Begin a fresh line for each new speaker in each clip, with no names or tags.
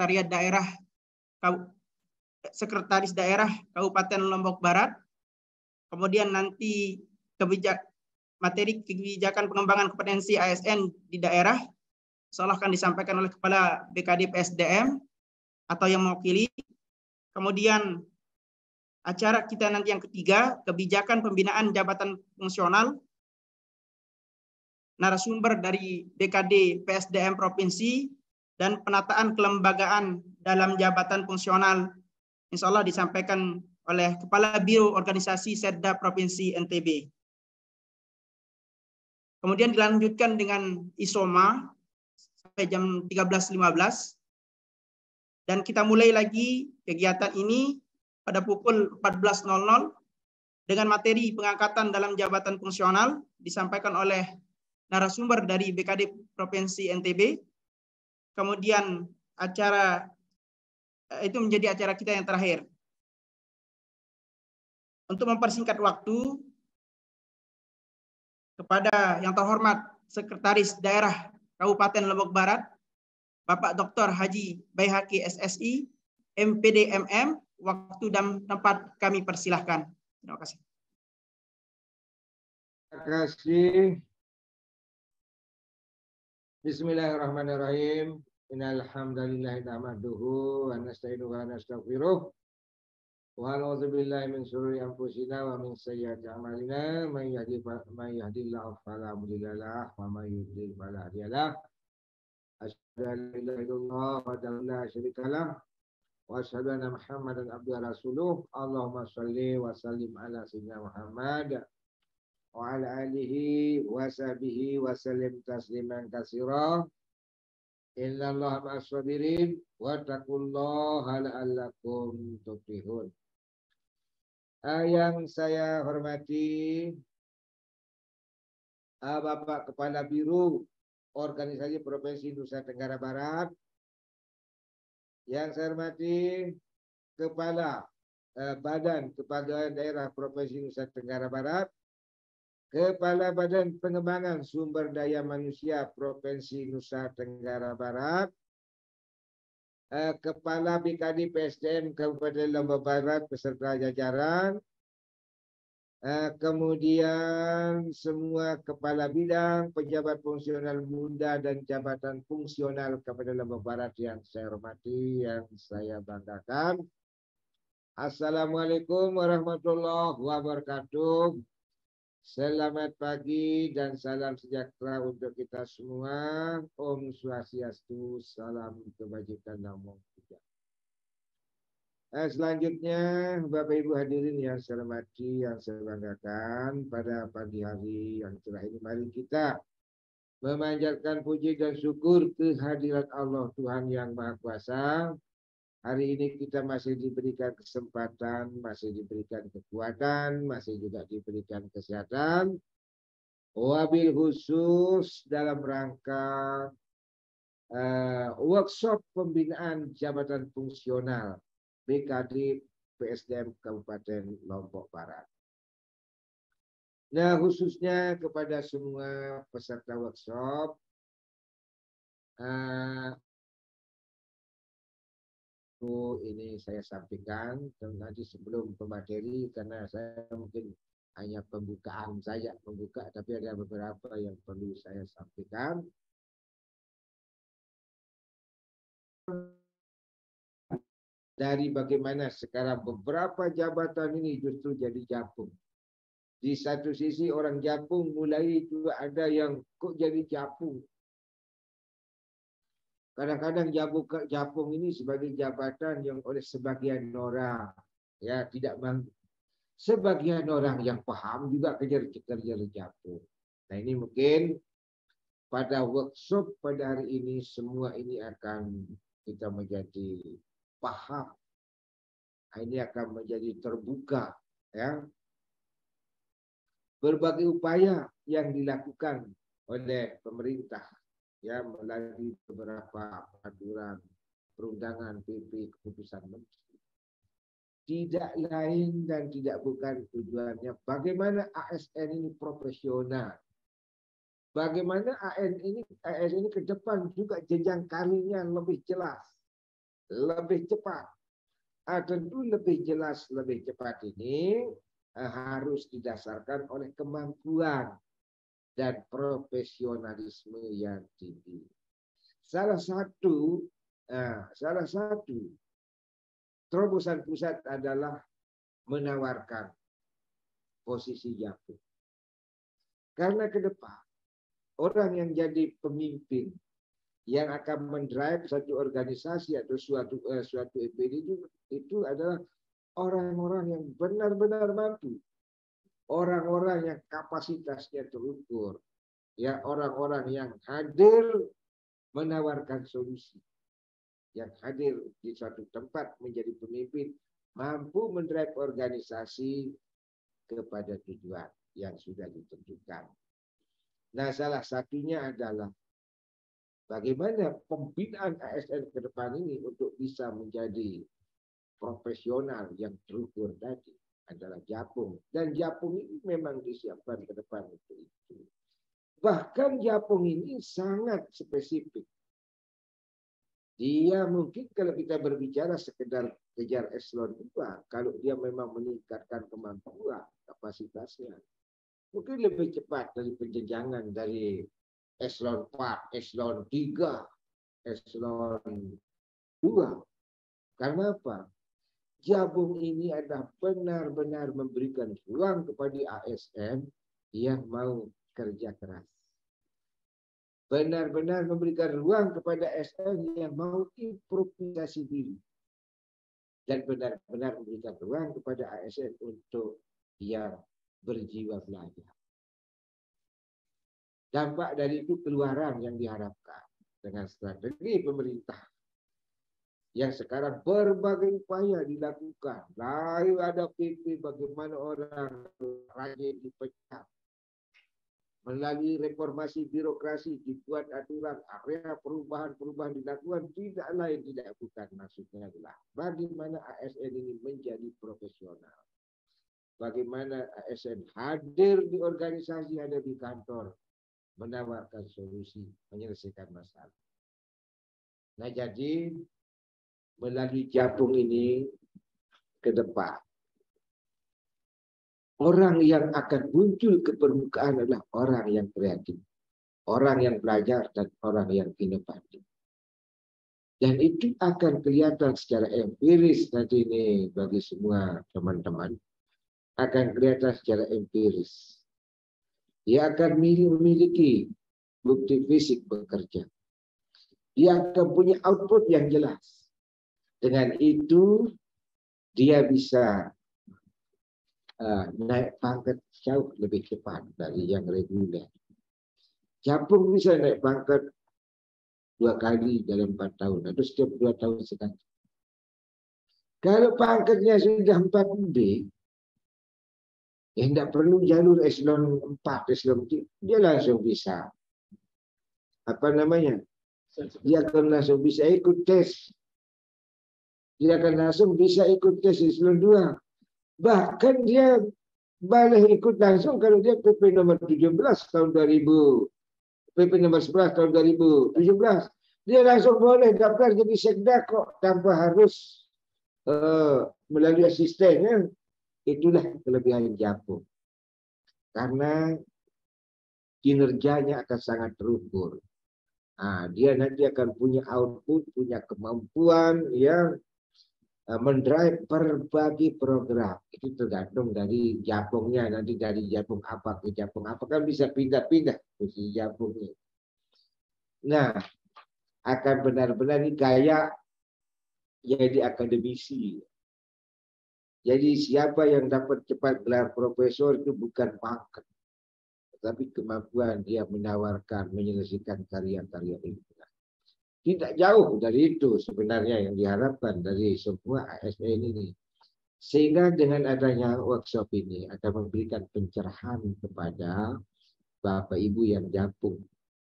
Sekretaris Daerah Kabupaten Lombok Barat. Kemudian nanti materi kebijakan pengembangan kompetensi ASN di daerah seolah akan disampaikan oleh Kepala BKD PSDM atau yang mewakili. Kemudian acara kita nanti yang ketiga, kebijakan pembinaan jabatan fungsional. Narasumber dari BKD PSDM Provinsi dan penataan kelembagaan dalam jabatan fungsional insya Allah disampaikan oleh Kepala Biro Organisasi Setda Provinsi NTB. Kemudian dilanjutkan dengan ISOMA sampai jam 13.15. Dan kita mulai lagi kegiatan ini pada pukul 14.00 dengan materi pengangkatan dalam jabatan fungsional disampaikan oleh narasumber dari BKD Provinsi NTB. Kemudian acara itu menjadi acara kita yang terakhir. Untuk mempersingkat waktu, kepada yang terhormat Sekretaris Daerah Kabupaten Lombok Barat, Bapak Dr. Haji Baihaqi SSI, MPD MM, waktu dan tempat kami persilahkan. Terima kasih.
Terima kasih. Bismillahirrahmanirrahim. Innal hamdalillahi nahmaduhu wa nasta'inuhu wa nastaghfiruh. Wa na'udzu billahi min syururi anfusina wa min sayyiati a'malina. May yahdihillahu fala mudilla lahu wa may yudlil fala hadiya lahu. Asyhadu an la ilaha illallah wa la syarika lahu wa asyhadu anna Muhammadan abduhu wa rasuluh. Allahumma shalli wa sallim ala sayyidina Muhammad wa ala alihi wa sahbihi wa sallim tasliman katsira. Innallaha ma'as sabirin wa taqullaha la'allakum tuflihun. Yang saya hormati Bapak Kepala Biro Organisasi Provinsi Nusa Tenggara Barat. Yang saya hormati Kepala Badan Kepegawaian Daerah Provinsi Nusa Tenggara Barat, Kepala Badan Pengembangan Sumber Daya Manusia Provinsi Nusa Tenggara Barat, Kepala BKD PSDM Kabupaten Lombok Barat beserta jajaran, kemudian semua kepala bidang, pejabat fungsional muda dan jabatan fungsional Kabupaten Lombok Barat yang saya hormati, yang saya banggakan. Assalamualaikum warahmatullahi wabarakatuh. Selamat pagi dan salam sejahtera untuk kita semua. Om Swastiastu, salam kebajikan, namo buddhaya. Selanjutnya, Bapak Ibu hadirin yang saya hormati, yang saya banggakan, pada pagi hari yang cerah ini mari kita memanjatkan puji dan syukur kehadirat Allah Tuhan yang Maha Kuasa. Hari ini kita masih diberikan kesempatan, masih diberikan kekuatan, masih juga diberikan kesehatan. Wabil khusus dalam rangka workshop pembinaan jabatan fungsional BKD PSDM Kabupaten Lombok Barat. Nah, khususnya kepada semua peserta workshop, ini saya sampaikan nanti sebelum pemateri, karena saya mungkin hanya pembukaan saja, tapi ada beberapa yang perlu saya sampaikan. Dari bagaimana sekarang beberapa jabatan ini justru jadi japung. Di satu sisi orang japung mulai juga ada yang kok jadi japung. Kadang-kadang japung ini sebagai jabatan yang oleh sebagian orang ya tidak mampu. Sebagian orang yang paham juga kejar japung. Nah, ini mungkin pada workshop pada hari ini semua ini akan kita menjadi paham. Nah, ini akan menjadi terbuka ya. Berbagai upaya yang dilakukan oleh pemerintah ya melalui beberapa peraturan, perundangan, PP, keputusan menteri. Tidak lain dan tidak bukan tujuannya bagaimana ASN ini profesional. Bagaimana ASN ini ke depan juga jenjang karirnya lebih jelas. lebih cepat. Tentu lebih jelas, lebih cepat ini harus didasarkan oleh kemampuan dan profesionalisme yang tinggi. Salah satu terobosan pusat adalah menawarkan posisi Japung. Karena ke depan orang yang jadi pemimpin yang akan mendrive satu organisasi atau suatu EPD itu adalah orang-orang yang benar-benar mampu, orang-orang yang kapasitasnya terukur, ya orang-orang yang hadir menawarkan solusi, yang hadir di suatu tempat menjadi pemimpin, mampu mendrive organisasi kepada tujuan yang sudah ditentukan. Nah, salah satunya adalah bagaimana pembinaan ASN ke depan ini untuk bisa menjadi profesional yang terukur tadi adalah Japung. Dan Japung ini memang disiapkan ke depan untuk itu. Bahkan Japung ini sangat spesifik. Dia mungkin kalau kita berbicara sekedar kejar eselon 2, kalau dia memang meningkatkan kemampuan, kapasitasnya, mungkin lebih cepat dari penjenjangan dari eselon 4, eselon 3, eselon 2. Karena apa? Japung ini adalah benar-benar memberikan ruang kepada ASN yang mau kerja keras. Benar-benar memberikan ruang kepada ASN yang mau improvisasi diri. Dan benar-benar memberikan ruang kepada ASN untuk yang berjiwa belajar. Dampak dari itu keluaran yang diharapkan dengan strategi pemerintah yang sekarang berbagai upaya dilakukan. Lalu ada PP bagaimana orang rajin dipecat. Melalui reformasi birokrasi dibuat aturan, area perubahan-perubahan dilakukan, tidak lain tidak bukan maksudnya adalah bagaimana ASN ini menjadi profesional. Bagaimana ASN hadir di organisasi, ada di kantor, menawarkan solusi, menyelesaikan masalah. Nah, jadi melalui Japung ini ke depan, orang yang akan muncul ke permukaan adalah orang yang kreatif, orang yang belajar, dan orang yang inovatif. Dan itu akan kelihatan secara empiris nanti ini bagi semua teman-teman. Akan kelihatan secara empiris. Dia akan memiliki bukti fisik bekerja. Dia akan punya output yang jelas. Dengan itu, dia bisa naik pangkat jauh lebih cepat dari yang reguler. Japung bisa naik pangkat 2 kali dalam 4 tahun atau setiap 2 tahun sekali. Kalau pangkatnya sudah 4B, ya tidak perlu jalur eselon 4, eselon 3, dia langsung bisa. Apa namanya? Dia akan langsung bisa ikut tes. Dia akan langsung bisa ikut tes eselon 2. Bahkan dia boleh ikut langsung kalau dia PP nomor 17 tahun 2000, PP nomor 11 tahun 2017. Dia langsung boleh daftar jadi sekda kok tanpa harus melalui asistennya. Itulah kelebihan Japung. Karena kinerjanya akan sangat terukur. Nah, dia nanti akan punya output, punya kemampuan yang mendrive berbagai program. Itu tergantung dari Japungnya. Nanti dari Japung apa ke Japung apa kan bisa pindah-pindah posisi Japungnya. Nah, akan benar-benar ini kayak jadi akademisi. Jadi siapa yang dapat cepat gelar profesor itu bukan pangkat, tapi kemampuan dia menawarkan, menyelesaikan karya-karya ilmiah. Tidak jauh dari itu sebenarnya yang diharapkan dari semua ASN ini. Sehingga dengan adanya workshop ini akan memberikan pencerahan kepada Bapak Ibu yang Japung.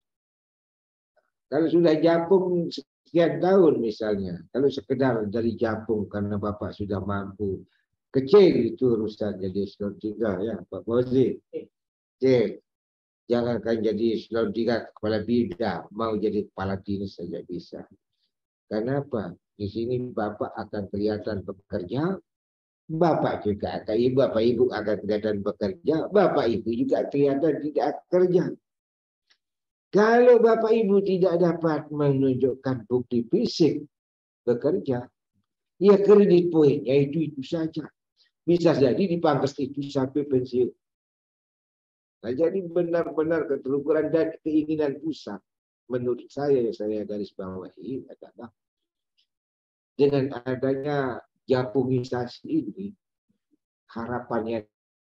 Kalau sudah Japung sekian tahun misalnya, kalau sekedar dari Japung karena Bapak sudah mampu, kecil itu urusan jadi eselon 3 ya Pak Fauzi. Kecil. Jangankan jadi eselon 3 kepala bidang, mau jadi kepala dinas saja bisa. Karena apa? Di sini Bapak akan kelihatan bekerja, Bapak juga akan, Bapak Ibu akan kelihatan bekerja, Bapak Ibu juga kelihatan tidak kerja. Kalau Bapak Ibu tidak dapat menunjukkan bukti fisik bekerja, ya kredit poinnya itu saja. Bisa jadi dipangkas itu sampai pensiun. Nah, jadi benar-benar keterukuran dan keinginan pusat, menurut saya garis bawahi adalah dengan adanya japungisasi ini, harapannya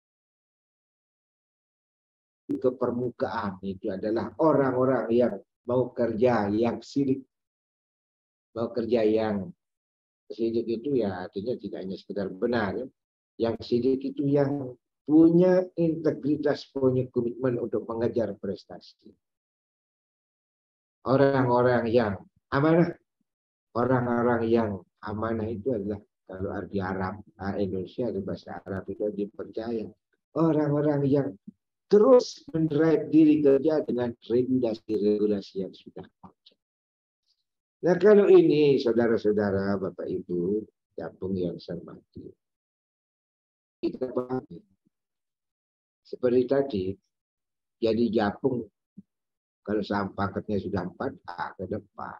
ke permukaan itu adalah orang-orang yang mau kerja yang sidik, mau kerja yang sidik itu ya artinya tidak hanya sekedar benar, ya. Yang sidik itu yang punya integritas, punya komitmen untuk mengejar prestasi. Orang-orang yang amanah, orang-orang yang amanah itu adalah kalau arti Arab, Indonesia di bahasa Arab itu dipercaya. Orang-orang yang terus mendrive diri kerja dengan regulasi-regulasi yang sudah ada. Nah kalau ini saudara-saudara, Bapak Ibu, Japung yang saya hormati, kita pahami. Seperti tadi, jadi Japung kalau saham paketnya sudah 4A ke depan.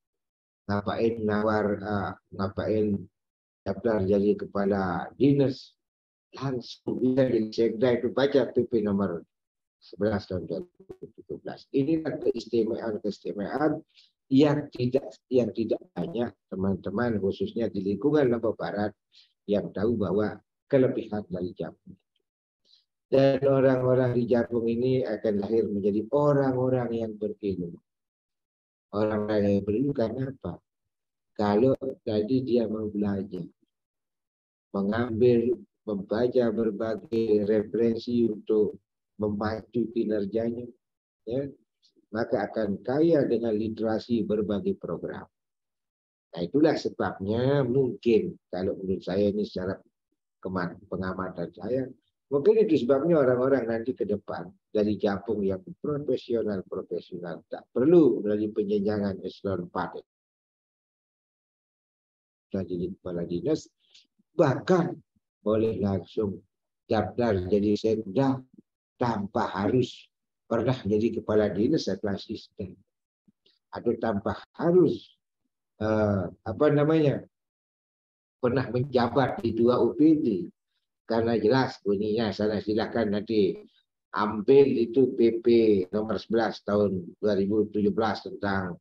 Ngapain daftar jadi kepala dinas, langsung bisa jadi sekda, itu baca PP nomor 11 tahun 2017. Inilah keistimewaan yang tidak banyak teman-teman khususnya di lingkungan Lombok Barat yang tahu bahwa kelebihan dari Japung. Dan orang-orang di Japung ini akan lahir menjadi orang-orang yang berilmu. Orang-orang yang berilmu karena apa? Kalau tadi dia mau belajar, mengambil, membaca berbagai referensi untuk memacu kinerjanya, ya, maka akan kaya dengan literasi berbagai program. Nah itulah sebabnya mungkin kalau menurut saya ini secara pengamatan saya, mungkin itu sebabnya orang-orang nanti ke depan dari Japung yang profesional tak perlu melalui penjenjangan eselon 4 jadi kepala dinas, bahkan boleh langsung daftar jadi sekda tanpa harus pernah jadi kepala dinas atau asisten, atau tanpa harus pernah menjabat di 2 UPD, karena jelas bunyinya sana silakan nanti ambil itu PP nomor 11 tahun 2017 tentang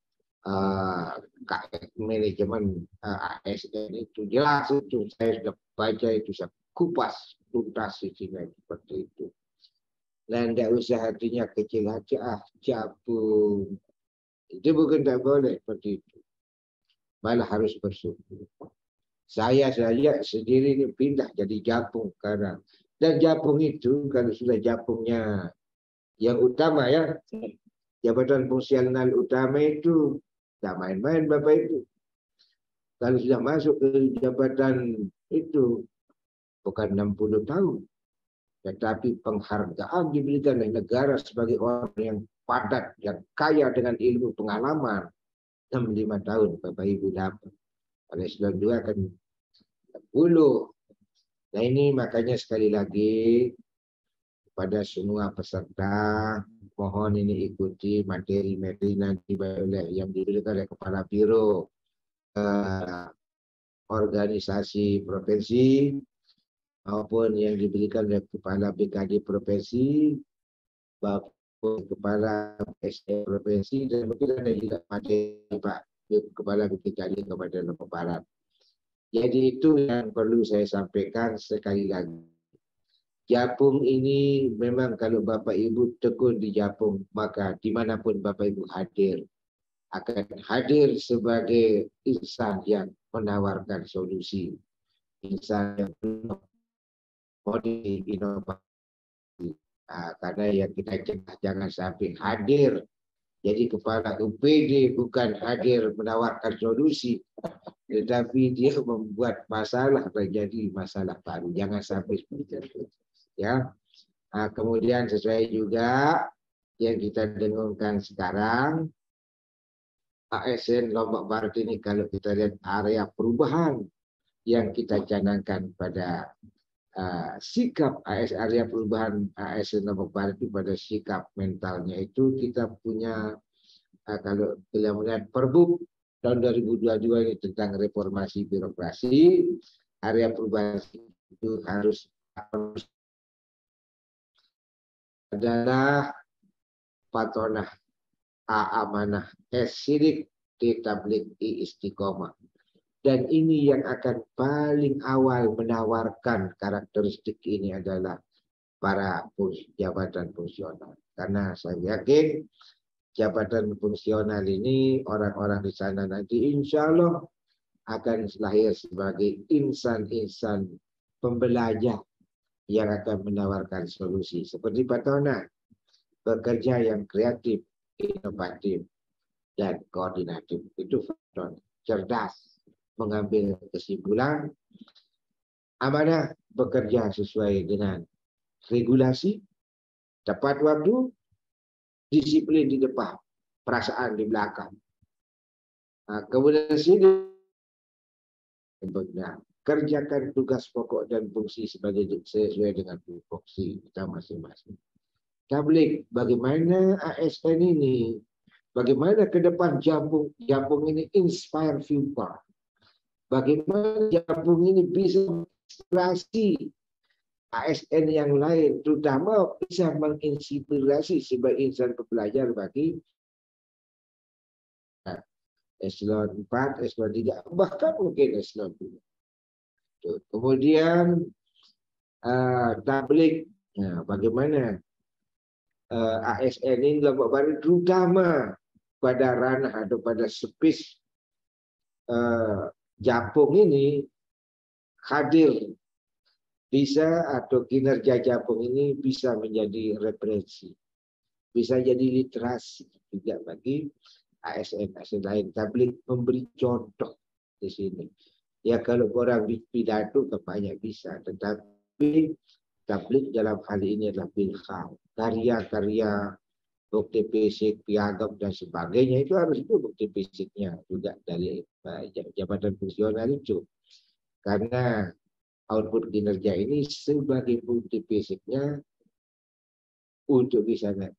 manajemen ASN itu jelas, itu saya sudah baca, itu saya kupas tuntas isinya seperti itu. Dan tidak usah hatinya kecil aja, Japung itu bukan tak boleh seperti itu, malah harus bersyukur. Saya sendiri ini pindah jadi Japung sekarang. Dan Japung itu kalau sudah Japungnya yang utama ya, jabatan fungsional utama itu tidak main-main Bapak Ibu. Kalau sudah masuk ke jabatan itu bukan 60 tahun, tetapi penghargaan diberikan oleh negara sebagai orang yang padat, yang kaya dengan ilmu pengalaman. 65 tahun Bapak Ibu dapat. Oleh sebab 2 akan 10. Nah ini makanya sekali lagi pada semua peserta, mohon ini ikuti materi-materi nanti yang diberikan oleh Kepala Biro organisasi provinsi maupun yang diberikan oleh Kepala BKD provinsi, maupun Kepala SD provinsi, dan mungkin ada juga materi Pak Kepala BKD Kabupaten Lombok Barat. Jadi itu yang perlu saya sampaikan sekali lagi. Japung ini memang kalau Bapak Ibu tekun di Japung, maka dimanapun Bapak Ibu hadir, akan hadir sebagai insan yang menawarkan solusi. Insan yang inovasi. Karena yang kita cegah jangan sampai hadir jadi kepala UPD bukan hadir menawarkan solusi, tetapi dia membuat masalah terjadi masalah baru. Jangan sampai seperti itu. Ya. Nah, kemudian sesuai juga yang kita dengungkan sekarang, ASN Lombok Barat ini kalau kita lihat area perubahan yang kita canangkan pada sikap area perubahan ASN Lombok Barat itu pada sikap mentalnya itu kita punya kalau kita melihat Perbup tahun 2022 ini tentang reformasi birokrasi, area perubahan itu harus adalah patonah amanah sidik di tablik istiqomah. Dan ini yang akan paling awal menawarkan karakteristik ini adalah para jabatan fungsional. Karena saya yakin jabatan fungsional ini orang-orang di sana nanti insya Allah akan lahir sebagai insan-insan pembelajar yang akan menawarkan solusi. Seperti Patona, bekerja yang kreatif, inovatif, dan koordinatif. Itu Patona. Cerdas, mengambil kesimpulan, amanah bekerja sesuai dengan regulasi, tepat waktu, disiplin di depan, perasaan di belakang. Kemudian sini kerjakan tugas pokok dan fungsi sesuai dengan fungsi kita masing-masing. Tablik, bagaimana ASN ini, bagaimana ke depan Japung ini inspire people. Bagaimana Japung ini bisa menginspirasi ASN yang lain, terutama bisa menginspirasi sebagai insan pembelajar bagi eselon 4, eselon 3, bahkan mungkin eselon 2. Kemudian tablik, bagaimana ASN ini Lombok Barat terutama pada ranah atau pada spes Japung ini hadir bisa atau kinerja Japung ini bisa menjadi referensi, bisa jadi literasi juga bagi ASN lain. Tablik memberi contoh di sini. Ya kalau orang pidato banyak bisa, tetapi tablik dalam hal ini adalah bilham, karya-karya bukti fisik, piagam dan sebagainya itu harus itu bukti fisiknya juga dari jabatan fungsional itu. Karena output kinerja ini sebagai bukti fisiknya untuk bisa naik.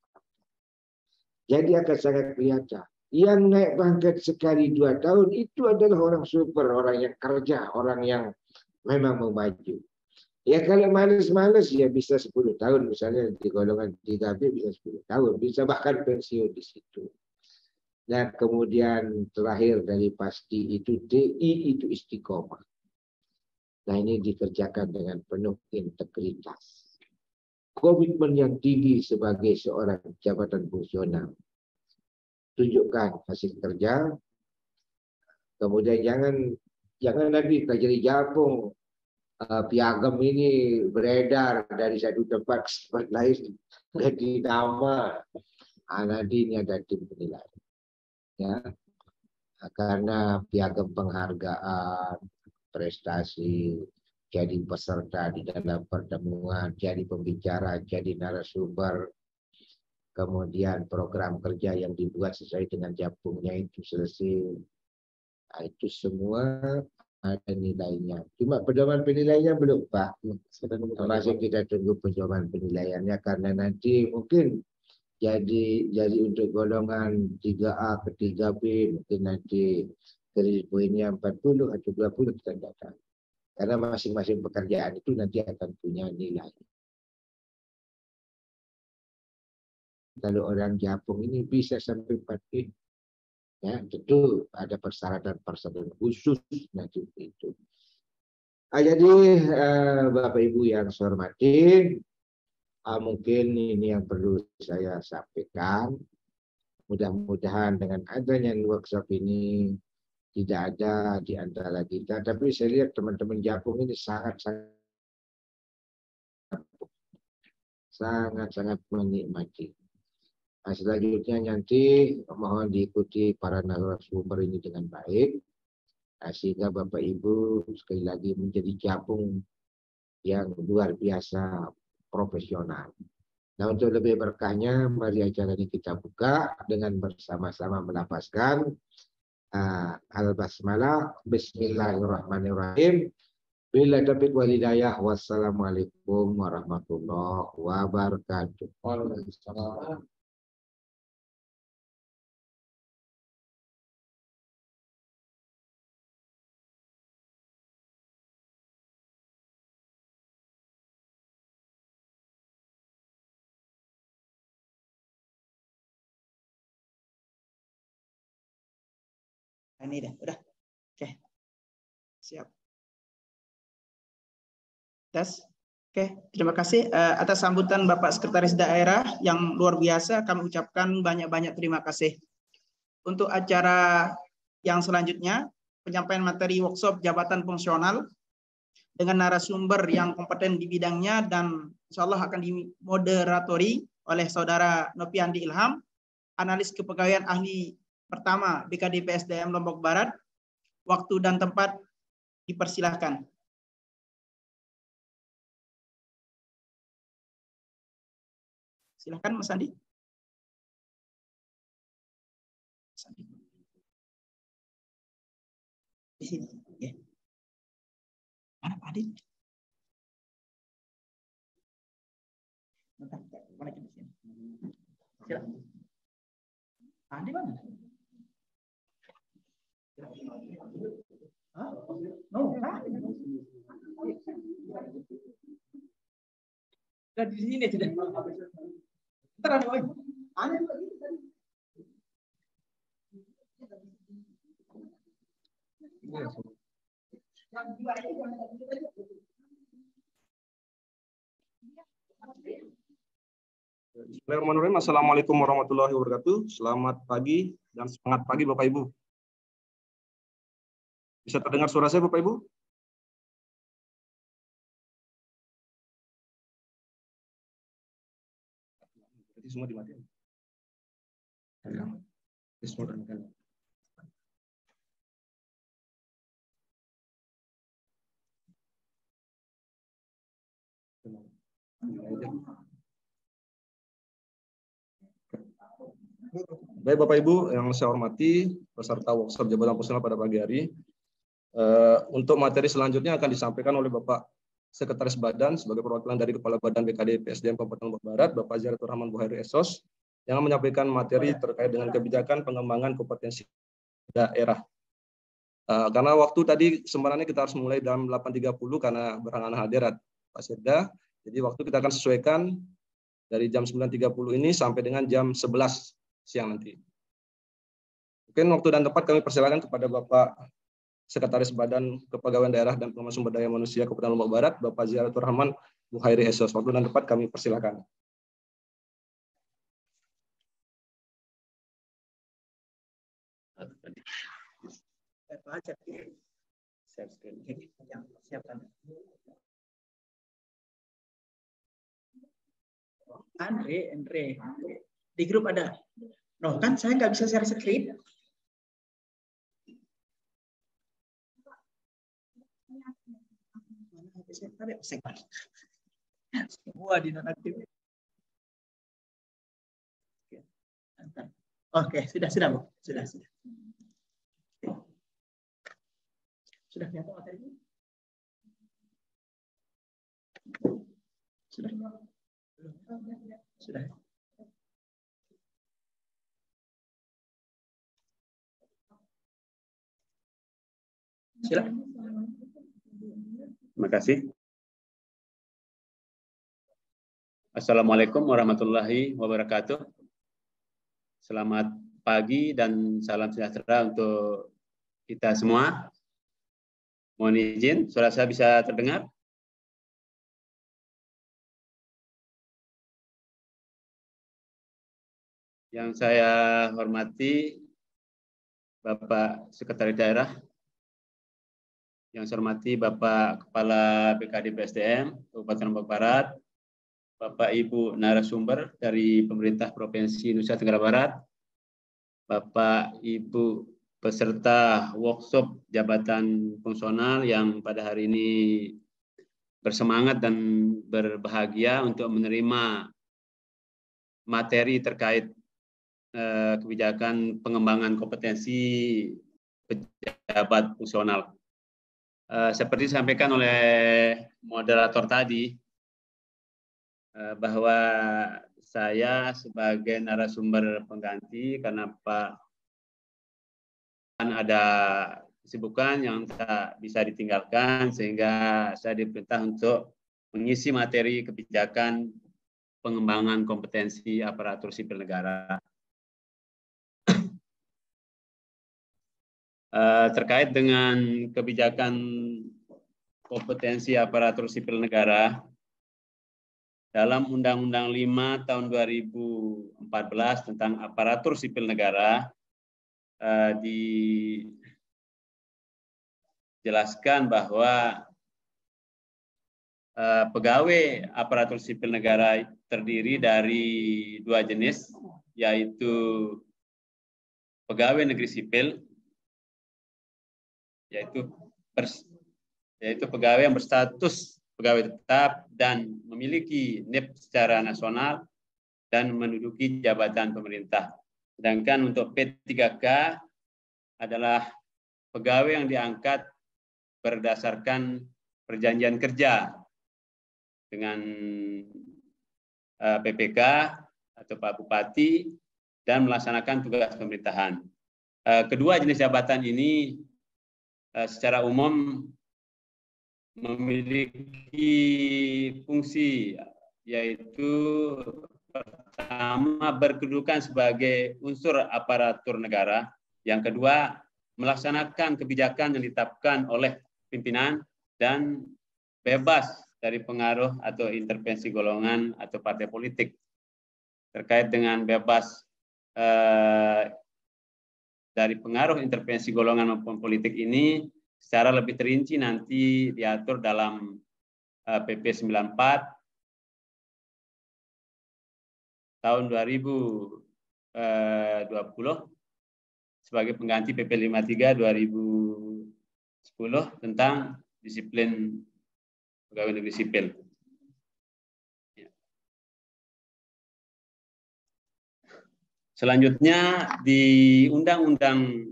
Jadi akan sangat kelihatan. Yang naik pangkat sekali 2 tahun itu adalah orang super, orang yang kerja, orang yang memang mau maju. Ya kalau malas-malas ya bisa 10 tahun misalnya di golongan 3B bisa 10 tahun, bisa bahkan pensiun di situ. Nah kemudian terakhir dari pasti itu DI itu istiqomah. Nah ini dikerjakan dengan penuh integritas. Komitmen yang tinggi sebagai seorang jabatan fungsional. Tunjukkan hasil kerja. Kemudian jangan nanti jadi Japung. Piagam ini beredar dari satu tempat ke tempat lain ganti nama. Nanti ini ada tim penilai. Ya. Karena piagam penghargaan, prestasi, jadi peserta di dalam pertemuan, jadi pembicara, jadi narasumber, kemudian program kerja yang dibuat sesuai dengan Japungnya itu selesai. Nah, itu semua ada nilainya. Cuma pedoman penilaiannya belum, Pak. Masih kita tunggu pedoman penilaiannya karena nanti mungkin jadi untuk golongan 3A ke 3B mungkin nanti kredit poinnya 40 atau 20 kita tidak tahu. Karena masing-masing pekerjaan itu nanti akan punya nilai. Kalau orang Japung ini bisa sampai 40. Ya, tentu ada persyaratan khusus nanti itu. Jadi Bapak Ibu yang saya hormati, mungkin ini yang perlu saya sampaikan. Mudah-mudahan dengan adanya workshop ini tidak ada di antara kita, tapi saya lihat teman-teman Japung ini sangat menikmati. Nah, selanjutnya nanti mohon diikuti para narasumber ini dengan baik, sehingga Bapak Ibu sekali lagi menjadi Japung yang luar biasa profesional. Nah untuk lebih berkahnya, mari acara ini kita buka dengan bersama-sama melapaskan Al-Basmalah. Bismillahirrahmanirrahim. Bila taufiq wal hidayah. Wassalamualaikum warahmatullahi wabarakatuh. Waalaikumsalam.
Ini dah, udah. Oke. Siap. Tes. Oke, terima kasih atas sambutan Bapak Sekretaris Daerah yang luar biasa. Kami ucapkan banyak-banyak terima kasih. Untuk acara yang selanjutnya, penyampaian materi workshop jabatan fungsional dengan narasumber yang kompeten di bidangnya dan insya Allah akan dimoderatori oleh Saudara Nopiandi Ilham, analis kepegawaian ahli pertama BKD PSDM Lombok Barat. Waktu dan tempat dipersilahkan. Silakan Mas Andi. Di sini. Ya. Mana Pak Adi? Mana di sini? Silakan. Adi mana? Hah? No, nah, di sini sudah. Ntar ada lagi. Ada lagi.
Bismillahirrahmanirrahim. Assalamualaikum warahmatullahi wabarakatuh. Selamat pagi dan semangat pagi Bapak Ibu. Bisa terdengar suara saya Bapak Ibu? Berarti semua dimatiin. Baik Bapak Ibu yang saya hormati, peserta workshop jabatan fungsional pada pagi hari. Untuk materi selanjutnya akan disampaikan oleh Bapak Sekretaris Badan sebagai perwakilan dari Kepala Badan BKD PSDM Kabupaten Lombok Barat, Bapak Zailatul Rahman Buhairi SOS, yang menyampaikan materi terkait dengan kebijakan pengembangan kompetensi daerah. Karena waktu tadi sebenarnya kita harus mulai dalam 8.30 karena berhalangan hadirat Pak Sirda, jadi waktu kita akan sesuaikan dari jam 9.30 ini sampai dengan jam 11 siang nanti. Mungkin waktu dan tempat kami persilakan kepada Bapak Sekretaris Badan Kepegawaian Daerah dan Pengembangan Sumber Daya Manusia Kabupaten Lombok Barat, Bapak Zailatul Rahman Buhairi SOS. Waktu dan tempat kami persilakan.
Andre, di grup ada. No, kan saya nggak bisa share screen. Semua dinonaktif. Oke, sudah, Bu. Sudah. Sudah kelihatan materinya? Sudah. Silakan.
Terima kasih. Assalamualaikum warahmatullahi wabarakatuh. Selamat pagi dan salam sejahtera untuk kita semua. Mohon izin, suara saya bisa terdengar? Yang saya hormati Bapak Sekretaris Daerah, yang saya hormati Bapak Kepala BKD PSDM Kabupaten Lombok Barat, Bapak Ibu narasumber dari pemerintah Provinsi Nusa Tenggara Barat, Bapak Ibu peserta workshop jabatan fungsional yang pada hari ini bersemangat dan berbahagia untuk menerima materi terkait kebijakan pengembangan kompetensi pejabat fungsional. Seperti disampaikan oleh moderator tadi, bahwa saya sebagai narasumber pengganti karena Pak ada kesibukan yang tak bisa ditinggalkan, sehingga saya diperintah untuk mengisi materi kebijakan pengembangan kompetensi aparatur sipil negara. Terkait dengan kebijakan kompetensi aparatur sipil negara, dalam Undang-Undang 5 tahun 2014 tentang aparatur sipil negara, dijelaskan bahwa pegawai aparatur sipil negara terdiri dari dua jenis, yaitu pegawai negeri sipil, yaitu pegawai yang berstatus pegawai tetap dan memiliki NIP secara nasional dan menduduki jabatan pemerintah. Sedangkan untuk P3K adalah pegawai yang diangkat berdasarkan perjanjian kerja dengan PPK atau Pak Bupati dan melaksanakan tugas pemerintahan. Kedua jenis jabatan ini secara umum memiliki fungsi, yaitu pertama berkedudukan sebagai unsur aparatur negara, yang kedua melaksanakan kebijakan yang ditetapkan oleh pimpinan dan bebas dari pengaruh atau intervensi golongan atau partai politik. Terkait dengan bebas dari pengaruh intervensi golongan maupun politik ini secara lebih terinci nanti diatur dalam PP 94 tahun 2020 sebagai pengganti PP 53 2010 tentang disiplin pegawai negeri sipil. Selanjutnya di Undang-Undang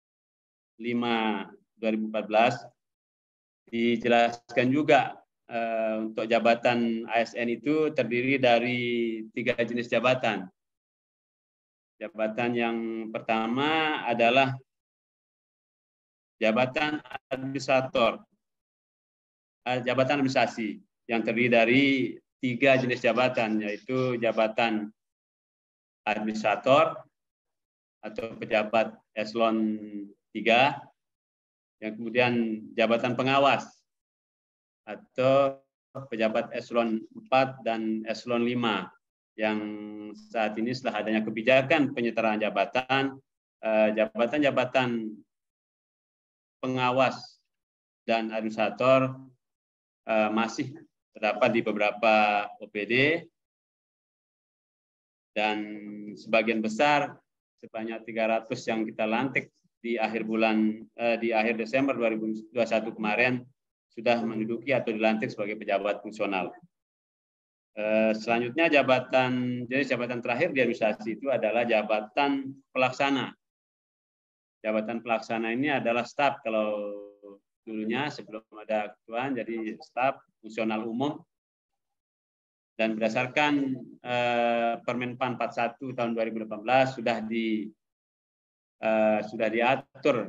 5 2014 dijelaskan juga untuk jabatan ASN itu terdiri dari 3 jenis jabatan. Jabatan yang pertama adalah jabatan administrator, jabatan administrasi yang terdiri dari 3 jenis jabatan, yaitu jabatan administrator atau pejabat eselon 3, yang kemudian jabatan pengawas atau pejabat eselon 4 dan eselon 5, yang saat ini setelah adanya kebijakan penyetaraan jabatan, jabatan-jabatan pengawas dan administrator masih terdapat di beberapa OPD, dan sebagian besar sebanyak 300 yang kita lantik di akhir Desember 2021 kemarin sudah menduduki atau dilantik sebagai pejabat fungsional. Selanjutnya jenis jabatan terakhir di administrasi itu adalah jabatan pelaksana. Jabatan pelaksana ini adalah staf, kalau dulunya sebelum ada ketuaan jadi staf fungsional umum, dan berdasarkan Permenpan 41 tahun 2018 sudah diatur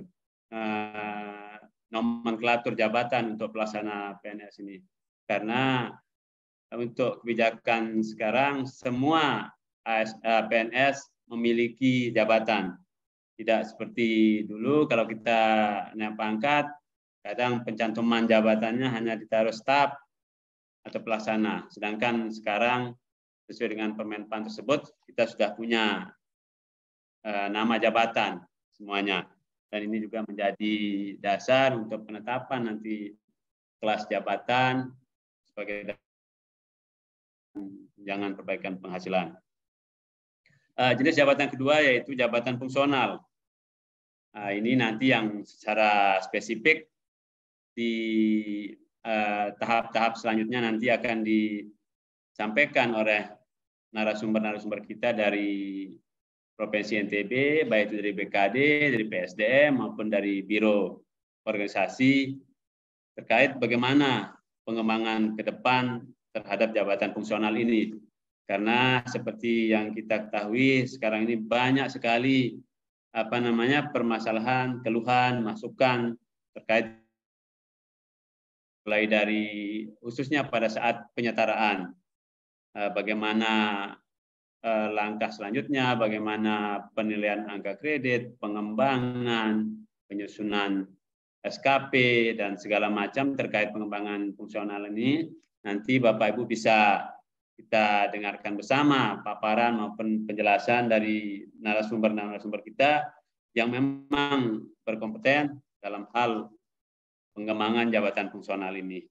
nomenklatur jabatan untuk pelaksana PNS ini. Karena untuk kebijakan sekarang semua PNS memiliki jabatan. Tidak seperti dulu kalau kita naik pangkat, kadang pencantuman jabatannya hanya ditaruh staf atau pelaksana. Sedangkan sekarang sesuai dengan Permenpan tersebut kita sudah punya nama jabatan semuanya, dan ini juga menjadi dasar untuk penetapan nanti kelas jabatan sebagai tunjangan perbaikan penghasilan. Jenis jabatan kedua yaitu jabatan fungsional. Ini nanti yang secara spesifik di tahap-tahap selanjutnya nanti akan disampaikan oleh narasumber-narasumber kita dari Provinsi NTB, baik itu dari BKD, dari PSDM maupun dari Biro Organisasi terkait bagaimana pengembangan ke depan terhadap jabatan fungsional ini. Karena seperti yang kita ketahui sekarang ini banyak sekali permasalahan, keluhan, masukan terkait mulai dari khususnya pada saat penyetaraan. Bagaimana langkah selanjutnya, bagaimana penilaian angka kredit, pengembangan, penyusunan SKP, dan segala macam terkait pengembangan fungsional ini. Nanti Bapak Ibu bisa kita dengarkan bersama paparan maupun penjelasan dari narasumber kita yang memang berkompeten dalam hal pengembangan jabatan fungsional ini.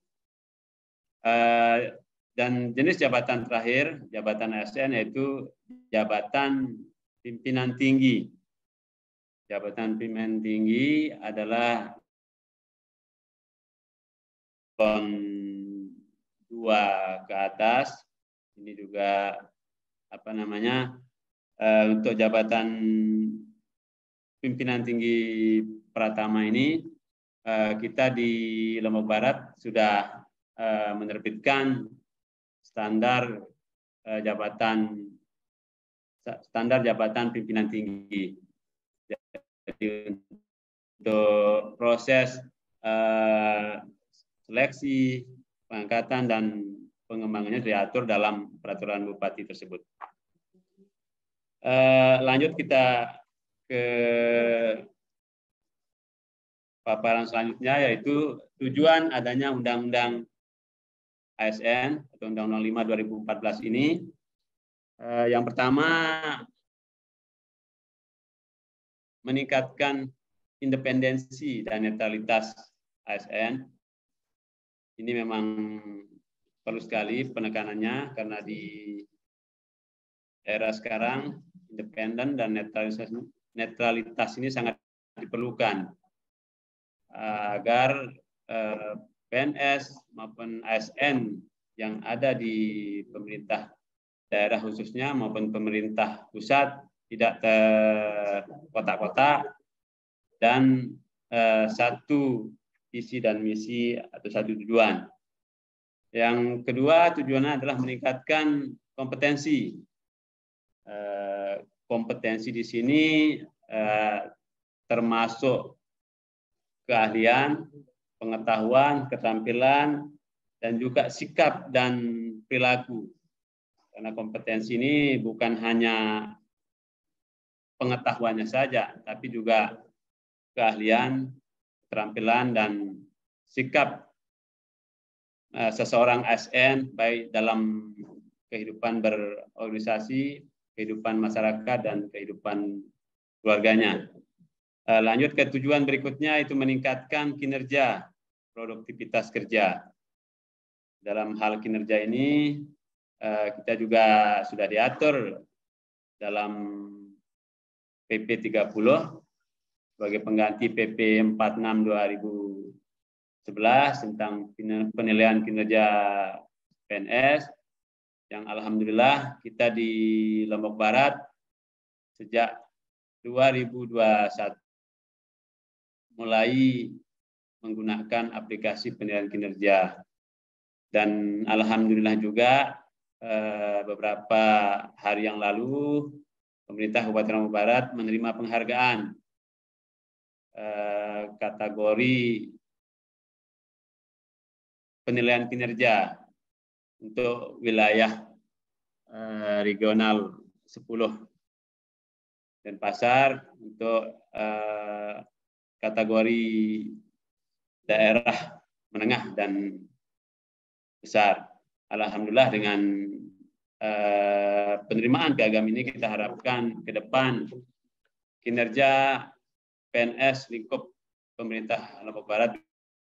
Dan jenis jabatan terakhir, jabatan ASN, yaitu jabatan pimpinan tinggi. Jabatan pimpinan tinggi adalah pon 2 ke atas. Ini juga untuk jabatan pimpinan tinggi Pratama ini kita di Lombok Barat sudah menerbitkan standar jabatan pimpinan tinggi. Jadi untuk proses seleksi, pengangkatan, dan pengembangannya diatur dalam peraturan bupati tersebut. Lanjut kita ke paparan selanjutnya, yaitu tujuan adanya Undang-Undang ASN atau Undang-Undang 5 2014 ini. Yang pertama, meningkatkan independensi dan netralitas ASN. Ini memang perlu sekali penekanannya karena di era sekarang independen dan netralitas ini sangat diperlukan agar PNS maupun ASN yang ada di pemerintah daerah khususnya maupun pemerintah pusat tidak terkotak-kotak dan satu visi dan misi atau satu tujuan. Yang kedua, tujuannya adalah meningkatkan kompetensi. Kompetensi di sini termasuk keahlian, pengetahuan, keterampilan, dan juga sikap dan perilaku. Karena kompetensi ini bukan hanya pengetahuannya saja, tapi juga keahlian, keterampilan, dan sikap seseorang ASN baik dalam kehidupan berorganisasi, kehidupan masyarakat, dan kehidupan keluarganya. Lanjut ke tujuan berikutnya, itu meningkatkan kinerja, produktivitas kerja. Dalam hal kinerja ini, kita juga sudah diatur dalam PP 30 sebagai pengganti PP 46/2011 tentang penilaian kinerja PNS, yang alhamdulillah kita di Lombok Barat sejak 2021 mulai menggunakan aplikasi penilaian kinerja. Dan alhamdulillah juga beberapa hari yang lalu pemerintah Kabupaten Lombok Barat menerima penghargaan kategori penilaian kinerja untuk wilayah regional 10 Denpasar, untuk kategori daerah menengah dan besar. Alhamdulillah dengan penerimaan piagam ini kita harapkan ke depan kinerja PNS lingkup pemerintah Lombok Barat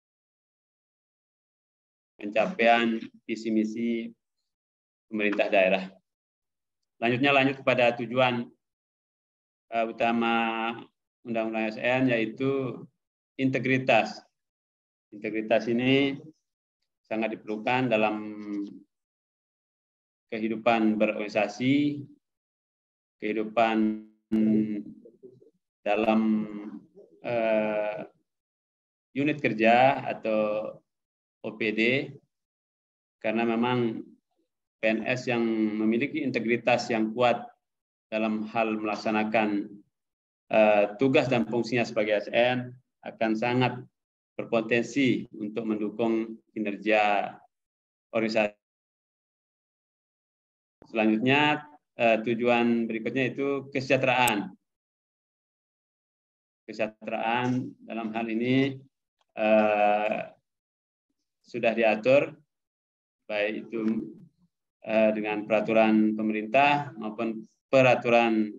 pencapaian visi misi pemerintah daerah. Lanjut kepada tujuan utama Undang-Undang ASN, yaitu integritas. Integritas ini sangat diperlukan dalam kehidupan berorganisasi, kehidupan dalam unit kerja atau OPD, karena memang PNS yang memiliki integritas yang kuat dalam hal melaksanakan tugas dan fungsinya sebagai ASN akan sangat berpotensi untuk mendukung kinerja organisasi. Selanjutnya, tujuan berikutnya itu kesejahteraan. Kesejahteraan dalam hal ini sudah diatur, baik itu dengan peraturan pemerintah maupun peraturan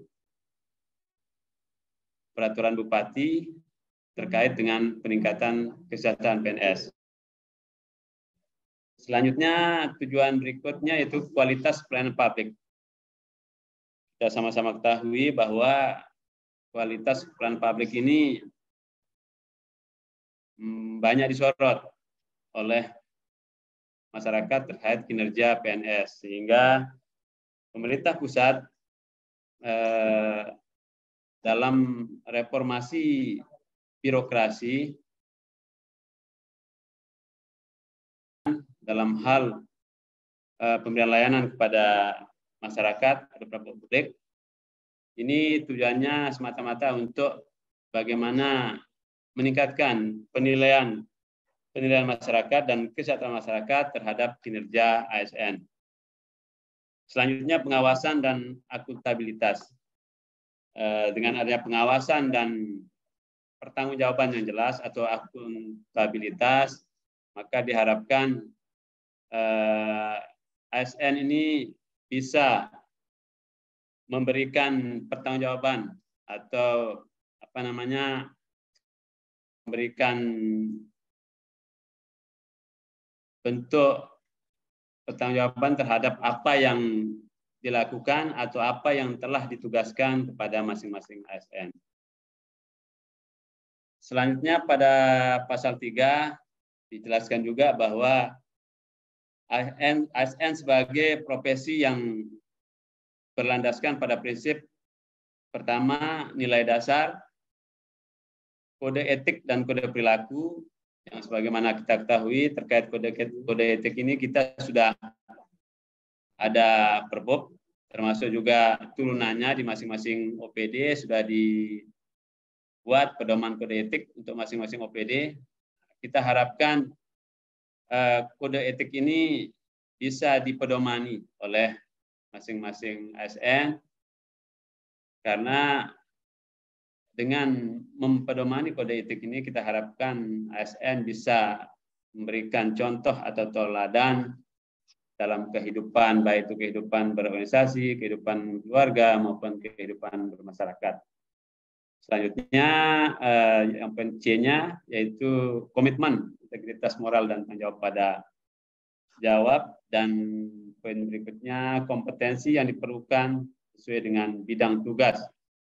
bupati terkait dengan peningkatan kesejahteraan PNS. Selanjutnya, tujuan berikutnya yaitu kualitas pelayanan publik. Kita sama-sama ketahui bahwa kualitas pelayanan publik ini banyak disorot oleh masyarakat terkait kinerja PNS, sehingga pemerintah pusat dalam reformasi birokrasi dalam hal pemberian layanan kepada masyarakat atau publik, ini tujuannya semata-mata untuk bagaimana meningkatkan penilaian masyarakat dan kesejahteraan masyarakat terhadap kinerja ASN. Selanjutnya, pengawasan dan akuntabilitas. Dengan adanya pengawasan dan pertanggungjawaban yang jelas atau akuntabilitas, maka diharapkan ASN ini bisa memberikan pertanggungjawaban atau memberikan bentuk pertanggungjawaban terhadap apa yang dilakukan atau apa yang telah ditugaskan kepada masing-masing ASN. Selanjutnya pada pasal 3 dijelaskan juga bahwa ASN sebagai profesi yang berlandaskan pada prinsip pertama nilai dasar, kode etik dan kode perilaku, yang sebagaimana kita ketahui terkait kode etik ini kita sudah ada Perbob, termasuk juga turunannya di masing-masing OPD sudah dibuat pedoman kode etik untuk masing-masing OPD. Kita harapkan kode etik ini bisa dipedomani oleh masing-masing ASN, karena dengan mempedomani kode etik ini kita harapkan ASN bisa memberikan contoh atau teladan dalam kehidupan, baik itu kehidupan berorganisasi, kehidupan keluarga, maupun kehidupan bermasyarakat. Selanjutnya, yang C-nya yaitu komitmen, integritas moral dan tanggung jawab pada jawab, dan poin berikutnya kompetensi yang diperlukan sesuai dengan bidang tugas,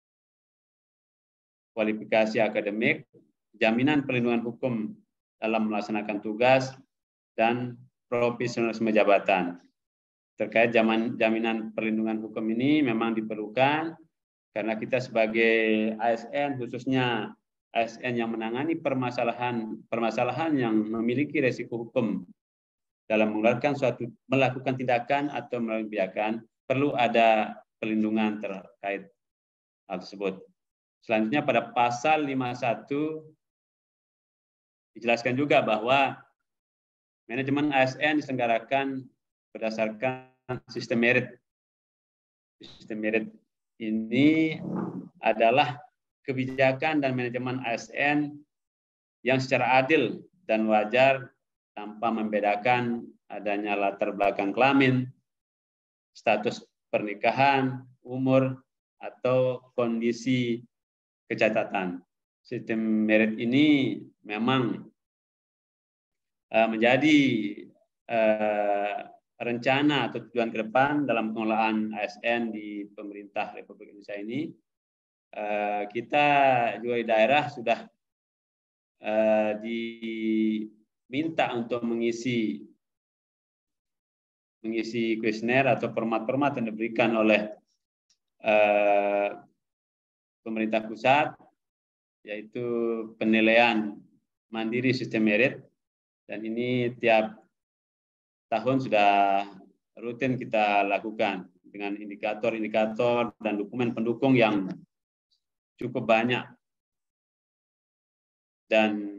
kualifikasi akademik, jaminan perlindungan hukum dalam melaksanakan tugas, dan profesionalisme jabatan. Terkait jaminan perlindungan hukum ini memang diperlukan karena kita sebagai ASN, khususnya ASN yang menangani permasalahan yang memiliki resiko hukum dalam melakukan tindakan atau melalui kebijakan, perlu ada perlindungan terkait hal tersebut. Selanjutnya pada pasal 51 dijelaskan juga bahwa manajemen ASN diselenggarakan berdasarkan sistem merit. Sistem merit ini adalah kebijakan dan manajemen ASN yang secara adil dan wajar tanpa membedakan adanya latar belakang kelamin, status pernikahan, umur, atau kondisi kecacatan. Sistem merit ini memang menjadi rencana atau tujuan ke depan dalam pengelolaan ASN di pemerintah Republik Indonesia ini. Kita juga di daerah sudah diminta untuk mengisi kuesioner atau format-format yang diberikan oleh pemerintah pusat, yaitu penilaian mandiri sistem merit, dan ini tiap tahun sudah rutin kita lakukan dengan indikator-indikator dan dokumen pendukung yang cukup banyak. Dan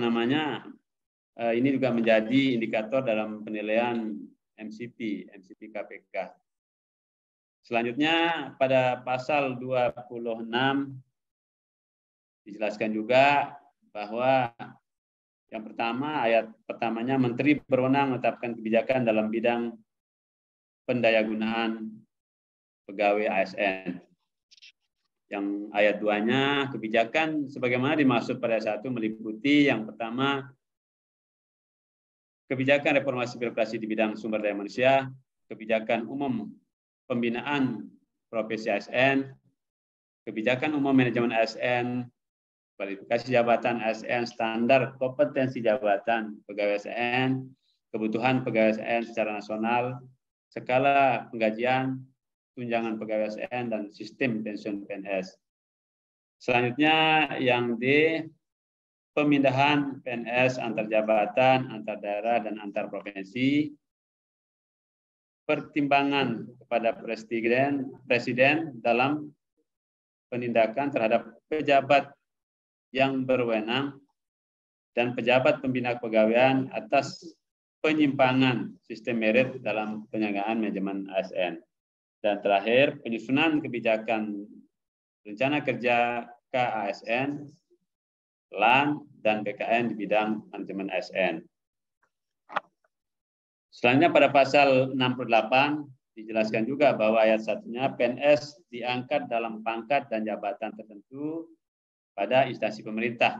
ini juga menjadi indikator dalam penilaian MCP KPK. Selanjutnya pada pasal 26 dijelaskan juga bahwa yang pertama, ayat pertamanya, Menteri berwenang menetapkan kebijakan dalam bidang pendayagunaan pegawai ASN. Yang ayat 2-nya, kebijakan sebagaimana dimaksud pada ayat 1 meliputi yang pertama, kebijakan reformasi birokrasi di bidang sumber daya manusia, kebijakan umum pembinaan profesi ASN, kebijakan umum manajemen ASN, kualifikasi jabatan ASN, standar kompetensi jabatan pegawai ASN, kebutuhan pegawai ASN secara nasional, skala penggajian, tunjangan pegawai ASN, dan sistem pensiun PNS. Selanjutnya yang D, pemindahan PNS antar jabatan, antar daerah, dan antar provinsi, pertimbangan kepada presiden dalam penindakan terhadap pejabat yang berwenang dan pejabat pembina kepegawaian atas penyimpangan sistem merit dalam penyelenggaraan manajemen ASN. Dan terakhir, penyusunan kebijakan rencana kerja KASN, LAN, dan BKN di bidang manajemen ASN. Selanjutnya pada pasal 68 dijelaskan juga bahwa ayat 1-nya PNS diangkat dalam pangkat dan jabatan tertentu pada instansi pemerintah.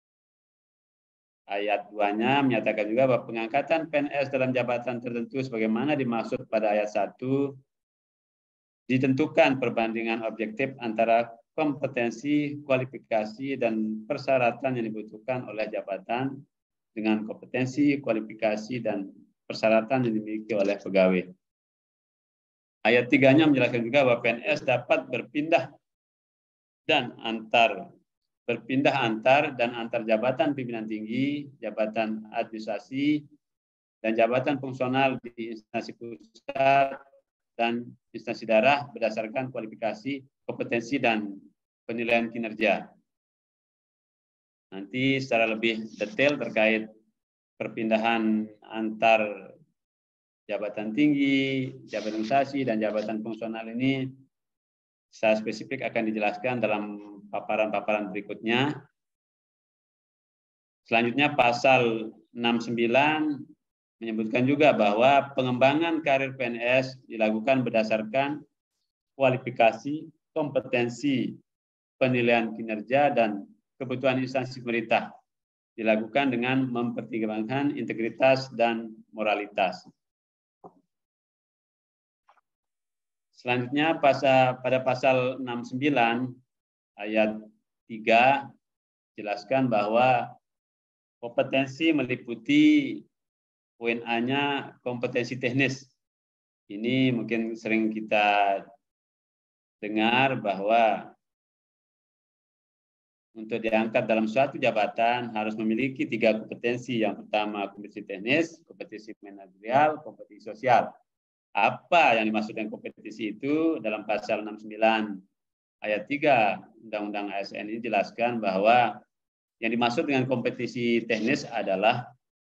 Ayat 2-nya menyatakan juga bahwa pengangkatan PNS dalam jabatan tertentu sebagaimana dimaksud pada ayat 1 ditentukan perbandingan objektif antara kompetensi, kualifikasi, dan persyaratan yang dibutuhkan oleh jabatan dengan kompetensi, kualifikasi, dan persyaratan yang dimiliki oleh pegawai. Ayat 3-nya menjelaskan juga bahwa PNS dapat berpindah antar jabatan pimpinan tinggi, jabatan administrasi, dan jabatan fungsional di instansi pusat dan instansi daerah berdasarkan kualifikasi, kompetensi, dan penilaian kinerja. Nanti secara lebih detail terkait perpindahan antar jabatan tinggi, jabatan administrasi, dan jabatan fungsional ini secara spesifik akan dijelaskan dalam paparan-paparan berikutnya. Selanjutnya pasal 69 menyebutkan juga bahwa pengembangan karir PNS dilakukan berdasarkan kualifikasi, kompetensi, penilaian kinerja, dan kebutuhan instansi pemerintah. Dilakukan dengan mempertimbangkan integritas dan moralitas. Selanjutnya pada pasal 69 ayat 3 jelaskan bahwa kompetensi meliputi poin A-nya kompetensi teknis. Ini mungkin sering kita dengar bahwa untuk diangkat dalam suatu jabatan harus memiliki 3 kompetensi. Yang pertama kompetensi teknis, kompetensi manajerial, kompetensi sosial. Apa yang dimaksud dengan kompetensi itu? Dalam pasal 69 ayat 3 Undang-Undang ASN ini jelaskan bahwa yang dimaksud dengan kompetensi teknis adalah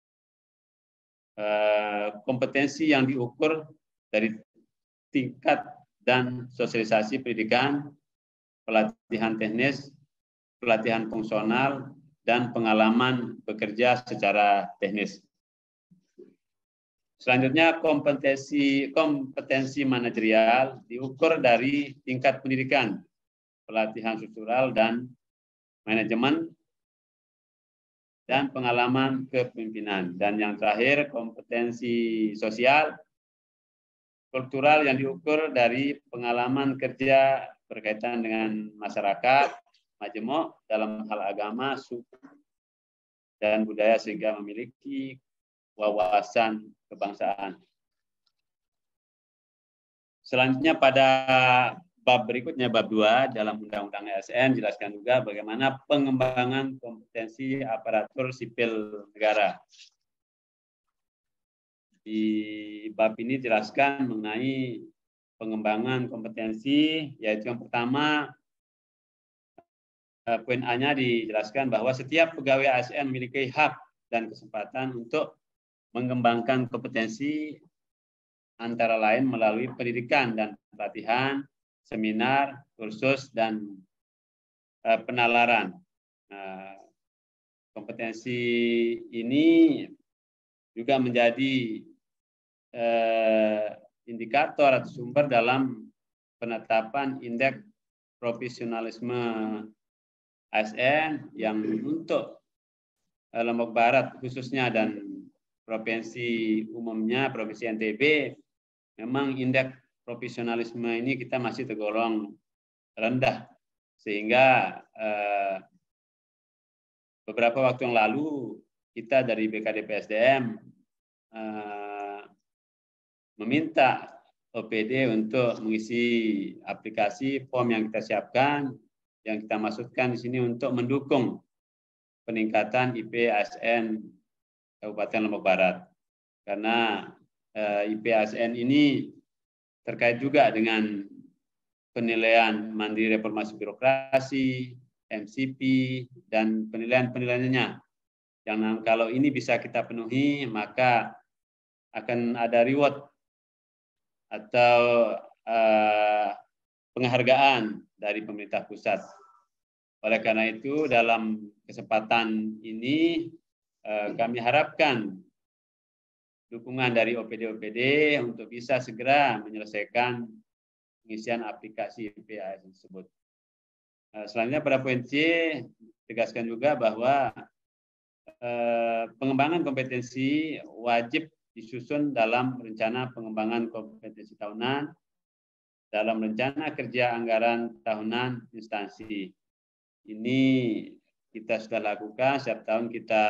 kompetensi yang diukur dari tingkat dan sosialisasi pendidikan, pelatihan teknis, pelatihan fungsional, dan pengalaman bekerja secara teknis. Selanjutnya kompetensi manajerial diukur dari tingkat pendidikan, pelatihan struktural dan manajemen, dan pengalaman kepemimpinan. Dan yang terakhir kompetensi sosial, kultural yang diukur dari pengalaman kerja berkaitan dengan masyarakat, majemuk dalam hal agama, suku, dan budaya sehingga memiliki wawasan kebangsaan. Selanjutnya pada bab berikutnya, bab 2 dalam Undang-Undang ASN, jelaskan juga bagaimana pengembangan kompetensi aparatur sipil negara. Di bab ini jelaskan mengenai pengembangan kompetensi, yaitu yang pertama, poin A-nya dijelaskan bahwa setiap pegawai ASN memiliki hak dan kesempatan untuk mengembangkan kompetensi antara lain melalui pendidikan dan pelatihan, seminar, kursus, dan penalaran. Kompetensi ini juga menjadi indikator atau sumber dalam penetapan indeks profesionalisme ASN yang untuk Lombok Barat khususnya dan provinsi umumnya, provinsi NTB, memang indeks profesionalisme ini kita masih tergolong rendah, sehingga beberapa waktu yang lalu kita dari BKDPSDM meminta OPD untuk mengisi aplikasi form yang kita siapkan, yang kita masukkan di sini untuk mendukung peningkatan IP ASN Kabupaten Lombok Barat. Karena IP ASN ini terkait juga dengan penilaian mandiri reformasi birokrasi, MCP, dan penilaian-penilaiannya. Yang kalau ini bisa kita penuhi, maka akan ada reward atau penghargaan dari pemerintah pusat. Oleh karena itu, dalam kesempatan ini kami harapkan dukungan dari OPD-OPD untuk bisa segera menyelesaikan pengisian aplikasi IPAS tersebut. Selanjutnya pada poin C, tegaskan juga bahwa pengembangan kompetensi wajib disusun dalam rencana pengembangan kompetensi tahunan, dalam rencana kerja anggaran tahunan instansi. Ini kita sudah lakukan, setiap tahun kita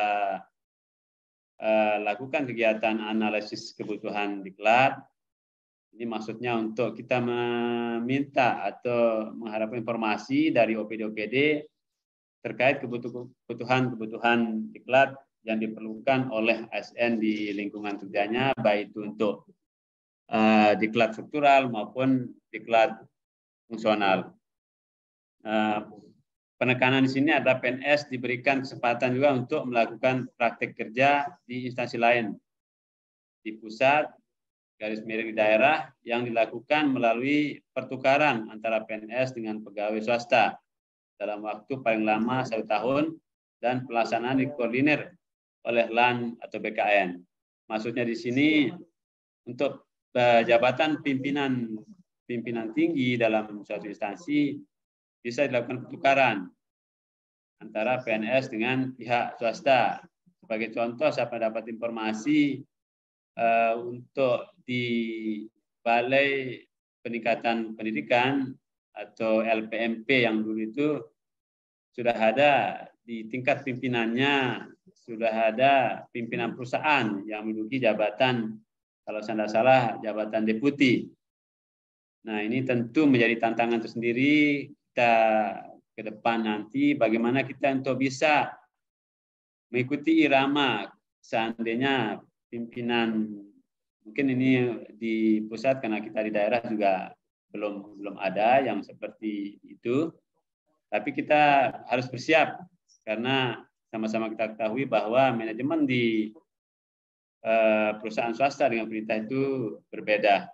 lakukan kegiatan analisis kebutuhan diklat. Ini maksudnya untuk kita meminta atau mengharapkan informasi dari OPD-OPD terkait kebutuhan diklat yang diperlukan oleh ASN di lingkungan kerjanya, baik itu untuk diklat struktural maupun diklat fungsional. Penekanan di sini ada PNS diberikan kesempatan juga untuk melakukan praktek kerja di instansi lain, di pusat, garis miring di daerah, yang dilakukan melalui pertukaran antara PNS dengan pegawai swasta dalam waktu paling lama 1 tahun, dan pelaksanaan dikoordinir oleh LAN atau BKN. Maksudnya di sini untuk jabatan pimpinan tinggi dalam suatu instansi bisa dilakukan pertukaran antara PNS dengan pihak swasta. Sebagai contoh, saya mendapat informasi untuk di Balai Peningkatan Pendidikan atau LPMP yang dulu itu sudah ada di tingkat pimpinannya, sudah ada pimpinan perusahaan yang menduduki jabatan, kalau saya tidak salah, jabatan deputi. Nah, ini tentu menjadi tantangan tersendiri kita ke depan nanti, bagaimana kita untuk bisa mengikuti irama seandainya pimpinan, mungkin ini di pusat karena kita di daerah juga belum ada yang seperti itu, tapi kita harus bersiap karena sama-sama kita ketahui bahwa manajemen di perusahaan swasta dengan pemerintah itu berbeda.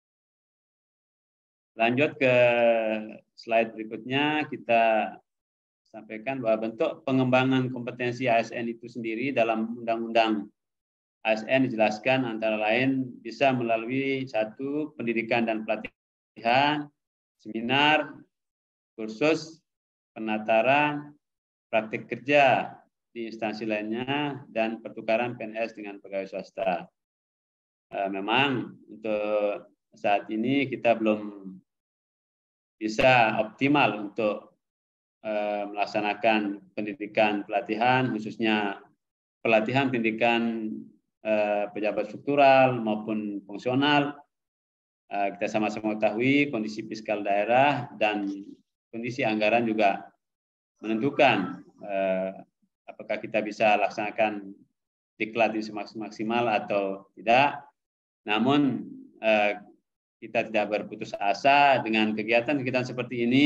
Lanjut ke slide berikutnya, kita sampaikan bahwa bentuk pengembangan kompetensi ASN itu sendiri dalam Undang-Undang ASN dijelaskan antara lain bisa melalui 1, pendidikan dan pelatihan, seminar, kursus, penataran, praktik kerja di instansi lainnya, dan pertukaran PNS dengan pegawai swasta. Memang untuk saat ini kita belum bisa optimal untuk melaksanakan pendidikan pelatihan, khususnya pelatihan pendidikan pejabat struktural maupun fungsional, Kita sama-sama ketahui kondisi fiskal daerah dan kondisi anggaran juga menentukan apakah kita bisa laksanakan diklat ini semaksimal atau tidak. Namun kita tidak berputus asa dengan kegiatan-kegiatan seperti ini,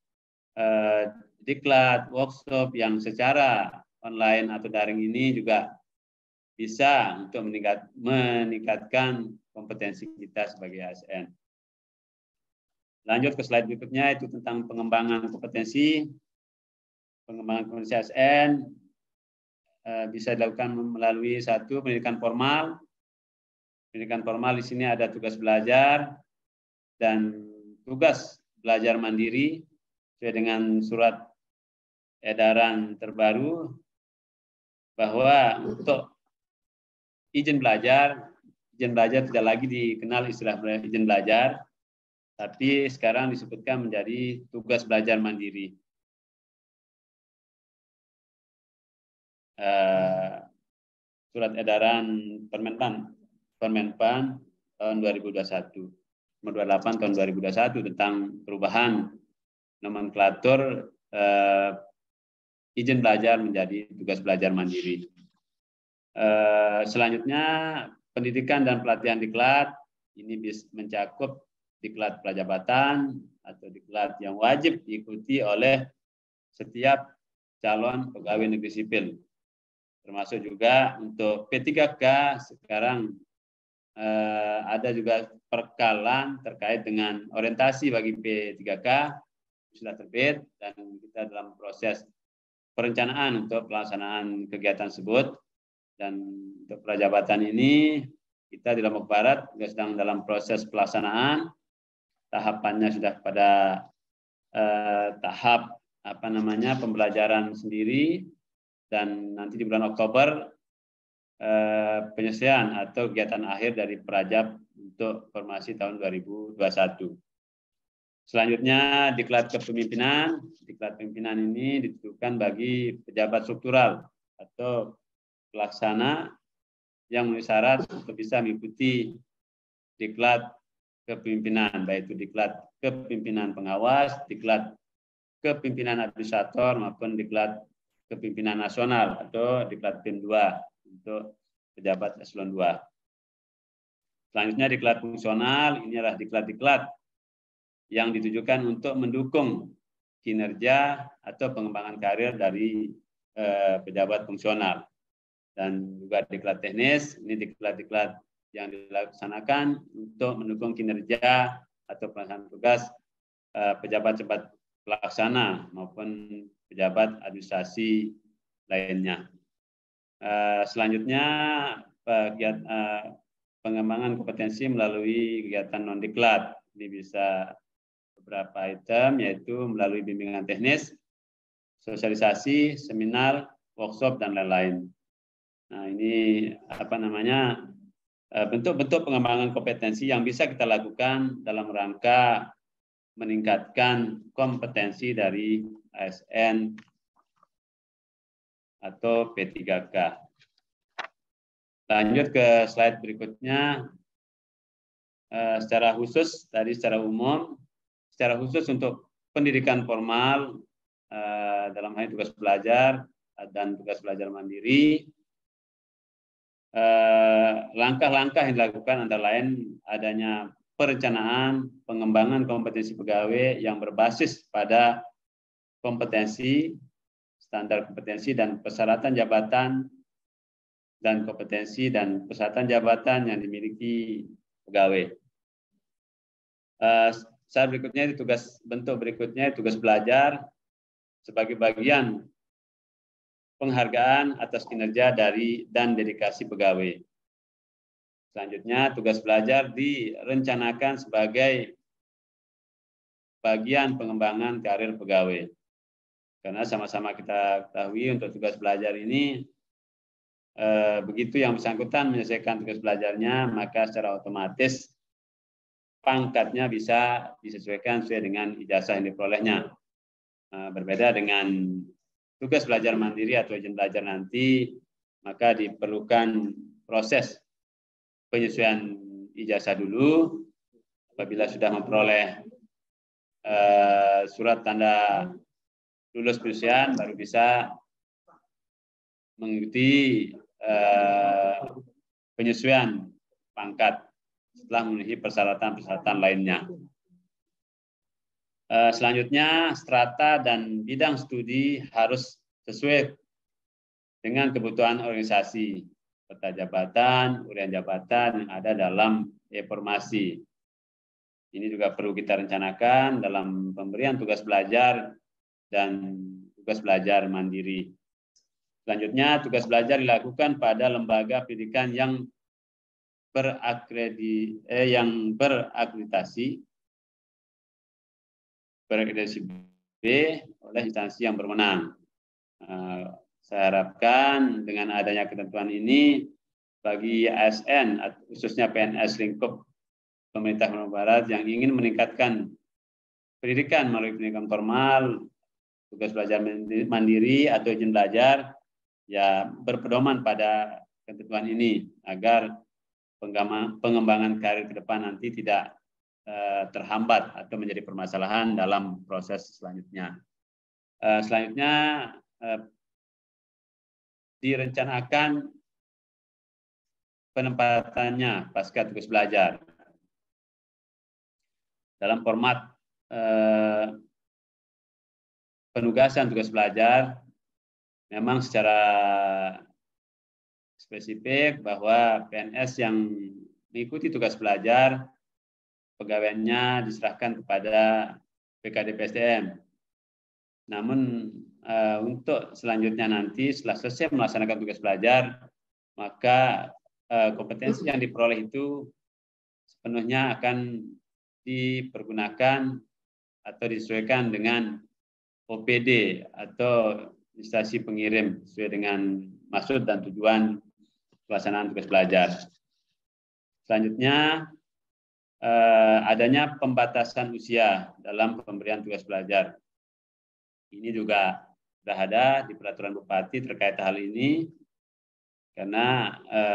diklat, workshop yang secara online atau daring ini juga bisa untuk meningkatkan kompetensi kita sebagai ASN. Lanjut ke slide berikutnya, itu tentang pengembangan kompetensi. Pengembangan kompetensi ASN bisa dilakukan melalui satu, pendidikan formal. Pendidikan formal di sini ada tugas belajar dan tugas belajar mandiri sesuai dengan surat edaran terbaru bahwa untuk izin belajar tidak lagi dikenal istilah izin belajar, tapi sekarang disebutkan menjadi tugas belajar mandiri. Surat edaran Permenpan tahun 2021, nomor 28 tahun 2021 tentang perubahan nomenklatur izin belajar menjadi tugas belajar mandiri. Selanjutnya pendidikan dan pelatihan diklat ini bisa mencakup diklat prajabatan atau diklat yang wajib diikuti oleh setiap calon pegawai negeri sipil, termasuk juga untuk P3K. Sekarang ada juga perkalan terkait dengan orientasi bagi P3K sudah terbit dan kita dalam proses perencanaan untuk pelaksanaan kegiatan tersebut. Dan untuk prajabatan ini kita di Lombok Barat juga sedang dalam proses pelaksanaan. Tahapannya sudah pada tahap pembelajaran sendiri, dan nanti di bulan Oktober penyelesaian atau kegiatan akhir dari Prajab untuk formasi tahun 2021. Selanjutnya diklat kepemimpinan. Diklat pimpinan ini ditujukan bagi pejabat struktural atau pelaksana yang memenuhi syarat untuk bisa mengikuti diklat kepemimpinan, baik itu diklat kepemimpinan pengawas, diklat kepemimpinan administrator maupun diklat kepemimpinan nasional atau diklat PIM 2 untuk pejabat eselon 2. Selanjutnya diklat fungsional, ini adalah diklat-diklat yang ditujukan untuk mendukung kinerja atau pengembangan karir dari pejabat fungsional. Dan juga diklat teknis, ini diklat-diklat yang dilaksanakan untuk mendukung kinerja atau pelaksanaan tugas pejabat-pejabat pelaksana maupun pejabat administrasi lainnya. Selanjutnya pengembangan kompetensi melalui kegiatan non-diklat. Ini bisa beberapa item, yaitu melalui bimbingan teknis, sosialisasi, seminar, workshop, dan lain-lain. Nah, ini bentuk-bentuk pengembangan kompetensi yang bisa kita lakukan dalam rangka meningkatkan kompetensi dari ASN atau P3K. Lanjut ke slide berikutnya. Secara khusus, tadi secara umum, secara khusus untuk pendidikan formal, dalam hal ini tugas belajar dan tugas belajar mandiri, langkah-langkah yang dilakukan antara lain adanya perencanaan pengembangan kompetensi pegawai yang berbasis pada kompetensi, standar kompetensi dan persyaratan jabatan, dan kompetensi dan persyaratan jabatan yang dimiliki pegawai. Saat berikutnya, bentuk berikutnya tugas belajar sebagai bagian penghargaan atas kinerja dan dedikasi pegawai. Selanjutnya, tugas belajar direncanakan sebagai bagian pengembangan karir pegawai. Karena sama-sama kita ketahui untuk tugas belajar ini, begitu yang bersangkutan menyelesaikan tugas belajarnya, maka secara otomatis pangkatnya bisa disesuaikan sesuai dengan ijazah yang diperolehnya. Berbeda dengan tugas belajar mandiri atau izin belajar nanti, maka diperlukan proses penyesuaian ijazah dulu, apabila sudah memperoleh surat tanda lulus perusahaan baru bisa mengikuti penyesuaian pangkat setelah memenuhi persyaratan-persyaratan lainnya. Selanjutnya, strata dan bidang studi harus sesuai dengan kebutuhan organisasi, peta jabatan, urian jabatan yang ada dalam informasi. Ini juga perlu kita rencanakan dalam pemberian tugas belajar dan tugas belajar mandiri. Selanjutnya, tugas belajar dilakukan pada lembaga pendidikan yang berakreditasi B oleh instansi yang berwenang. Saya harapkan dengan adanya ketentuan ini bagi ASN, khususnya PNS lingkup pemerintah Kalimantan Barat yang ingin meningkatkan pendidikan melalui pendidikan formal, tugas belajar mandiri atau izin belajar, ya berpedoman pada ketentuan ini agar pengembangan karir ke depan nanti tidak terhambat atau menjadi permasalahan dalam proses selanjutnya. Selanjutnya direncanakan penempatannya pasca tugas belajar dalam format penugasan tugas belajar. Memang secara spesifik bahwa PNS yang mengikuti tugas belajar pegawainya diserahkan kepada PKDPSDM. Namun untuk selanjutnya nanti setelah selesai melaksanakan tugas belajar, maka kompetensi yang diperoleh itu sepenuhnya akan dipergunakan atau disesuaikan dengan OPD atau instansi pengirim sesuai dengan maksud dan tujuan pelaksanaan tugas belajar. Selanjutnya, adanya pembatasan usia dalam pemberian tugas belajar. Ini juga sudah ada di peraturan Bupati terkait hal ini, karena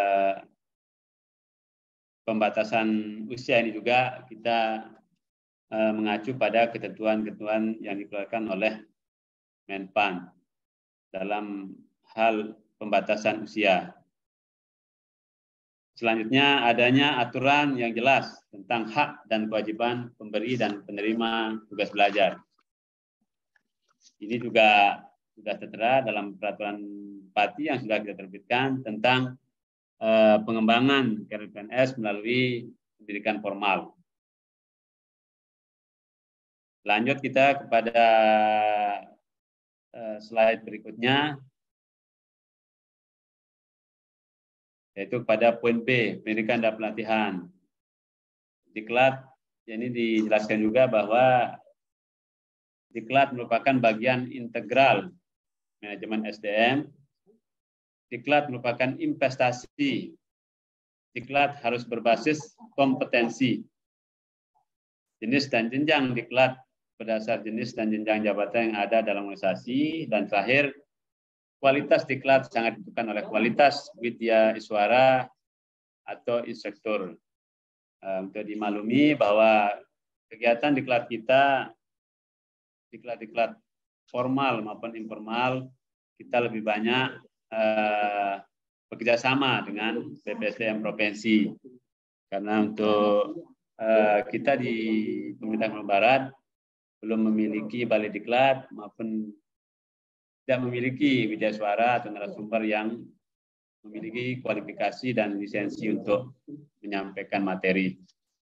pembatasan usia ini juga kita mengacu pada ketentuan-ketentuan yang dikeluarkan oleh Menpan dalam hal pembatasan usia. Selanjutnya, adanya aturan yang jelas tentang hak dan kewajiban pemberi dan penerima tugas belajar. Ini juga sudah tertera dalam peraturan Bupati yang sudah kita terbitkan tentang pengembangan karir PNS melalui pendidikan formal. Lanjut kita kepada slide berikutnya, yaitu pada poin B, pendidikan dan pelatihan. Diklat, ini dijelaskan juga bahwa diklat merupakan bagian integral manajemen SDM. Diklat merupakan investasi. Diklat harus berbasis kompetensi. Jenis dan jenjang diklat berdasar jenis dan jenjang jabatan yang ada dalam organisasi. Dan terakhir, kualitas diklat sangat ditentukan oleh kualitas widya iswara atau instruktur. Untuk dimaklumi bahwa kegiatan diklat kita, diklat formal maupun informal, kita lebih banyak bekerjasama dengan BPSDM provinsi. Karena untuk kita di Pemerintah Kalimantan Barat belum memiliki balai diklat maupun tidak memiliki widya suara atau narasumber yang memiliki kualifikasi dan lisensi untuk menyampaikan materi.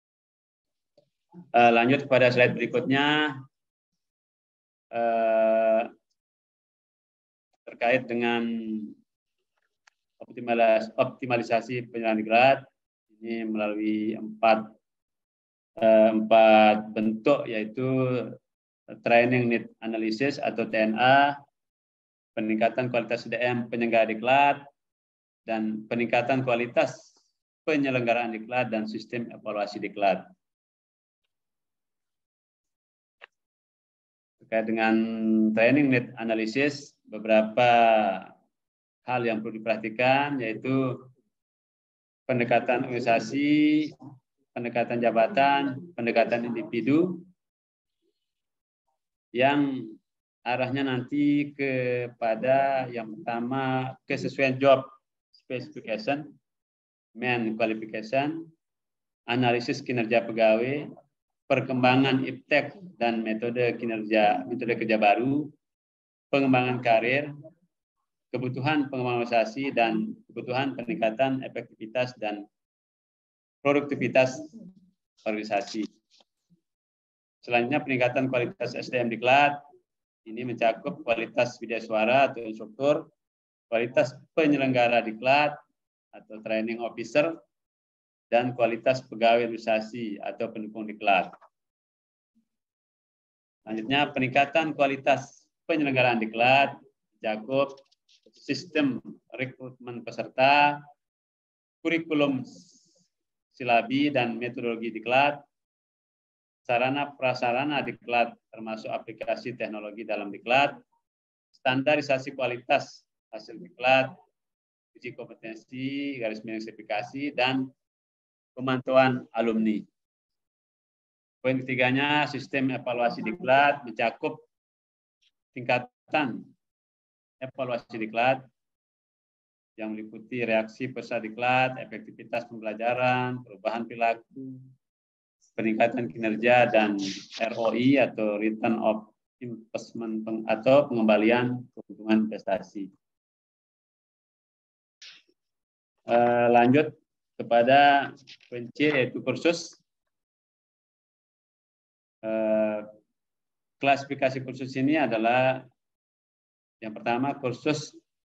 Lanjut kepada slide berikutnya, terkait dengan optimalisasi penyerahan diklat. Ini melalui empat bentuk, yaitu training need analysis atau TNA, peningkatan kualitas SDM penyelenggara diklat, dan peningkatan kualitas penyelenggaraan diklat dan sistem evaluasi diklat. Terkait dengan training need analysis, beberapa hal yang perlu diperhatikan, yaitu pendekatan organisasi pendekatan jabatan, pendekatan individu yang arahnya nanti kepada yang pertama kesesuaian job specification, main qualification, analisis kinerja pegawai, perkembangan iptek dan metode kerja baru, pengembangan karir, kebutuhan pengembangan organisasi dan kebutuhan peningkatan efektivitas dan produktivitas organisasi. Selanjutnya peningkatan kualitas SDM diklat. Ini mencakup kualitas widyasuara atau instruktur, kualitas penyelenggara diklat atau training officer, dan kualitas pegawai organisasi atau pendukung diklat. Selanjutnya peningkatan kualitas penyelenggaraan diklat mencakup sistem rekrutmen peserta, kurikulum silabi dan metodologi diklat, sarana prasarana diklat termasuk aplikasi teknologi dalam diklat, standarisasi kualitas hasil diklat, uji kompetensi, garis miring sertifikasi, dan pemantauan alumni. Poin ketiganya, sistem evaluasi diklat mencakup tingkatan evaluasi diklat yang meliputi reaksi peserta diklat, efektivitas pembelajaran, perubahan perilaku, peningkatan kinerja, dan ROI atau Return of Investment atau pengembalian keuntungan investasi. Lanjut kepada poin C, yaitu kursus. Klasifikasi kursus ini adalah yang pertama kursus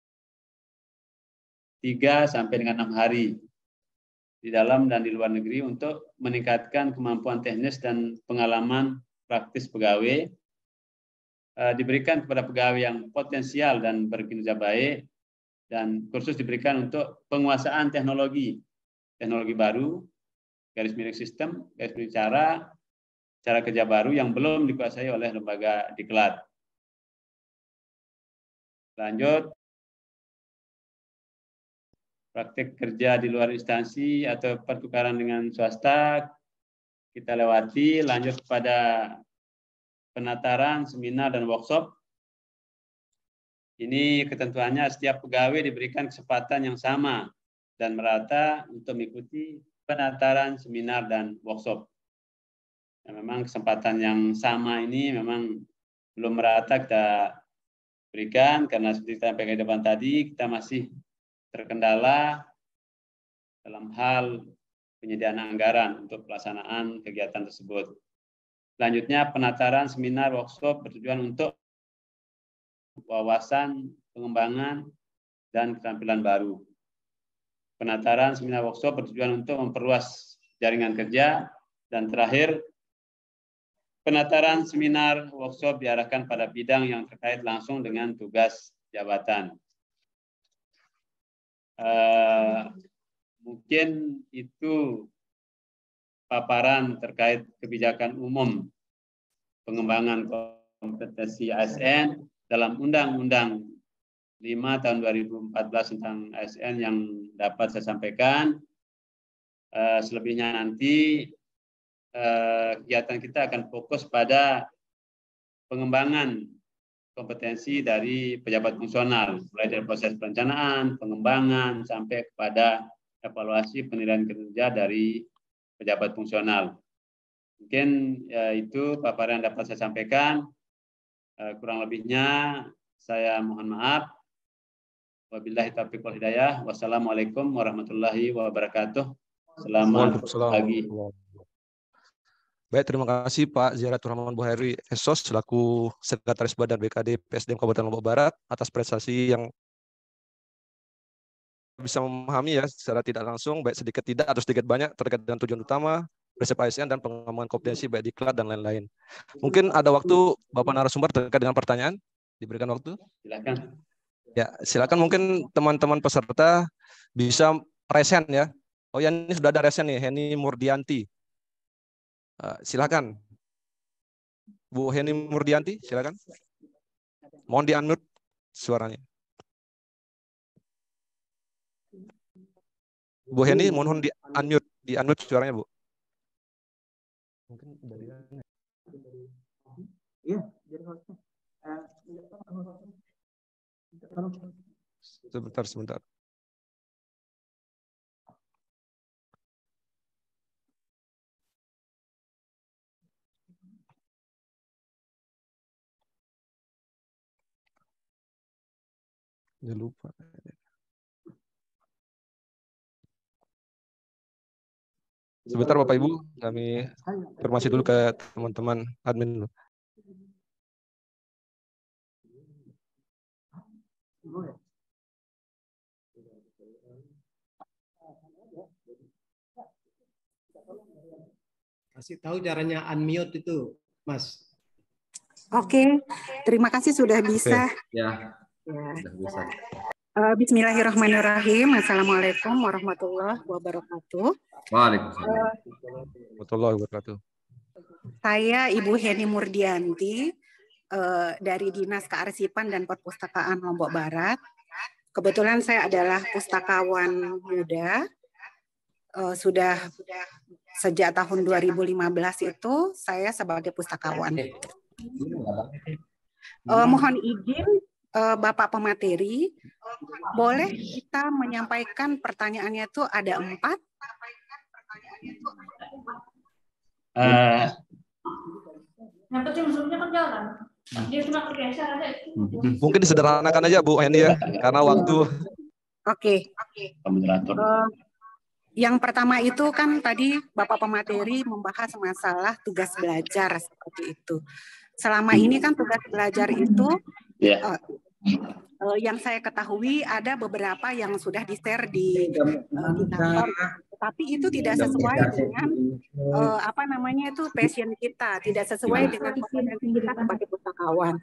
3 sampai dengan 6 hari di dalam dan di luar negeri untuk meningkatkan kemampuan teknis dan pengalaman praktis pegawai, diberikan kepada pegawai yang potensial dan berkinerja baik, dan kursus diberikan untuk penguasaan teknologi baru, garis miring sistem, garis miring cara kerja baru yang belum dikuasai oleh lembaga diklat. Lanjut, praktik kerja di luar instansi atau pertukaran dengan swasta kita lewati. Lanjut kepada penataran, seminar, dan workshop. Ini ketentuannya setiap pegawai diberikan kesempatan yang sama dan merata untuk mengikuti penataran, seminar, dan workshop. Nah, memang kesempatan yang sama ini memang belum merata kita berikan karena seperti saya sampaikan di depan tadi, kita masih terkendala dalam hal penyediaan anggaran untuk pelaksanaan kegiatan tersebut. Selanjutnya, penataran, seminar, workshop bertujuan untuk wawasan, pengembangan, dan keterampilan baru. Penataran, seminar, workshop bertujuan untuk memperluas jaringan kerja. Dan terakhir, penataran, seminar, workshop diarahkan pada bidang yang terkait langsung dengan tugas jabatan. Mungkin itu paparan terkait kebijakan umum pengembangan kompetensi ASN dalam Undang-Undang 5 tahun 2014 tentang ASN yang dapat saya sampaikan. Selebihnya nanti kegiatan kita akan fokus pada pengembangan kompetensi dari pejabat fungsional, mulai dari proses perencanaan, pengembangan, sampai kepada evaluasi penilaian kinerja dari pejabat fungsional. Mungkin itu paparan yang dapat saya sampaikan. Kurang lebihnya saya mohon maaf. Wabillahi taufiq wal hidayah. Wassalamualaikum warahmatullahi wabarakatuh. Selamat pagi.
Baik, terima kasih Pak Ziyaratul Rahman Buhairi Esos selaku Sekretaris Badan BKD PSDM Kabupaten Lombok Barat atas prestasi yang bisa memahami ya secara tidak langsung, baik sedikit tidak atau sedikit banyak terkait dengan tujuan utama, prinsip ASN dan pengembangan kompetensi baik diklat dan lain-lain. Mungkin ada waktu Bapak narasumber terkait dengan pertanyaan, diberikan waktu.
Silakan.
Ya, silakan mungkin teman-teman peserta bisa resen ya. Oh ya, ini sudah ada resen nih, Heni Murdianti. Silakan, Bu Heni Murdianti, silakan. Mohon di-unmute suaranya. Bu Heni, mohon di-unmute suaranya, Bu.
Mungkin dari
Iya, dari hostnya.
sebentar. Jangan lupa. Sebentar Bapak Ibu, kami informasi dulu ke teman-teman admin dulu.
Kasih tahu caranya unmute itu, Mas.
Oke, terima kasih sudah bisa.
Ya, sudah bisa.
Bismillahirrahmanirrahim. Assalamualaikum warahmatullahi wabarakatuh.
Waalaikumsalam.
Warahmatullahi wabarakatuh.
Saya Ibu Heni Murdianti dari Dinas Kearsipan dan Perpustakaan Lombok Barat. Kebetulan saya adalah pustakawan muda. Sudah sejak tahun 2015 itu saya sebagai pustakawan. Mohon izin Bapak pemateri, boleh kita menyampaikan pertanyaannya itu ada 4?
Yang penting zoomnya kan jalan. Dia cuma bergeser aja.
Mungkin disederhanakan aja Bu Hendy ya, karena waktu.
Oke. Yang pertama itu kan tadi Bapak pemateri membahas masalah tugas belajar seperti itu. Selama ini kan tugas belajar itu yang saya ketahui ada beberapa yang sudah di-share di kantor, tapi itu tidak sesuai dengan passion kita, tidak sesuai dengan kompetensi kita sebagai pustakawan.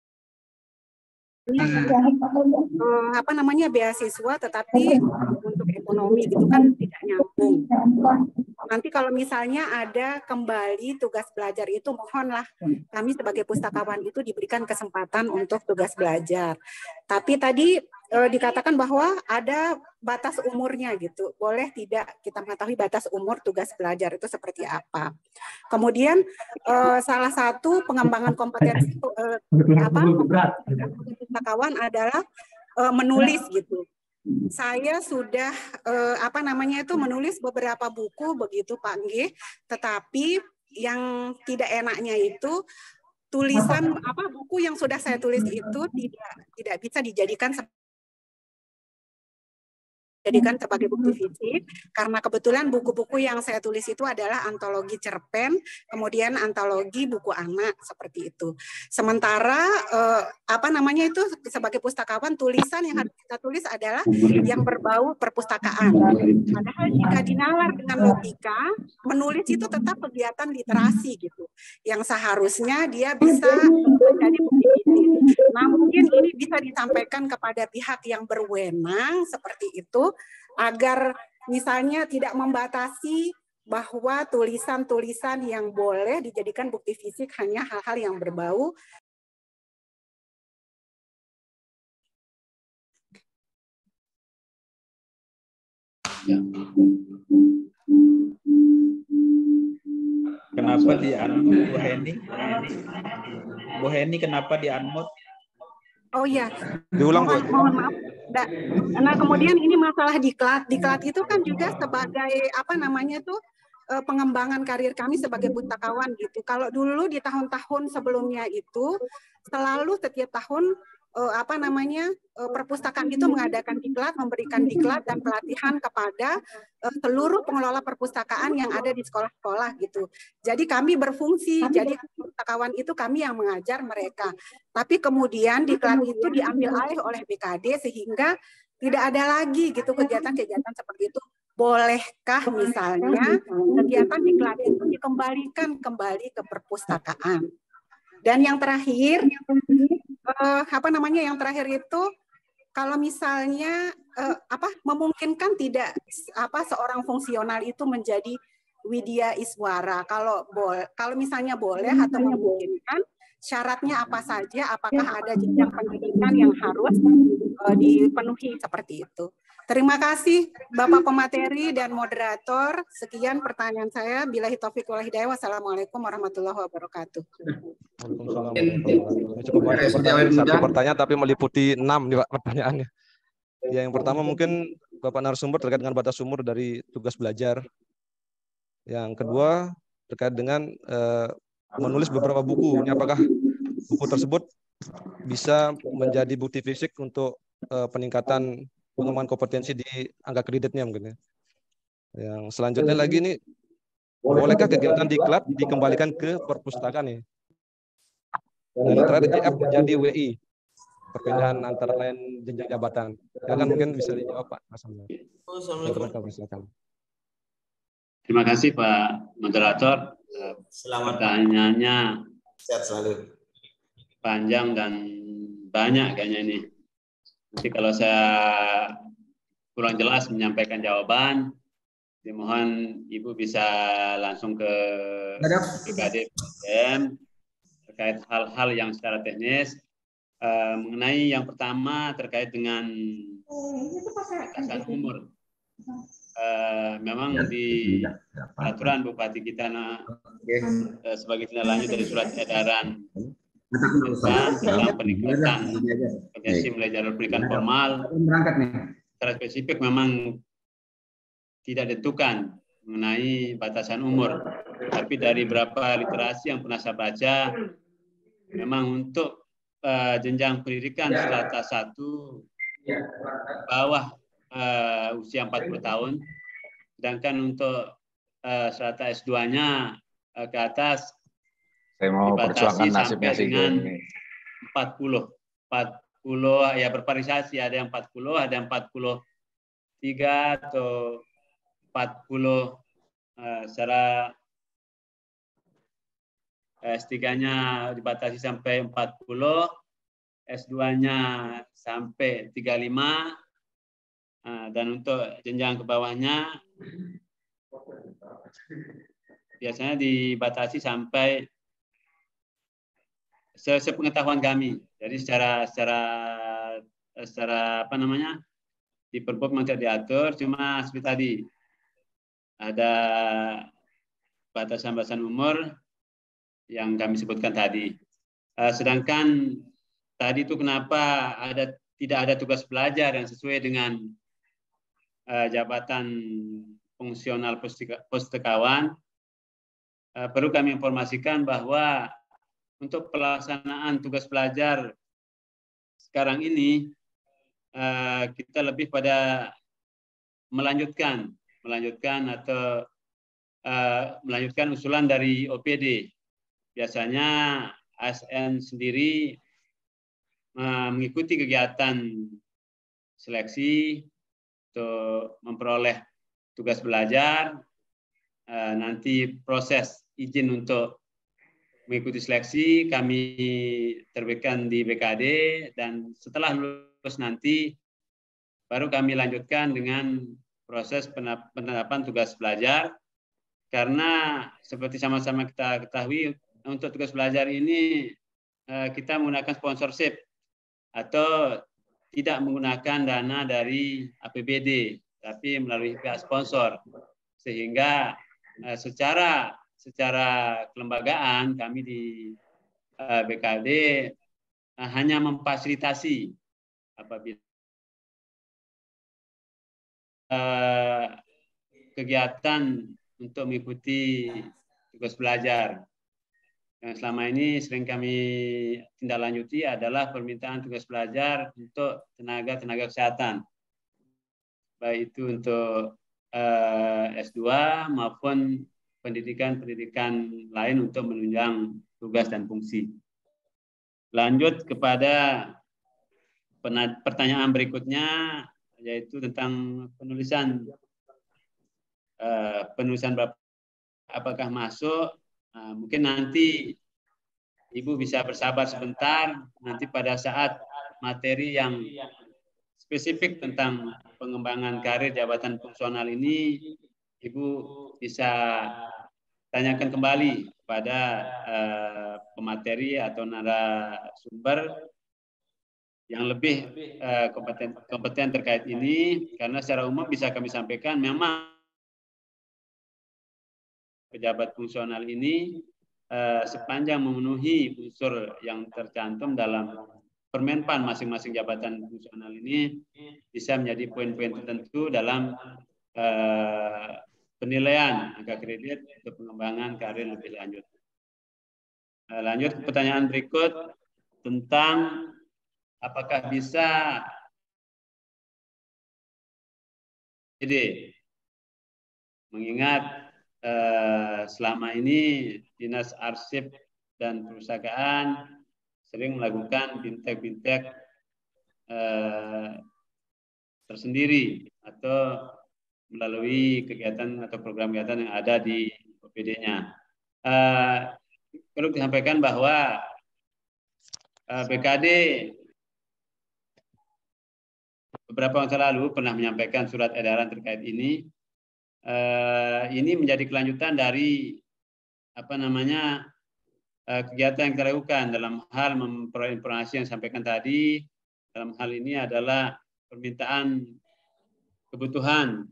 Beasiswa tetapi untuk ekonomi gitu kan tidak nyambung. Nanti kalau misalnya ada kembali tugas belajar itu, mohonlah kami sebagai pustakawan itu diberikan kesempatan untuk tugas belajar. Tapi tadi dikatakan bahwa ada batas umurnya gitu. Boleh tidak kita mengetahui batas umur tugas belajar itu seperti apa? Kemudian salah satu pengembangan kompetensi pustakawan adalah menulis gitu. Saya sudah menulis beberapa buku begitu Pak Nggih, tetapi yang tidak enaknya itu tulisan buku yang sudah saya tulis itu tidak bisa dijadikan sebagai bukti fisik, karena kebetulan buku-buku yang saya tulis itu adalah antologi cerpen, kemudian antologi buku anak seperti itu. Sementara sebagai pustakawan, tulisan yang harus kita tulis adalah yang berbau perpustakaan. Padahal jika dinalar dengan logika, menulis itu tetap kegiatan literasi gitu, yang seharusnya dia bisa menjadi bukti fisik. Nah, mungkin ini bisa disampaikan kepada pihak yang berwenang seperti itu, agar misalnya tidak membatasi bahwa tulisan-tulisan yang boleh dijadikan bukti fisik hanya hal-hal yang berbau.
Kenapa di-unmute Bu Heni? Bu Heni kenapa di-unmute?
Oh iya,
diulang Bu.
Mohon maaf. Nah, kemudian ini masalah diklat. Diklat itu kan juga sebagai pengembangan karir kami sebagai pustakawan gitu. Kalau dulu di tahun-tahun sebelumnya itu selalu setiap tahun perpustakaan itu mengadakan diklat, memberikan diklat dan pelatihan kepada seluruh pengelola perpustakaan yang ada di sekolah-sekolah gitu. Jadi kami berfungsi, jadi pustakawan itu kami yang mengajar mereka. Tapi kemudian diklat itu diambil alih oleh BKD sehingga tidak ada lagi gitu kegiatan-kegiatan seperti itu. Bolehkah misalnya kegiatan diklat itu dikembalikan kembali ke perpustakaan? Dan yang terakhir, yang terakhir itu kalau misalnya memungkinkan tidak seorang fungsional itu menjadi widya iswara. Kalau misalnya boleh atau memungkinkan, syaratnya apa saja? Apakah ada jenjang pendidikan yang harus dipenuhi seperti itu? Terima kasih Bapak pemateri dan moderator. Sekian pertanyaan saya. Billahi taufiq wal hidayah. Wassalamualaikum warahmatullahi wabarakatuh.
Waalaikumsalam warahmatullahi wabarakatuh. Ini cukup banyak pertanyaan. Satu pertanyaan tapi meliputi 6 nih Pak pertanyaannya. Yang pertama mungkin Bapak narasumber terkait dengan batas umur dari tugas belajar. Yang kedua terkait dengan menulis beberapa buku. Ini apakah buku tersebut bisa menjadi bukti fisik untuk peningkatan pengembangan kompetensi di angka kreditnya mungkin ya. Yang selanjutnya lagi nih, bolehkah kegiatan di klub dikembalikan ke perpustakaan nih? Dan yang terakhir JF menjadi WI, perbedaan antara lain jenjang jabatan. Ya kan mungkin bisa dijawab Pak. Assalamualaikum.
Terima kasih Pak Moderator.
Selamat
pertanyaannya
sehat selalu.
Panjang dan banyak kayaknya ini. Nanti kalau saya kurang jelas menyampaikan jawaban, dimohon Ibu bisa langsung ke BKD PDM terkait hal-hal yang secara teknis. Mengenai yang pertama terkait dengan batasan umur. Memang di peraturan Bupati kita sebagai tindak lanjut dari surat edaran tentang peningkatan kompetensi mulai jalur pendidikan formal secara spesifik memang tidak ditentukan mengenai batasan umur, tapi dari beberapa literasi yang pernah saya baca memang untuk jenjang pendidikan strata 1 bawah usia 40 tahun, sedangkan untuk strata S2-nya ke atas
saya mau
dibatasi
perjuangkan nasibnya
sampai
si
dengan
ini.
40 ya bervariasi, ada yang 40, ada yang 43 atau 40 secara S3-nya dibatasi sampai 40, S2-nya sampai 35, dan untuk jenjang ke bawahnya biasanya dibatasi sampai sepengetahuan kami. Jadi secara apa namanya di Perbup memang tidak diatur, cuma seperti tadi ada batasan-batasan umur yang kami sebutkan tadi. Sedangkan tadi itu kenapa tidak ada tugas belajar yang sesuai dengan jabatan fungsional pustakawan. Perlu kami informasikan bahwa untuk pelaksanaan tugas belajar sekarang ini kita lebih pada melanjutkan usulan dari OPD. Biasanya ASN sendiri mengikuti kegiatan seleksi untuk memperoleh tugas belajar, nanti proses izin untuk mengikuti seleksi kami terbitkan di BKD, dan setelah lulus nanti baru kami lanjutkan dengan proses penerapan tugas belajar. Karena seperti sama-sama kita ketahui, untuk tugas belajar ini kita menggunakan sponsorship atau tidak menggunakan dana dari APBD, tapi melalui pihak sponsor. Sehingga secara kelembagaan kami di BKD hanya memfasilitasi apabila kegiatan untuk mengikuti tugas belajar. Yang selama ini sering kami tindak lanjuti adalah permintaan tugas belajar untuk tenaga kesehatan, baik itu untuk S2 maupun pendidikan lain untuk menunjang tugas dan fungsi. Lanjut kepada pertanyaan berikutnya, yaitu tentang penulisan apakah masuk. Mungkin nanti Ibu bisa bersabar sebentar, nanti pada saat materi yang spesifik tentang pengembangan karir jabatan fungsional ini, Ibu bisa tanyakan kembali kepada pemateri atau narasumber yang lebih kompeten terkait ini, karena secara umum bisa kami sampaikan memang pejabat fungsional ini sepanjang memenuhi unsur yang tercantum dalam Permenpan masing-masing jabatan fungsional ini bisa menjadi poin-poin tertentu dalam penilaian angka kredit untuk pengembangan karir lebih lanjut. Lanjut ke pertanyaan berikut tentang apakah bisa mengingat selama ini Dinas Arsip dan Perpustakaan sering melakukan bintek-bintek tersendiri atau melalui kegiatan atau program kegiatan yang ada di OPD-nya. Perlu disampaikan bahwa BKD beberapa waktu lalu pernah menyampaikan surat edaran terkait ini. Ini menjadi kelanjutan dari kegiatan yang kita lakukan dalam hal memperoleh informasi yang disampaikan tadi. Dalam hal ini adalah permintaan kebutuhan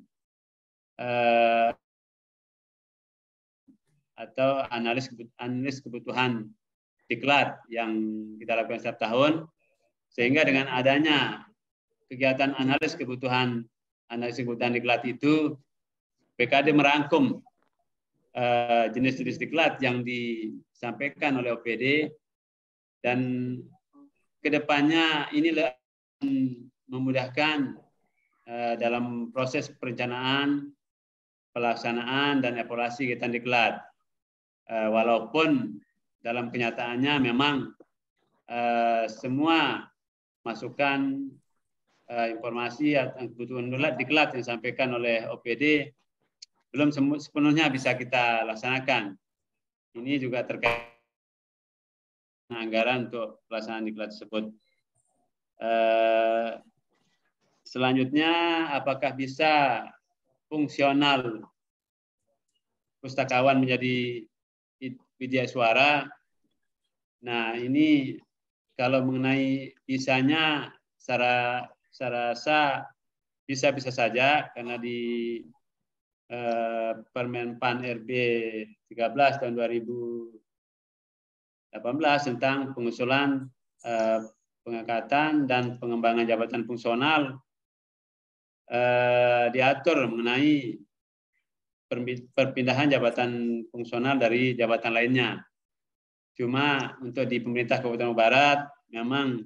atau analis kebutuhan diklat yang kita lakukan setiap tahun, sehingga dengan adanya kegiatan analis kebutuhan diklat itu, BKD merangkum jenis-jenis diklat yang disampaikan oleh OPD, dan kedepannya ini memudahkan dalam proses perencanaan, pelaksanaan, dan evaluasi kegiatan diklat. Walaupun dalam kenyataannya memang semua masukan informasi atau kebutuhan diklat yang disampaikan oleh OPD belum sepenuhnya bisa kita laksanakan. Ini juga terkait anggaran untuk pelaksanaan diklat tersebut. Selanjutnya, apakah bisa fungsional pustakawan menjadi widya suara? Nah, ini kalau mengenai bisanya, secara rasa bisa-bisa saja, karena di Permenpan RB 13 tahun 2018 tentang pengusulan pengangkatan dan pengembangan jabatan fungsional diatur mengenai perpindahan jabatan fungsional dari jabatan lainnya. Cuma untuk di pemerintah Kabupaten Barat memang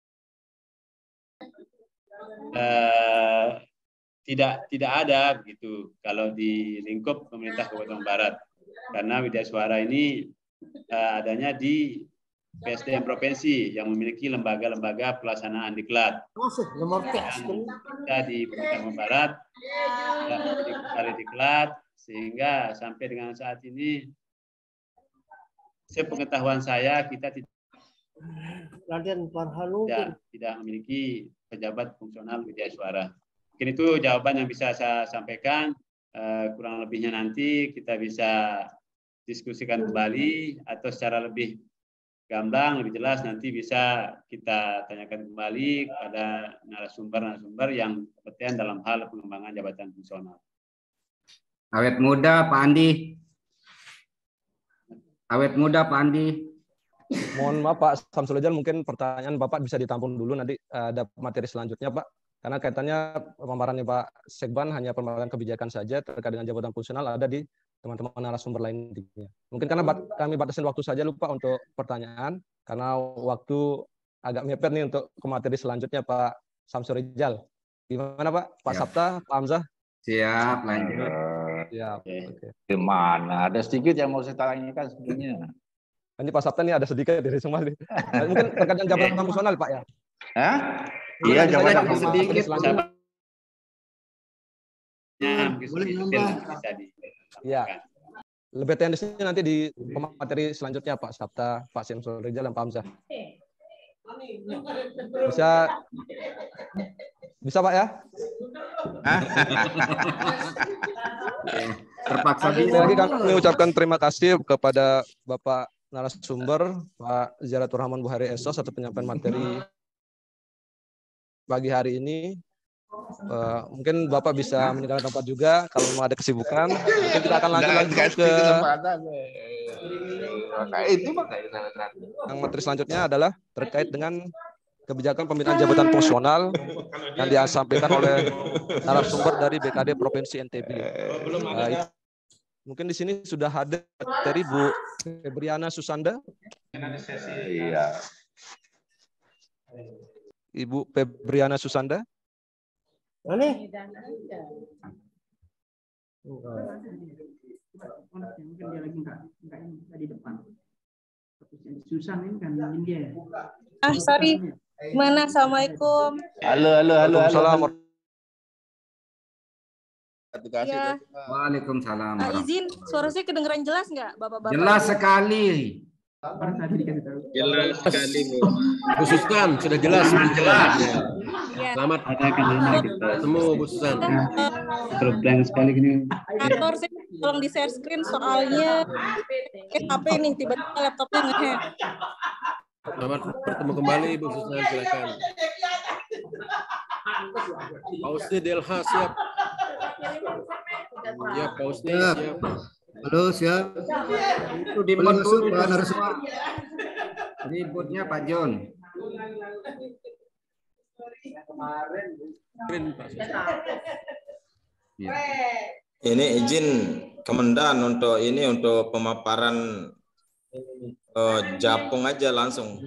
tidak ada begitu kalau di lingkup pemerintah Kabupaten Barat, karena widya suara ini adanya di PSDM provinsi yang memiliki lembaga-lembaga pelaksanaan diklat. Kita di Kabupaten Barat dari diklat, sehingga sampai dengan saat ini sepengetahuan saya kita tidak memiliki pejabat fungsional widya suara. Mungkin itu jawaban yang bisa saya sampaikan. Kurang lebihnya nanti kita bisa diskusikan kembali, atau secara lebih gamblang, lebih jelas nanti bisa kita tanyakan kembali kepada narasumber yang kompeten dalam hal pengembangan jabatan fungsional.
Awet muda Pak Andi. Awet muda Pak Andi.
Mohon maaf Pak Samsul Rijal, mungkin pertanyaan Bapak bisa ditampung dulu, nanti ada materi selanjutnya Pak. Karena kaitannya pemaparannya Pak Sekban hanya pemaparan kebijakan saja, terkait dengan jabatan fungsional ada di teman-teman narasumber lainnya. Mungkin karena kami batasin waktu saja, lupa untuk pertanyaan, karena waktu agak mepet nih untuk ke materi selanjutnya Pak Samsul Rijal. Gimana Pak? Pak Sabta, Pak Hamzah?
Siap, lanjut.
Siap. Okay.
Gimana? Ada sedikit yang mau saya tanyakan sebenarnya.
Ini Pak Sabta nih ada sedikit dari semua. Mungkin terkait dengan jabatan fungsional Pak ya?
Hah? Iya, jabatan
sedikit.
Ya. Lebih teknisnya nanti di materi selanjutnya Pak Sabta, Pak Samsul Rijal, dan Pak Hamzah. Bisa Pak ya?
Terpaksa.
Lagi kami ucapkan terima kasih kepada Bapak narasumber Pak Ziyaratur Rahman Buhari SOS atas penyampaian materi pagi hari ini. Mungkin Bapak bisa meninggalkan tempat juga kalau memang ada kesibukan. Mungkin kita akan lanjut ke yang materi selanjutnya adalah terkait dengan kebijakan pembinaan jabatan fungsional yang disampaikan oleh narasumber dari BKD Provinsi NTB. Mungkin di sini sudah ada dari Bu Febriana Susanda.
Iya.
Ibu Febriana Susanda.
Ini
mungkin dia lagi enggak di depan. Susan ini kan dia.
Sorry. Gimana? Assalamualaikum.
Halo.
Waalaikumsalam.
Ya.
Waalaikumsalam.
Izin, suara saya kedengeran jelas nggak, Bapak-bapak?
Jelas sekali.
Jelas sekali, Bu. Bu Susan, sudah jelas.
Ya.
Selamat ketemu, Bu Susan.
Terblank sekali gini.
Kantor saya tolong di share screen soalnya HP nih tiba-tiba laptopnya nge-hang.
Selamat bertemu kembali, Bu Susan, silakan. Pausnya Delha siap. Ya, pausnya siap.
Halo, siap. Itu di masuk Pak narasumber. Ributnya Pak John.
Ini izin Kemendan untuk pemaparan Japung aja langsung.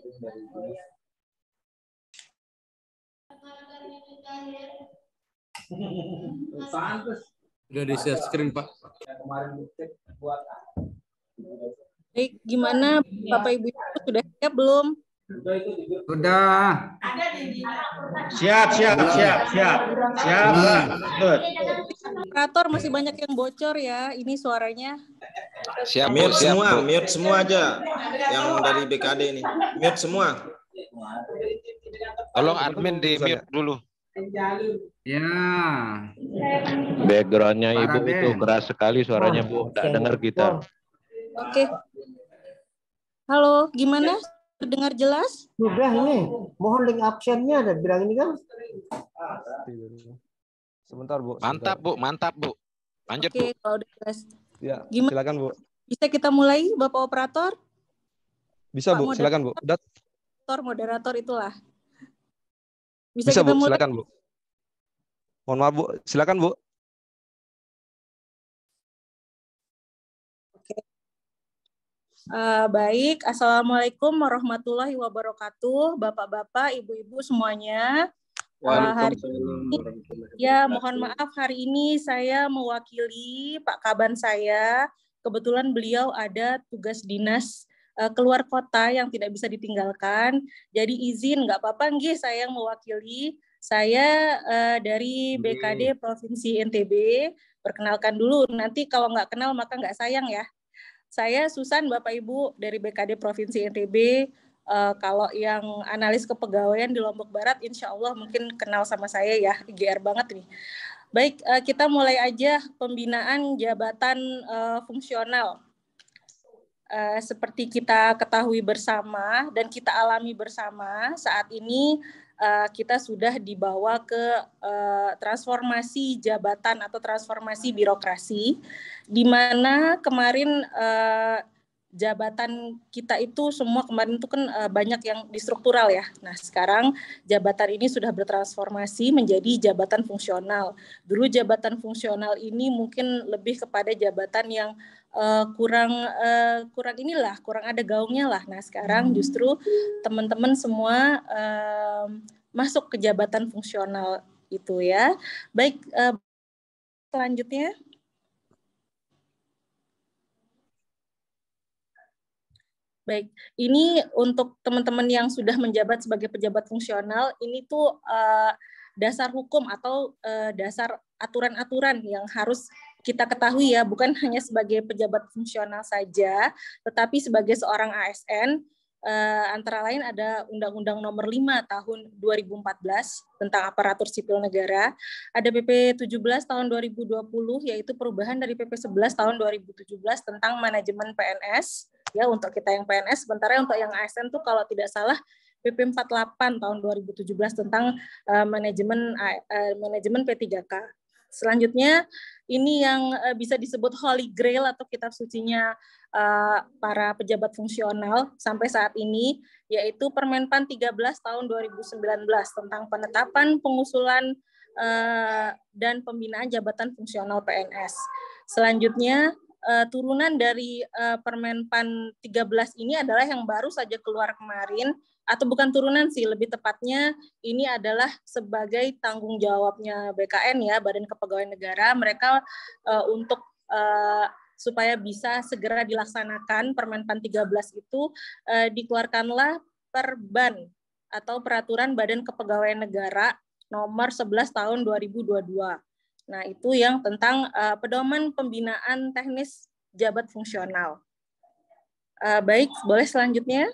Sudah di share screen, Pak.
Baik, gimana Bapak Ibu sudah siap belum?
Sudah.
Siap.
Operator masih banyak yang bocor ya, ini suaranya.
Siap, mute semua aja yang dari BKD ini. Mute semua.
Tolong admin di mute dulu.
Ya.
Backgroundnya Ibu itu keras sekali suaranya, Bu. Tidak dengar kita.
Oke. Halo, gimana? Terdengar jelas?
Sudah ini. Mohon link absennya ada bilang ini kan.
Sebentar, Bu.
Mantap, Bu. Lanjut,
Oke,
Bu.
kalau udah jelas.
Ya,
gimana?
silakan, Bu.
Bisa kita mulai, Bapak Operator?
Bisa, Bu. Silakan, Bu.
Moderator itulah.
Bisa
kita
Bu,
mulai?
silakan, Bu. Mohon maaf, Bu. Silakan, Bu.
Baik, Assalamualaikum warahmatullahi wabarakatuh, Bapak-bapak, Ibu-ibu semuanya. Hari ini, ya mohon maaf hari ini saya mewakili Pak Kaban saya. Kebetulan beliau ada tugas dinas keluar kota yang tidak bisa ditinggalkan. Jadi izin, nggak apa-apa, nggih saya yang mewakili. Saya dari BKD Provinsi NTB. Perkenalkan dulu, nanti kalau nggak kenal maka nggak sayang ya. Saya Susan, Bapak Ibu, dari BKD Provinsi NTB. Kalau yang analis kepegawaian di Lombok Barat, insya Allah mungkin kenal sama saya ya, GR banget nih. Baik, kita mulai aja pembinaan jabatan fungsional. Seperti kita ketahui bersama dan kita alami bersama, saat ini kita sudah dibawa ke transformasi jabatan atau transformasi birokrasi, di mana kemarin jabatan kita itu semua kemarin itu kan banyak yang distruktural ya. Nah sekarang jabatan ini sudah bertransformasi menjadi jabatan fungsional. Dulu jabatan fungsional ini mungkin lebih kepada jabatan yang kurang ada gaungnya lah. Nah sekarang justru teman-teman semua masuk ke jabatan fungsional itu ya. Baik, selanjutnya. Baik, ini untuk teman-teman yang sudah menjabat sebagai pejabat fungsional, ini tuh dasar hukum atau dasar aturan-aturan yang harus kita ketahui ya, bukan hanya sebagai pejabat fungsional saja, tetapi sebagai seorang ASN, antara lain ada Undang-Undang Nomor 5 Tahun 2014 tentang Aparatur Sipil Negara, ada PP 17 Tahun 2020 yaitu perubahan dari PP 11 Tahun 2017 tentang manajemen PNS ya untuk kita yang PNS, sementara untuk yang ASN tuh kalau tidak salah PP 48 tahun 2017 tentang manajemen P3K. Selanjutnya ini yang bisa disebut Holy Grail atau kitab sucinya para pejabat fungsional sampai saat ini, yaitu Permenpan 13 tahun 2019 tentang penetapan, pengusulan, dan pembinaan jabatan fungsional PNS. Selanjutnya, turunan dari Permenpan 13 ini adalah yang baru saja keluar kemarin, atau bukan turunan sih, lebih tepatnya ini adalah sebagai tanggung jawabnya BKN ya, Badan Kepegawaian Negara, mereka untuk supaya bisa segera dilaksanakan Permenpan 13 itu dikeluarkanlah Perban atau Peraturan Badan Kepegawaian Negara nomor 11 tahun 2022. Nah, itu yang tentang pedoman pembinaan teknis jabat fungsional. Baik, boleh selanjutnya.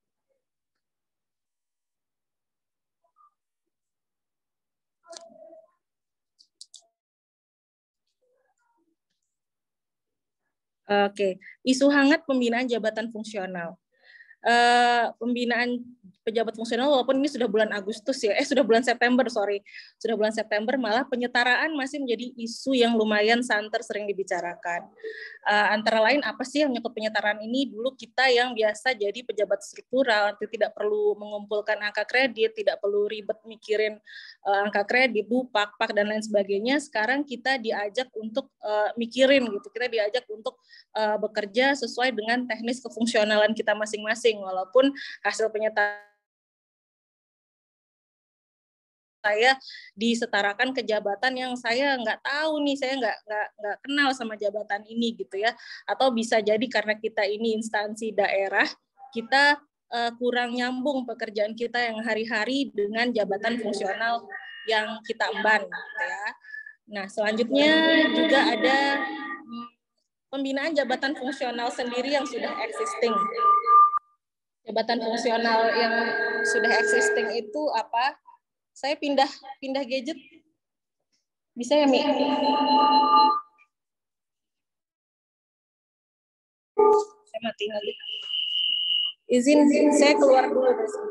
Oke, isu hangat pembinaan jabatan fungsional. Pembinaan pejabat fungsional walaupun ini sudah bulan Agustus ya, sudah bulan September, sudah bulan September, malah penyetaraan masih menjadi isu yang lumayan santer sering dibicarakan. Antara lain apa sih yang menyangkut penyetaraan ini? Dulu kita yang biasa jadi pejabat struktural, tidak perlu mengumpulkan angka kredit, tidak perlu ribet mikirin angka kredit, bupak, pak dan lain sebagainya. Sekarang kita diajak untuk mikirin gitu, kita diajak untuk bekerja sesuai dengan teknis kefungsionalan kita masing-masing, walaupun hasil penyetaraan saya disetarakan ke jabatan yang saya nggak tahu nih, saya nggak kenal sama jabatan ini gitu ya, atau bisa jadi karena kita ini instansi daerah, kita kurang nyambung pekerjaan kita yang hari-hari dengan jabatan fungsional yang kita emban gitu ya. Nah, selanjutnya juga ada pembinaan jabatan fungsional sendiri yang sudah existing. Jabatan fungsional yang sudah existing itu apa? Saya pindah gadget. Bisa ya, Mi? Saya matiin lagi. Izin, saya keluar dulu dari sini.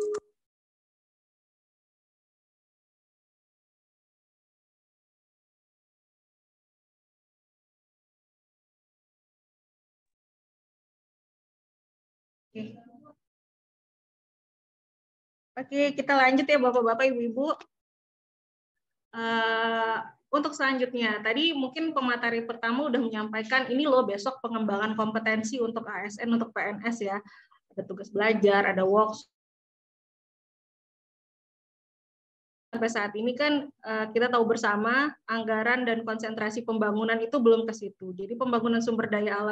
Oke, kita lanjut ya Bapak-Bapak, Ibu-Ibu. Untuk selanjutnya, tadi mungkin pemateri pertama udah menyampaikan ini loh besok pengembangan kompetensi untuk ASN, untuk PNS ya. Ada tugas belajar, ada workshop. Sampai saat ini kan kita tahu bersama anggaran dan konsentrasi pembangunan itu belum ke situ. Jadi pembangunan sumber daya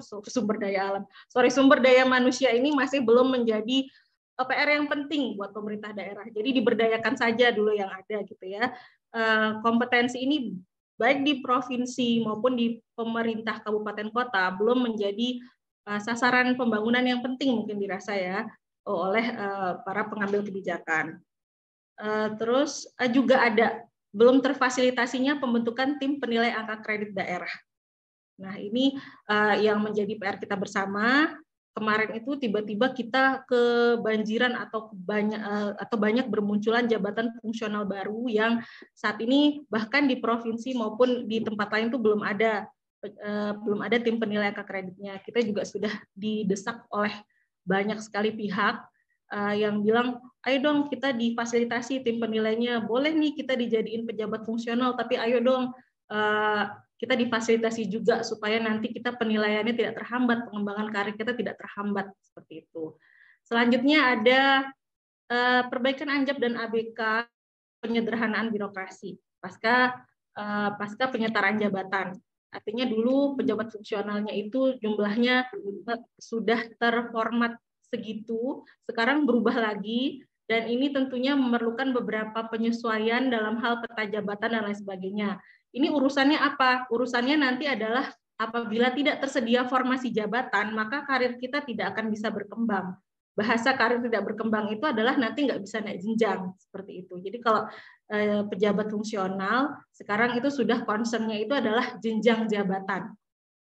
manusia ini masih belum menjadi PR yang penting buat pemerintah daerah. Jadi diberdayakan saja dulu yang ada gitu ya. Kompetensi ini baik di provinsi maupun di pemerintah kabupaten kota belum menjadi sasaran pembangunan yang penting mungkin dirasa ya oleh para pengambil kebijakan. Terus juga ada belum terfasilitasinya pembentukan tim penilai angka kredit daerah. Nah, ini yang menjadi PR kita bersama. Kemarin itu tiba-tiba kita kebanjiran atau banyak bermunculan jabatan fungsional baru yang saat ini bahkan di provinsi maupun di tempat lain itu belum ada tim penilai angka kreditnya. Kita juga sudah didesak oleh banyak sekali pihak yang bilang, ayo dong kita difasilitasi tim penilainya, boleh nih kita dijadiin pejabat fungsional, tapi ayo dong kita difasilitasi juga supaya nanti kita penilaiannya tidak terhambat, pengembangan karir kita tidak terhambat, seperti itu. Selanjutnya ada perbaikan ANJAP dan ABK, penyederhanaan birokrasi pasca penyetaraan jabatan. Artinya dulu pejabat fungsionalnya itu jumlahnya sudah terformat segitu, sekarang berubah lagi, dan ini tentunya memerlukan beberapa penyesuaian dalam hal peta jabatan dan lain sebagainya. Ini urusannya apa? Urusannya nanti adalah apabila tidak tersedia formasi jabatan, maka karir kita tidak akan bisa berkembang. Bahasa karir tidak berkembang itu adalah nanti nggak bisa naik jenjang, seperti itu. Jadi kalau pejabat fungsional, sekarang itu sudah concernnya itu adalah jenjang jabatan.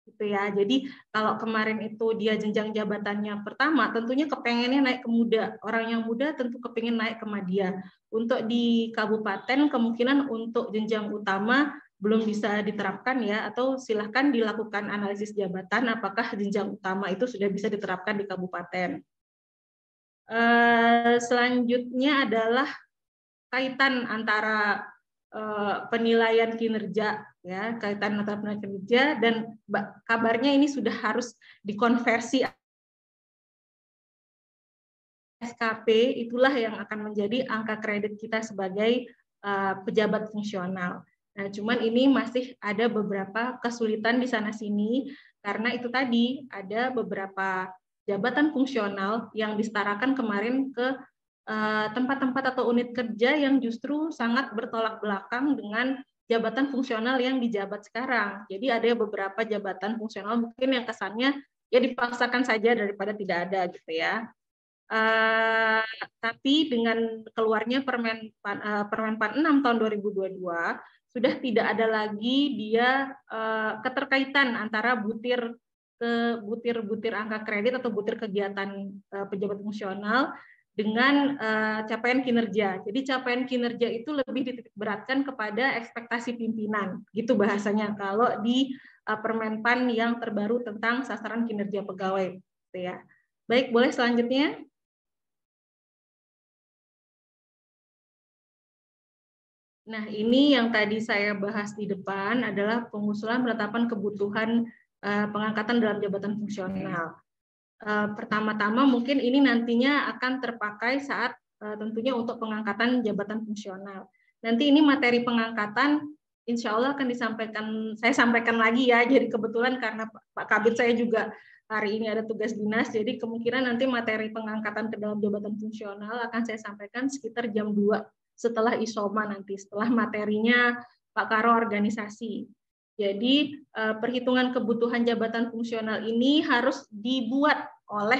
gitu ya. Jadi kalau kemarin itu dia jenjang jabatannya pertama, tentunya kepengennya naik ke muda. Orang yang muda tentu kepengen naik ke madya. Untuk di kabupaten kemungkinan untuk jenjang utama belum bisa diterapkan ya, atau silahkan dilakukan analisis jabatan apakah jenjang utama itu sudah bisa diterapkan di kabupaten. Selanjutnya adalah kaitan antara penilaian kinerja ya, kaitan antara penilaian kinerja dan kabarnya ini sudah harus dikonversi SKP, itulah yang akan menjadi angka kredit kita sebagai pejabat fungsional. Nah, cuman ini masih ada beberapa kesulitan di sana sini karena itu tadi ada beberapa jabatan fungsional yang disetarakan kemarin ke tempat-tempat atau unit kerja yang justru sangat bertolak belakang dengan jabatan fungsional yang dijabat sekarang. Jadi ada beberapa jabatan fungsional mungkin yang kesannya ya dipaksakan saja daripada tidak ada gitu ya. Tapi dengan keluarnya Permenpan 6 tahun 2022 sudah tidak ada lagi dia keterkaitan antara butir angka kredit atau butir kegiatan pejabat fungsional dengan capaian kinerja. Jadi capaian kinerja itu lebih dititikberatkan kepada ekspektasi pimpinan, gitu bahasanya kalau di Permenpan yang terbaru tentang sasaran kinerja pegawai. Gitu ya. Baik, boleh selanjutnya. Nah, ini yang tadi saya bahas di depan adalah pengusulan penetapan kebutuhan pengangkatan dalam jabatan fungsional. Pertama-tama mungkin ini nantinya akan terpakai saat tentunya untuk pengangkatan jabatan fungsional. Nanti ini materi pengangkatan insya Allah akan saya sampaikan lagi ya, jadi kebetulan karena Pak Kabid saya juga hari ini ada tugas dinas, jadi kemungkinan nanti materi pengangkatan ke dalam jabatan fungsional akan saya sampaikan sekitar jam 2 setelah ISOMA nanti, setelah materinya Pak Karo organisasi. Jadi perhitungan kebutuhan jabatan fungsional ini harus dibuat oleh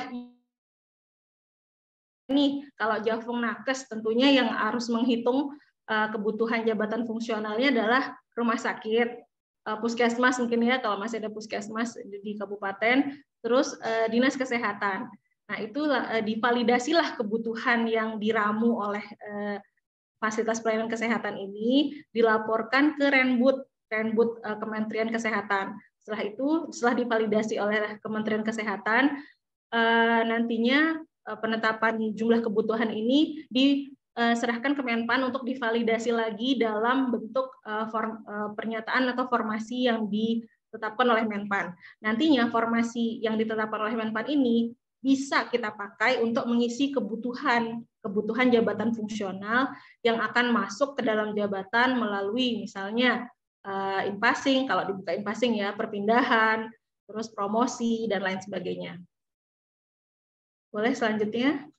ini kalau Javung Nakes tentunya yang harus menghitung kebutuhan jabatan fungsionalnya adalah rumah sakit, puskesmas mungkin ya kalau masih ada puskesmas di kabupaten, terus dinas kesehatan. Nah itu divalidasilah kebutuhan yang diramu oleh fasilitas pelayanan kesehatan ini dilaporkan ke Renbud Kementerian Kesehatan. Setelah itu, setelah divalidasi oleh Kementerian Kesehatan, nantinya penetapan jumlah kebutuhan ini diserahkan ke Menpan untuk divalidasi lagi dalam bentuk pernyataan atau formasi yang ditetapkan oleh Menpan. Nantinya formasi yang ditetapkan oleh Menpan ini bisa kita pakai untuk mengisi kebutuhan jabatan fungsional yang akan masuk ke dalam jabatan melalui misalnya in-passing, kalau dibuka in-passing ya, perpindahan, terus promosi, dan lain sebagainya. Boleh selanjutnya?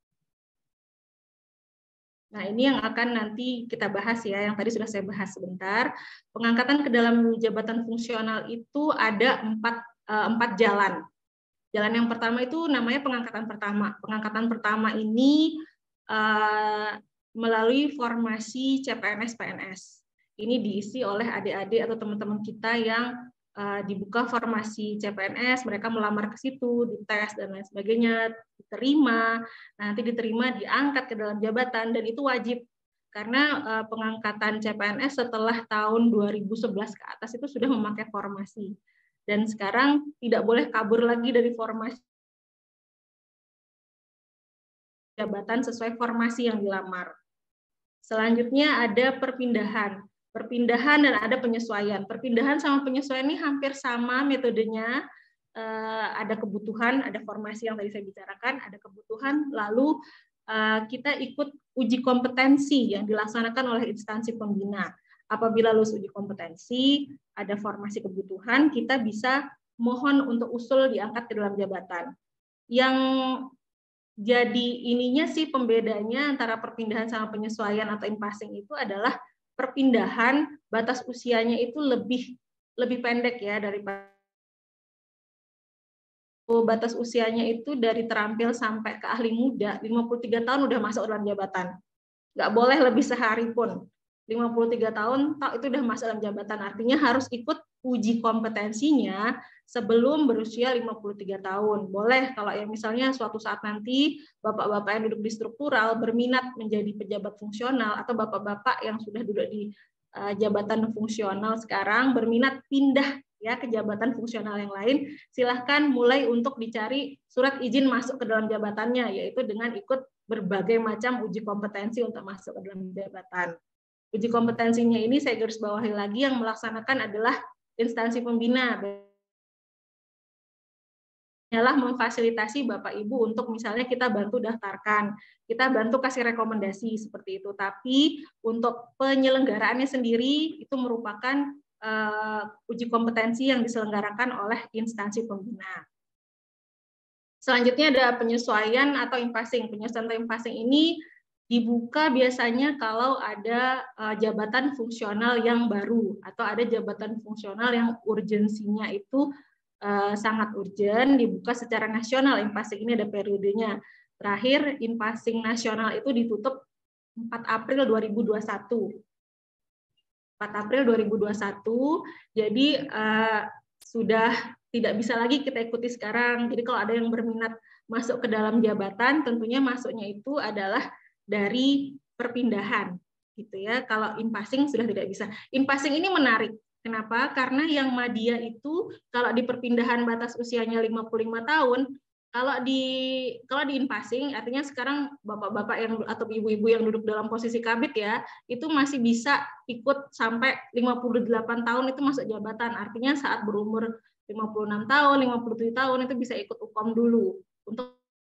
Nah, ini yang akan nanti kita bahas ya, yang tadi sudah saya bahas sebentar. Pengangkatan ke dalam jabatan fungsional itu ada empat jalan. Jalan yang pertama itu namanya pengangkatan pertama. Pengangkatan pertama ini melalui formasi CPNS-PNS. Ini diisi oleh adik-adik atau teman-teman kita yang dibuka formasi CPNS, mereka melamar ke situ, dites dan lain sebagainya, diterima, nanti diterima, diangkat ke dalam jabatan, dan itu wajib. Karena pengangkatan CPNS setelah tahun 2011 ke atas itu sudah memakai formasi. Dan sekarang tidak boleh kabur lagi dari formasi jabatan sesuai formasi yang dilamar. Selanjutnya ada perpindahan dan ada penyesuaian. Perpindahan sama penyesuaian ini hampir sama metodenya. Ada kebutuhan, ada formasi yang tadi saya bicarakan, ada kebutuhan, lalu kita ikut uji kompetensi yang dilaksanakan oleh instansi pembina. Apabila lulus uji kompetensi, ada formasi kebutuhan, kita bisa mohon untuk usul diangkat ke dalam jabatan. Yang jadi ininya sih pembedanya antara perpindahan sama penyesuaian atau in-passing itu adalah perpindahan batas usianya itu lebih pendek ya daripada batas usianya itu dari terampil sampai ke ahli muda 53 tahun udah masuk dalam jabatan. Nggak boleh lebih sehari pun. 53 tahun itu udah masuk dalam jabatan, artinya harus ikut uji kompetensinya sebelum berusia 53 tahun. Boleh kalau yang misalnya suatu saat nanti bapak-bapak yang duduk di struktural berminat menjadi pejabat fungsional, atau bapak-bapak yang sudah duduk di jabatan fungsional sekarang berminat pindah ya ke jabatan fungsional yang lain, silahkan mulai untuk dicari surat izin masuk ke dalam jabatannya, yaitu dengan ikut berbagai macam uji kompetensi untuk masuk ke dalam jabatan. Uji kompetensinya ini saya garis bawahi lagi, yang melaksanakan adalah instansi pembina, adalah memfasilitasi Bapak Ibu untuk misalnya kita bantu daftarkan, kita bantu kasih rekomendasi seperti itu. Tapi untuk penyelenggaraannya sendiri itu merupakan uji kompetensi yang diselenggarakan oleh instansi pembina. Selanjutnya ada penyesuaian atau impasing. Penyesuaian atau impasing ini dibuka biasanya kalau ada jabatan fungsional yang baru atau ada jabatan fungsional yang urgensinya itu sangat urgent, dibuka secara nasional. Impasing ini ada periodenya. Terakhir impasing nasional itu ditutup 4 April 2021. 4 April 2021, jadi sudah tidak bisa lagi kita ikuti sekarang. Jadi kalau ada yang berminat masuk ke dalam jabatan, tentunya masuknya itu adalah dari perpindahan, gitu ya. Kalau impasing sudah tidak bisa. Impasing ini menarik. Kenapa? Karena yang madya itu kalau di perpindahan batas usianya 55 tahun, kalau di impasing artinya sekarang bapak-bapak yang atau ibu-ibu yang duduk dalam posisi kabit ya, itu masih bisa ikut sampai 58 tahun itu masuk jabatan. Artinya saat berumur 56 tahun, 57 tahun itu bisa ikut UKOM dulu. Untuk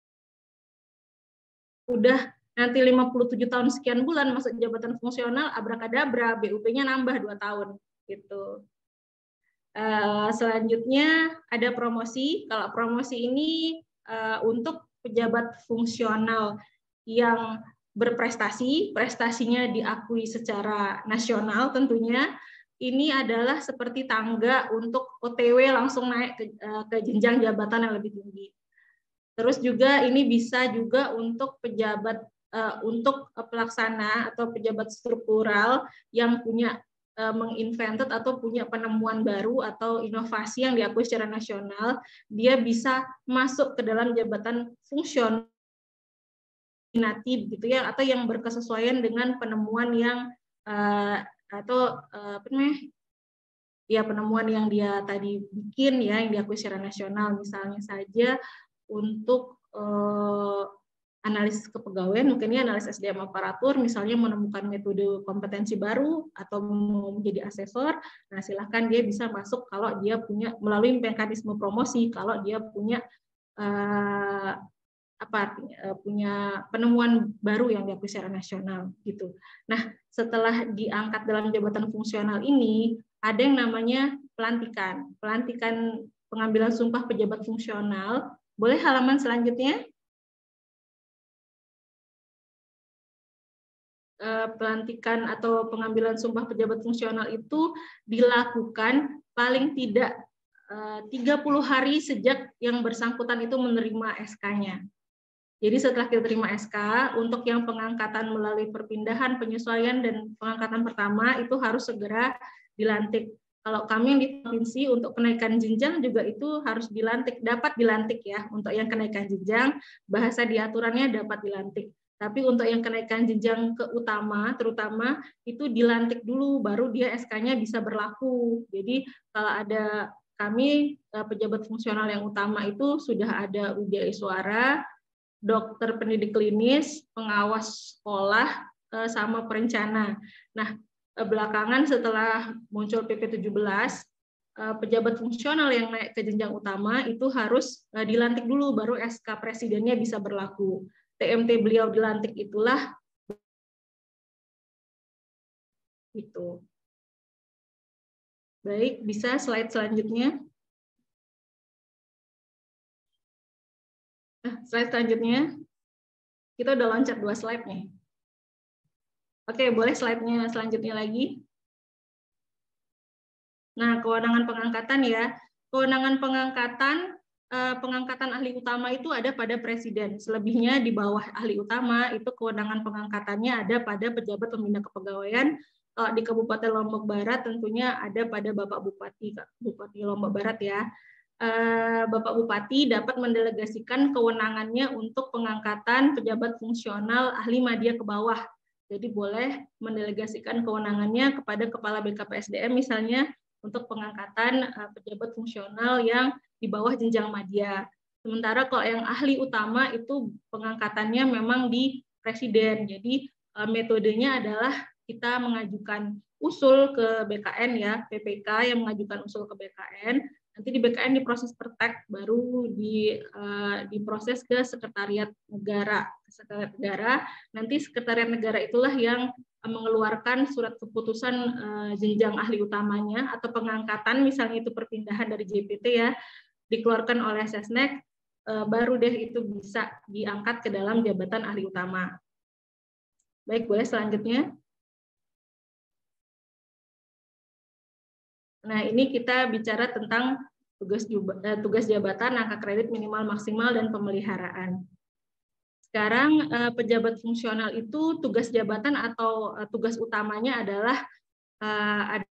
udah nanti 57 tahun sekian bulan masuk jabatan fungsional, abrakadabra, BUP-nya nambah 2 tahun gitu. Selanjutnya ada promosi. Kalau promosi ini untuk pejabat fungsional yang berprestasi, prestasinya diakui secara nasional tentunya, ini adalah seperti tangga untuk OTW langsung naik ke jenjang jabatan yang lebih tinggi. Terus juga ini bisa juga untuk pejabat, untuk pelaksana atau pejabat struktural yang punya menginvented atau punya penemuan baru atau inovasi yang diakui secara nasional, dia bisa masuk ke dalam jabatan fungsional gitu ya, atau yang berkesesuaian dengan penemuan yang atau apa namanya ya, penemuan yang dia tadi bikin ya, yang diakui secara nasional. Misalnya saja untuk analisis kepegawaian, mungkin ini analisis SDM aparatur, misalnya menemukan metode kompetensi baru atau mau menjadi asesor, nah silahkan dia bisa masuk kalau dia punya melalui mekanisme promosi, kalau dia punya punya penemuan baru yang diakui secara nasional gitu. Nah, setelah diangkat dalam jabatan fungsional ini, ada yang namanya pelantikan. Pelantikan pengambilan sumpah pejabat fungsional. Boleh halaman selanjutnya? Pelantikan atau pengambilan sumpah pejabat fungsional itu dilakukan paling tidak 30 hari sejak yang bersangkutan itu menerima SK-nya. Jadi setelah kita terima SK, untuk yang pengangkatan melalui perpindahan, penyesuaian, dan pengangkatan pertama itu harus segera dilantik. Kalau kami yang di provinsi untuk kenaikan jenjang juga itu harus dilantik, dapat dilantik ya. Untuk yang kenaikan jenjang, bahasa di aturannya dapat dilantik. Tapi untuk yang kenaikan jenjang ke utama, terutama itu dilantik dulu, baru dia SK-nya bisa berlaku. Jadi kalau ada kami pejabat fungsional yang utama itu sudah ada UJ Iswara, dokter pendidik klinis, pengawas sekolah, sama perencana. Nah, belakangan setelah muncul PP 17, pejabat fungsional yang naik ke jenjang utama itu harus dilantik dulu, baru SK presidennya bisa berlaku. TMT beliau dilantik itulah itu. Baik, bisa slide selanjutnya. Slide selanjutnya. Kita udah loncat 2 slide nih. Oke, boleh slide-nya selanjutnya lagi. Nah, kewenangan pengangkatan ya. Kewenangan pengangkatan ahli utama itu ada pada presiden. Selebihnya di bawah ahli utama itu kewenangan pengangkatannya ada pada pejabat pembina kepegawaian Di Kabupaten Lombok Barat tentunya ada pada Bapak Bupati Lombok Barat ya. Bapak Bupati dapat mendelegasikan kewenangannya untuk pengangkatan pejabat fungsional ahli media ke bawah. Jadi boleh mendelegasikan kewenangannya kepada Kepala BKPSDM misalnya untuk pengangkatan pejabat fungsional yang di bawah jenjang madya. Sementara kalau yang ahli utama itu pengangkatannya memang di Presiden. Jadi metodenya adalah kita mengajukan usul ke BKN ya, PPK yang mengajukan usul ke BKN. Nanti di BKN diproses pertek, baru diproses ke Sekretariat Negara. Nanti Sekretariat Negara itulah yang mengeluarkan surat keputusan jenjang ahli utamanya atau pengangkatan, misalnya itu perpindahan dari JPT ya, dikeluarkan oleh Sesnek, baru deh itu bisa diangkat ke dalam jabatan ahli utama. Baik, boleh selanjutnya. Nah, ini kita bicara tentang tugas jabatan, angka kredit minimal maksimal, dan pemeliharaan. Sekarang pejabat fungsional itu tugas jabatan atau tugas utamanya adalah ada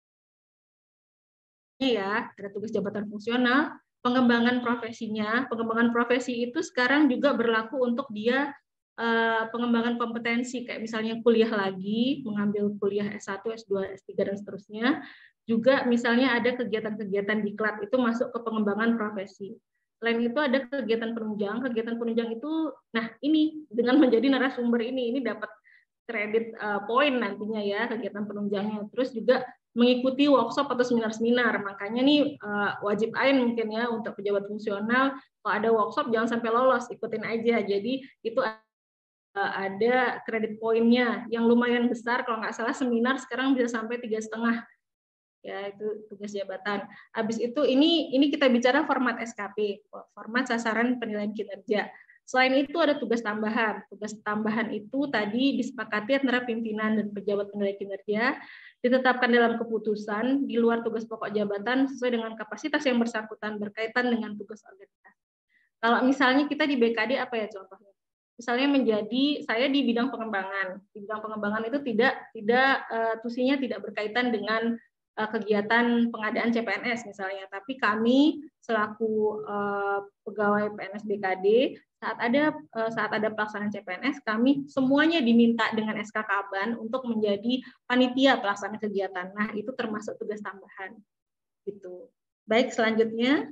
tugas jabatan fungsional, pengembangan profesinya. Pengembangan profesi itu sekarang juga berlaku untuk dia pengembangan kompetensi, kayak misalnya kuliah lagi, mengambil kuliah S1, S2, S3, dan seterusnya. Juga misalnya ada kegiatan-kegiatan diklat, itu masuk ke pengembangan profesi. Selain itu ada kegiatan penunjang itu, nah ini dengan menjadi narasumber ini dapat kredit poin nantinya ya, kegiatan penunjangnya. Terus juga mengikuti workshop atau seminar-seminar, makanya nih wajib ain mungkin ya untuk pejabat fungsional, kalau ada workshop jangan sampai lolos, ikutin aja. Jadi itu ada kredit poinnya yang lumayan besar, kalau nggak salah seminar sekarang bisa sampai 3,5. Ya, itu tugas jabatan. Habis itu ini kita bicara format SKP, format sasaran penilaian kinerja. Selain itu ada tugas tambahan. Tugas tambahan itu tadi disepakati antara pimpinan dan pejabat penilai kinerja, ditetapkan dalam keputusan di luar tugas pokok jabatan sesuai dengan kapasitas yang bersangkutan berkaitan dengan tugas organisasi. Kalau misalnya kita di BKD apa ya contohnya? Misalnya saya di bidang pengembangan. Di bidang pengembangan itu tusinya tidak berkaitan dengan kegiatan pengadaan CPNS misalnya, tapi kami selaku pegawai PNS BKD saat ada pelaksanaan CPNS, kami semuanya diminta dengan SK Kaban untuk menjadi panitia pelaksana kegiatan. Nah, itu termasuk tugas tambahan. Gitu. Baik, selanjutnya.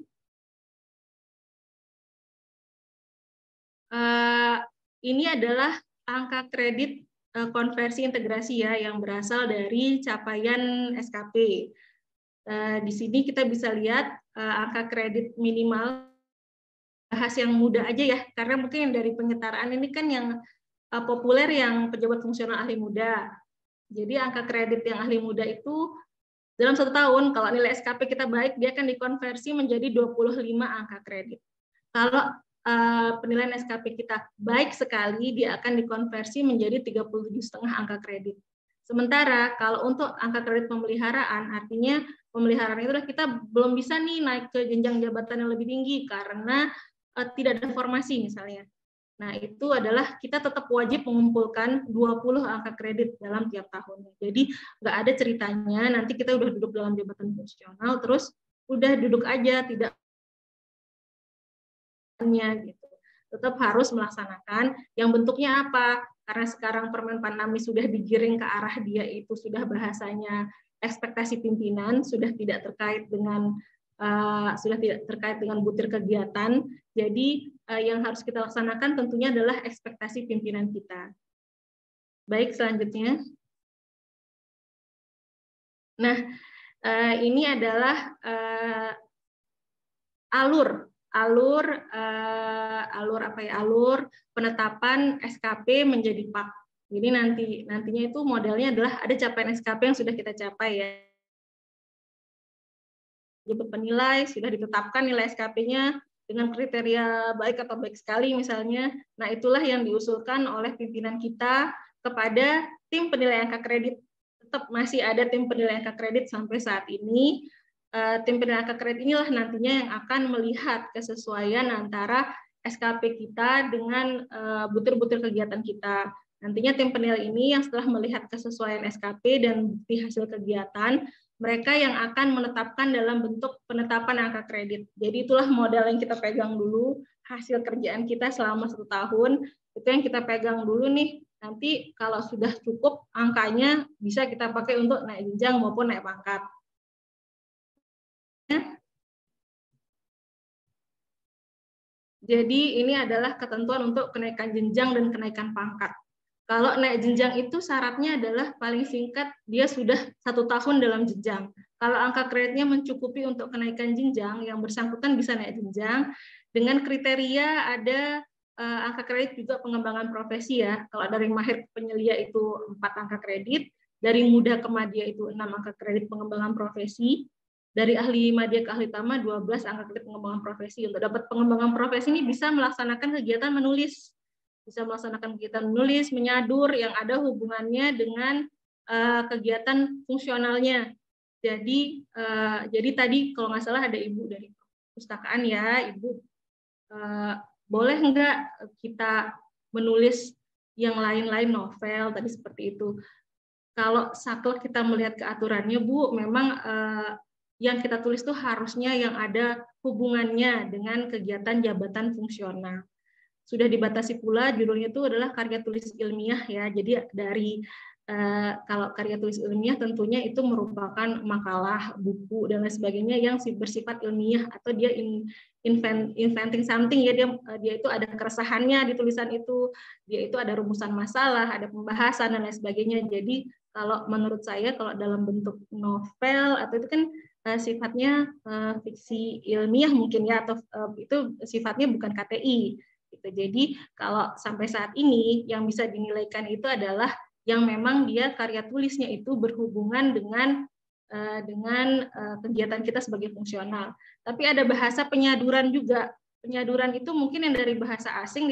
Ini adalah angka kredit konversi integrasi ya yang berasal dari capaian SKP. Di sini kita bisa lihat angka kredit minimal, bahas yang mudah aja ya, karena mungkin dari penyetaraan ini kan yang populer yang pejabat fungsional ahli muda. Jadi angka kredit yang ahli muda itu dalam 1 tahun kalau nilai SKP kita baik, dia akan dikonversi menjadi 25 angka kredit. Kalau penilaian SKP kita baik sekali, dia akan dikonversi menjadi 37,5 angka kredit. Sementara kalau untuk angka kredit pemeliharaan, artinya pemeliharaan itu kita belum bisa nih naik ke jenjang jabatan yang lebih tinggi karena tidak ada formasi misalnya. Nah, itu adalah kita tetap wajib mengumpulkan 20 angka kredit dalam tiap tahunnya. Jadi nggak ada ceritanya nanti kita udah duduk dalam jabatan fungsional, terus udah duduk aja, tidak gitu. Tetap harus melaksanakan yang bentuknya apa? Karena sekarang Permen Panami sudah digiring ke arah dia itu sudah bahasanya ekspektasi pimpinan, sudah tidak terkait dengan butir kegiatan. Jadi yang harus kita laksanakan tentunya adalah ekspektasi pimpinan kita. Baik, selanjutnya. Nah, ini adalah alur penetapan SKP menjadi PAK. Jadi nantinya itu modelnya adalah ada capaian SKP yang sudah kita capai ya. Jadi penilai sudah ditetapkan nilai SKP-nya dengan kriteria baik atau baik sekali misalnya. Nah, itulah yang diusulkan oleh pimpinan kita kepada tim penilai angka kredit. Tetap masih ada tim penilai angka kredit sampai saat ini. Tim penilai angka kredit inilah nantinya yang akan melihat kesesuaian antara SKP kita dengan butir-butir kegiatan kita. Nantinya tim penilai ini yang setelah melihat kesesuaian SKP dan bukti hasil kegiatan, mereka yang akan menetapkan dalam bentuk penetapan angka kredit. Jadi itulah modal yang kita pegang dulu, hasil kerjaan kita selama 1 tahun, itu yang kita pegang dulu nih. Nanti kalau sudah cukup angkanya bisa kita pakai untuk naik jenjang maupun naik pangkat. Jadi ini adalah ketentuan untuk kenaikan jenjang dan kenaikan pangkat. Kalau naik jenjang itu syaratnya adalah paling singkat dia sudah 1 tahun dalam jenjang. Kalau angka kreditnya mencukupi untuk kenaikan jenjang, yang bersangkutan bisa naik jenjang. Dengan kriteria ada angka kredit juga pengembangan profesi ya. Kalau dari mahir ke penyelia itu 4 angka kredit, dari muda ke madya itu 6 angka kredit pengembangan profesi. Dari ahli madya ke ahli tama 12 angka kredit pengembangan profesi. Untuk dapat pengembangan profesi ini bisa melaksanakan kegiatan menulis. Bisa melaksanakan kegiatan menulis, menyadur yang ada hubungannya dengan kegiatan fungsionalnya. Jadi tadi kalau nggak salah ada Ibu dari perpustakaan ya, Ibu boleh nggak kita menulis yang lain-lain novel tadi seperti itu. Kalau saklek kita melihat ke aturannya Bu, memang yang kita tulis itu harusnya yang ada hubungannya dengan kegiatan jabatan fungsional. Sudah dibatasi pula judulnya itu adalah karya tulis ilmiah ya. Jadi dari kalau karya tulis ilmiah tentunya itu merupakan makalah, buku dan lain sebagainya yang bersifat ilmiah atau dia inventing something ya, dia itu ada keresahannya di tulisan itu, dia itu ada rumusan masalah, ada pembahasan dan lain sebagainya. Jadi kalau menurut saya kalau dalam bentuk novel atau itu kan sifatnya fiksi ilmiah mungkin ya, atau itu sifatnya bukan KTI gitu. Jadi kalau sampai saat ini yang bisa dinilaikan itu adalah yang memang dia karya tulisnya itu berhubungan dengan kegiatan kita sebagai fungsional. Tapi ada bahasa penyaduran juga. Penyaduran itu mungkin yang dari bahasa asing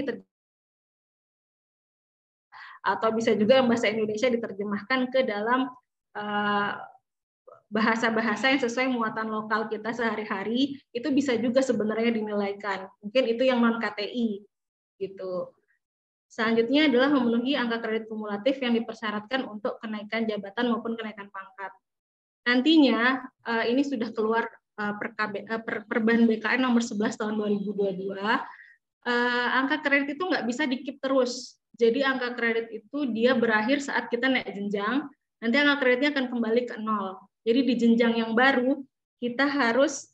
atau bisa juga yang bahasa Indonesia diterjemahkan ke dalam bahasa-bahasa yang sesuai muatan lokal kita sehari-hari, itu bisa juga sebenarnya dinilaikan. Mungkin itu yang non-KTI gitu. Selanjutnya adalah memenuhi angka kredit kumulatif yang dipersyaratkan untuk kenaikan jabatan maupun kenaikan pangkat. Nantinya ini sudah keluar Perban BKN nomor 11 tahun 2022. Angka kredit itu nggak bisa di-keep terus. Jadi angka kredit itu dia berakhir saat kita naik jenjang, nanti angka kreditnya akan kembali ke 0. Jadi di jenjang yang baru kita harus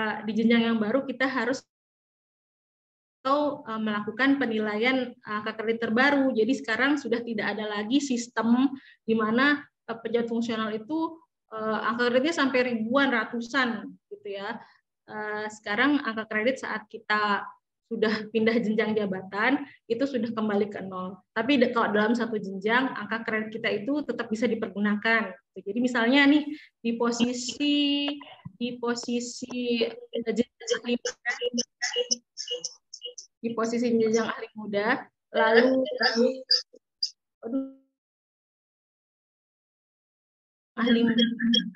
melakukan penilaian angka kredit terbaru. Jadi sekarang sudah tidak ada lagi sistem di mana pejabat fungsional itu angka kreditnya sampai ribuan, ratusan gitu ya. Sekarang angka kredit saat kita sudah pindah jenjang jabatan itu sudah kembali ke 0. Tapi kalau dalam satu jenjang angka kredit kita itu tetap bisa dipergunakan. Jadi misalnya nih di posisi jenjang ahli muda, lalu ahli muda.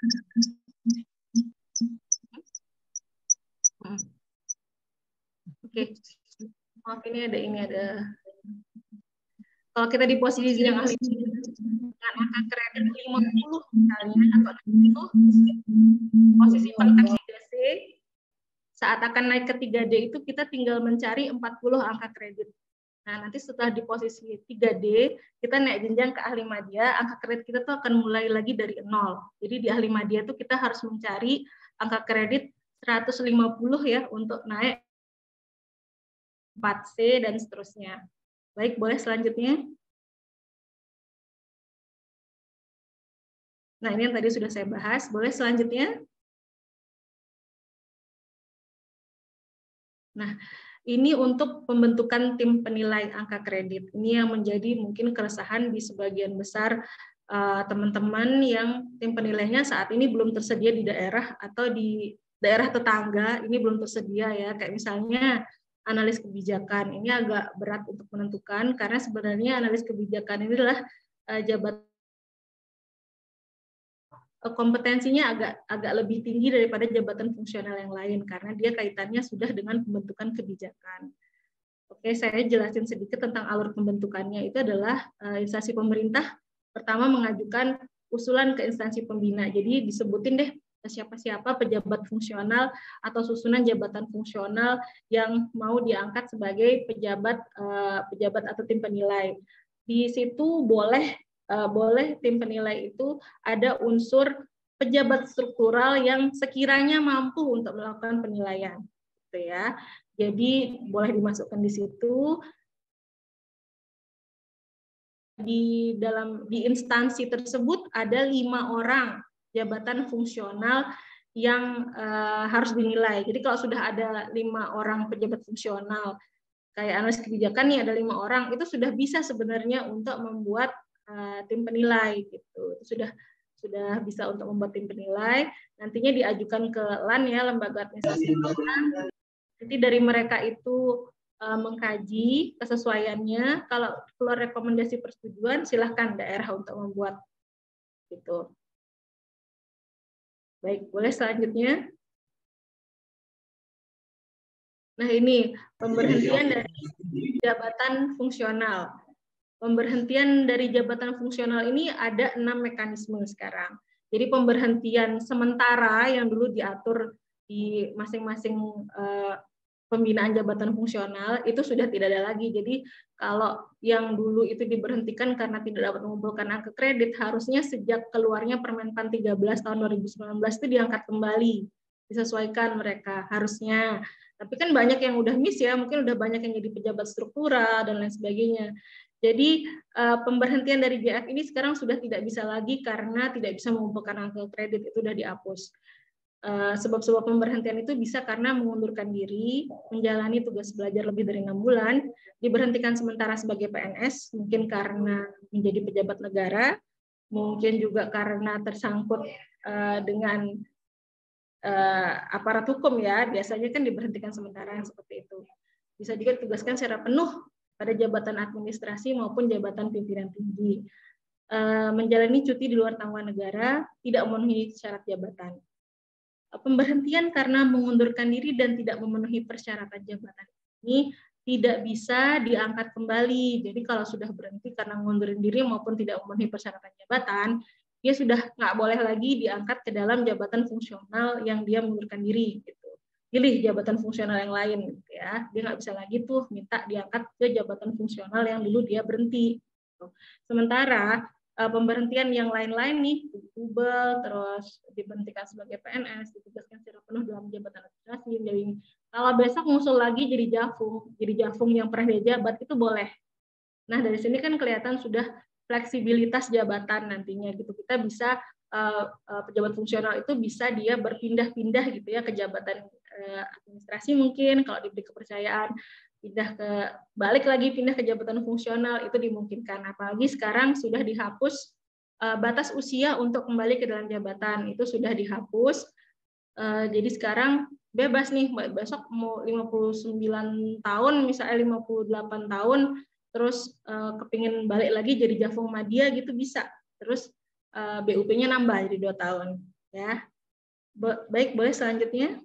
Oke, maaf ini ada. Kalau kita di posisi yang ahli dengan angka kredit 50 misalnya atau 60, posisi pertaksi DC saat akan naik ke 3D itu kita tinggal mencari 40 angka kredit. Nah, nanti setelah di posisi 3D, kita naik jenjang ke ahli madya, angka kredit kita tuh akan mulai lagi dari 0. Jadi di ahli madya itu kita harus mencari angka kredit 150 ya untuk naik 4C dan seterusnya. Baik, boleh selanjutnya. Nah, ini yang tadi sudah saya bahas. Boleh selanjutnya. Nah, ini untuk pembentukan tim penilai angka kredit. Ini yang menjadi mungkin keresahan di sebagian besar teman-teman yang tim penilainya saat ini belum tersedia di daerah atau di daerah tetangga. Ini belum tersedia ya. Kayak misalnya analis kebijakan. Ini agak berat untuk menentukan karena sebenarnya analis kebijakan ini adalah jabatan kompetensinya agak lebih tinggi daripada jabatan fungsional yang lain karena dia kaitannya sudah dengan pembentukan kebijakan. Oke, saya jelasin sedikit tentang alur pembentukannya. Itu adalah instansi pemerintah pertama mengajukan usulan ke instansi pembina. Jadi disebutin deh siapa-siapa pejabat fungsional atau susunan jabatan fungsional yang mau diangkat sebagai pejabat atau tim penilai. Di situ boleh tim penilai itu ada unsur pejabat struktural yang sekiranya mampu untuk melakukan penilaian, gitu ya. Jadi boleh dimasukkan di situ. Di instansi tersebut ada 5 orang jabatan fungsional yang harus dinilai. Jadi kalau sudah ada 5 orang pejabat fungsional, kayak analis kebijakan nih ada 5 orang, itu sudah bisa sebenarnya untuk membuat tim penilai gitu. Itu sudah bisa untuk membuat tim penilai. Nantinya diajukan ke LAN ya, lembaga administrasi negara. Nanti dari mereka itu mengkaji kesesuaiannya. Kalau keluar rekomendasi persetujuan, silahkan daerah untuk membuat gitu. Baik, boleh selanjutnya. Nah ini pemberhentian dari jabatan fungsional. Pemberhentian dari jabatan fungsional ini ada 6 mekanisme sekarang. Jadi pemberhentian sementara yang dulu diatur di masing-masing pembinaan jabatan fungsional itu sudah tidak ada lagi. Jadi kalau yang dulu itu diberhentikan karena tidak dapat mengumpulkan angka kredit, harusnya sejak keluarnya Permenpan 13 tahun 2019 itu diangkat kembali, disesuaikan mereka harusnya. Tapi kan banyak yang udah miss ya, mungkin udah banyak yang jadi pejabat struktural dan lain sebagainya. Jadi pemberhentian dari JF ini sekarang sudah tidak bisa lagi karena tidak bisa mengumpulkan angka kredit, itu sudah dihapus. Sebab-sebab pemberhentian itu bisa karena mengundurkan diri, menjalani tugas belajar lebih dari 6 bulan, diberhentikan sementara sebagai PNS, mungkin karena menjadi pejabat negara, mungkin juga karena tersangkut dengan aparat hukum ya, biasanya kan diberhentikan sementara yang seperti itu. Bisa juga ditugaskan secara penuh pada jabatan administrasi maupun jabatan pimpinan tinggi. Menjalani cuti di luar tanggungan negara, tidak memenuhi syarat jabatan. Pemberhentian karena mengundurkan diri dan tidak memenuhi persyaratan jabatan ini tidak bisa diangkat kembali. Jadi kalau sudah berhenti karena mengundurin diri maupun tidak memenuhi persyaratan jabatan, dia sudah nggak boleh lagi diangkat ke dalam jabatan fungsional yang dia mengundurkan diri. Gitu. Pilih jabatan fungsional yang lain, gitu ya. Dia nggak bisa lagi tuh minta diangkat ke jabatan fungsional yang dulu dia berhenti. Gitu. Sementara pemberhentian yang lain-lain nih, Google, terus diberhentikan sebagai PNS, ditugaskan secara penuh dalam jabatan administrasi, jadi kalau besok muncul lagi jadi jafung yang pernah dia jabat, itu boleh. Nah dari sini kan kelihatan sudah fleksibilitas jabatan nantinya gitu, kita bisa pejabat fungsional itu bisa dia berpindah-pindah gitu ya ke jabatan administrasi mungkin kalau diberi kepercayaan, balik lagi pindah ke jabatan fungsional itu dimungkinkan. Apalagi sekarang sudah dihapus batas usia untuk kembali ke dalam jabatan, itu sudah dihapus. Jadi sekarang bebas nih, besok mau 59 tahun misalnya 58 tahun terus kepingin balik lagi jadi Jafung Madya gitu bisa. Terus BUP-nya nambah jadi 2 tahun ya. Baik, boleh selanjutnya.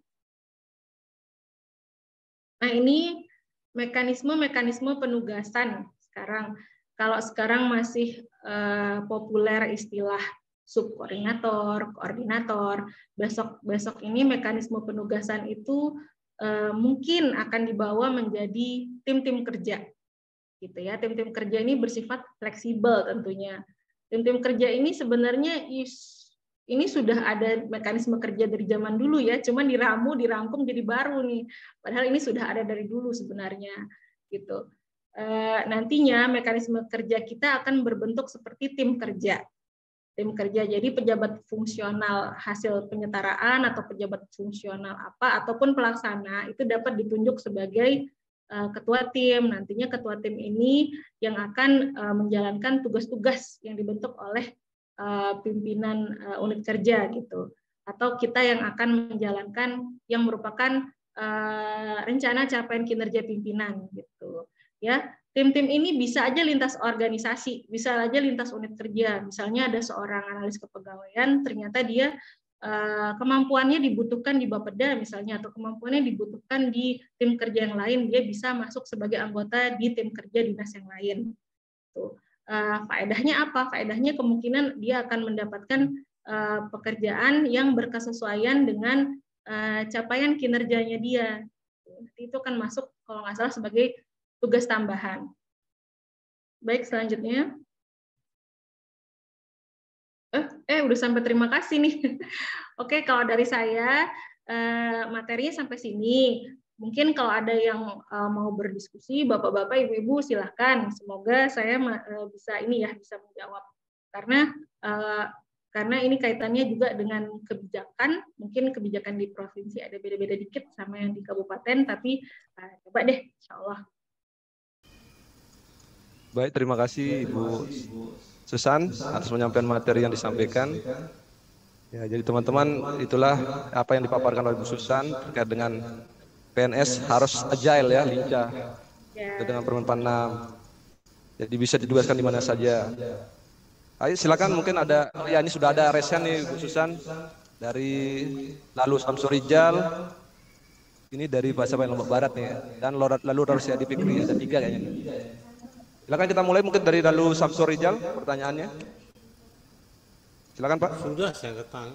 Nah, ini mekanisme penugasan sekarang. Kalau sekarang masih populer istilah subkoordinator, koordinator, besok ini mekanisme penugasan itu mungkin akan dibawa menjadi tim-tim kerja, gitu ya. Tim-tim kerja ini bersifat fleksibel tentunya. Tim-tim kerja ini sebenarnya ini sudah ada mekanisme kerja dari zaman dulu ya, cuman dirangkum jadi baru nih. Padahal ini sudah ada dari dulu sebenarnya, gitu. Nantinya mekanisme kerja kita akan berbentuk seperti tim kerja. Tim kerja, jadi pejabat fungsional hasil penyetaraan atau pejabat fungsional apa ataupun pelaksana itu dapat ditunjuk sebagai ketua tim. Nantinya ketua tim ini yang akan menjalankan tugas-tugas yang dibentuk oleh pimpinan unit kerja gitu, atau kita yang akan menjalankan yang merupakan rencana capaian kinerja pimpinan gitu ya. Tim-tim ini bisa aja lintas organisasi, bisa aja lintas unit kerja. Misalnya ada seorang analis kepegawaian, ternyata dia kemampuannya dibutuhkan di Bapeda misalnya, atau kemampuannya dibutuhkan di tim kerja yang lain, dia bisa masuk sebagai anggota di tim kerja dinas yang lain. Faedahnya apa? Faedahnya kemungkinan dia akan mendapatkan pekerjaan yang berkesesuaian dengan capaian kinerjanya dia. Itu akan masuk kalau nggak salah sebagai tugas tambahan. Baik, selanjutnya. Udah sampai terima kasih nih. Oke, kalau dari saya materinya sampai sini. Mungkin kalau ada yang mau berdiskusi, bapak-bapak, ibu-ibu silahkan. Semoga saya bisa bisa menjawab. Karena ini kaitannya juga dengan kebijakan. Mungkin kebijakan di provinsi ada beda-beda dikit sama yang di kabupaten, tapi coba deh, insya Allah.
Baik, terima kasih Ibu Susan atas penyampaian materi yang disampaikan. Ya, jadi teman-teman, itulah apa yang dipaparkan oleh Bu Susan terkait dengan PNS harus agile ya, lincah. Dengan Permen 6. Jadi bisa ditugaskan di mana saja. Ayo silakan, mungkin ada, ya ini sudah ada resen nih Bu Susan dari Lalu Samsurijal. Ini dari Bahasa Lombok Barat nih, dan lalu Rosyadi Fikri, ada 3 kayaknya nih. Silakan kita mulai mungkin dari Lalu Samsurijal pertanyaannya. Silakan Pak.
Sudah saya ketang.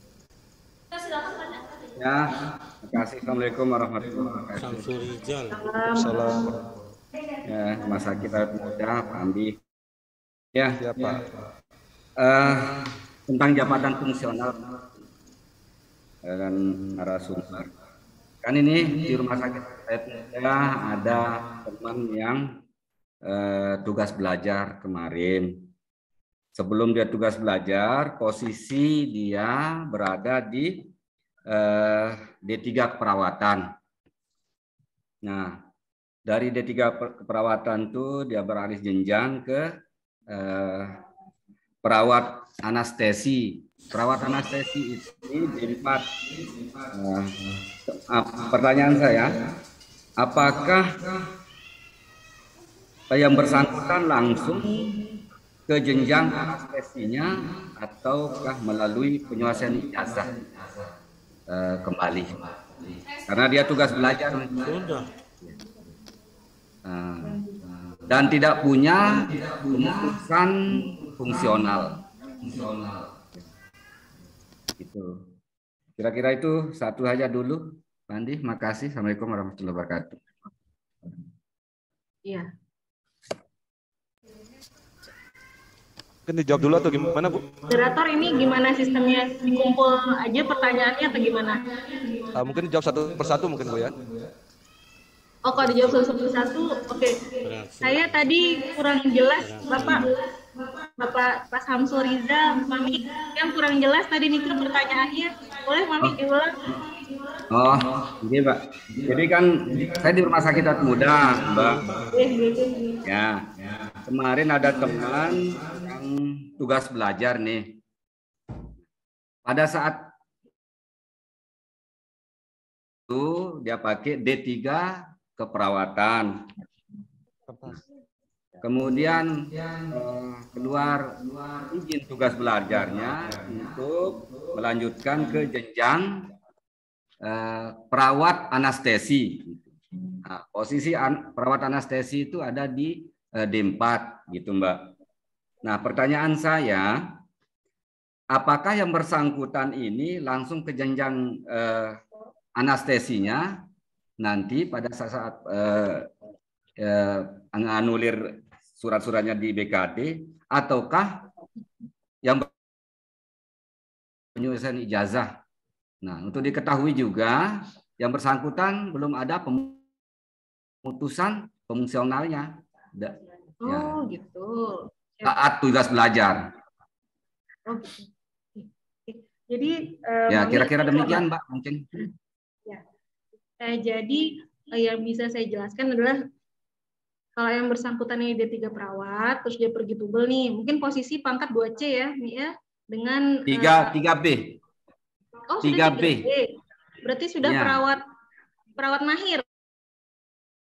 Ya, terima kasih. Assalamualaikum warahmatullahi wabarakatuh.
Samsurijal.
Assalamualaikum.
Ya, masa kita muda, Pak Andi. Ya,
Pak.
Tentang jabatan fungsional dan narasumber. Kan ini di rumah sakit saya ada teman yang tugas belajar kemarin. Sebelum dia tugas belajar, posisi dia berada di D3 keperawatan. Nah, dari D3 keperawatan itu dia beralih jenjang ke perawat anestesi. Perawat anestesi ini D4. Pertanyaan saya, apakah yang bersangkutan langsung ke jenjang anestesinya ataukah melalui penyelesaian ijazah kembali? Karena dia tugas belajar dan tidak punya pemutusan fungsional. Itu. Kira-kira itu satu aja dulu, Pak Andi. Makasih. Assalamualaikum warahmatullahi wabarakatuh.
Iya.
Mungkin dijawab dulu atau gimana, Bu?
Moderator, ini gimana sistemnya? Dikumpul aja pertanyaannya atau gimana?
Mungkin dijawab satu persatu mungkin, Bu ya.
Oh, kalau dijawab satu persatu, oke. Saya tadi kurang jelas, Bapak Samsul Riza, Mami, yang kurang jelas tadi nih pertanyaannya. Boleh Mami diulang?
Oh, ini Mbak. Jadi kan saya di Rumah Sakit Anak Muda, Mbak. Ya. Kemarin ada teman yang tugas belajar nih. Pada saat itu dia pakai D3 keperawatan. Kemudian keluar izin tugas belajarnya untuk melanjutkan ke jenjang perawat anestesi. Nah, posisi perawat anestesi itu ada di D4 gitu Mbak. Nah, pertanyaan saya, apakah yang bersangkutan ini langsung ke jenjang anestesinya nanti pada saat anulir surat-suratnya di BKD, ataukah yang penyelesaian ijazah? Nah, untuk diketahui juga yang bersangkutan belum ada pemutusan fungsionalnya.
Oh, gitu.
Saat tugas belajar.
Oh, gitu. Jadi
ya kira-kira demikian, Mbak, mungkin.
Ya. Jadi yang bisa saya jelaskan adalah kalau yang bersangkutan ini D3 perawat, terus dia pergi tubel nih, mungkin posisi pangkat 2C ya, nih ya, dengan
3B.
Oh, 3B. Berarti sudah
ya.
perawat mahir.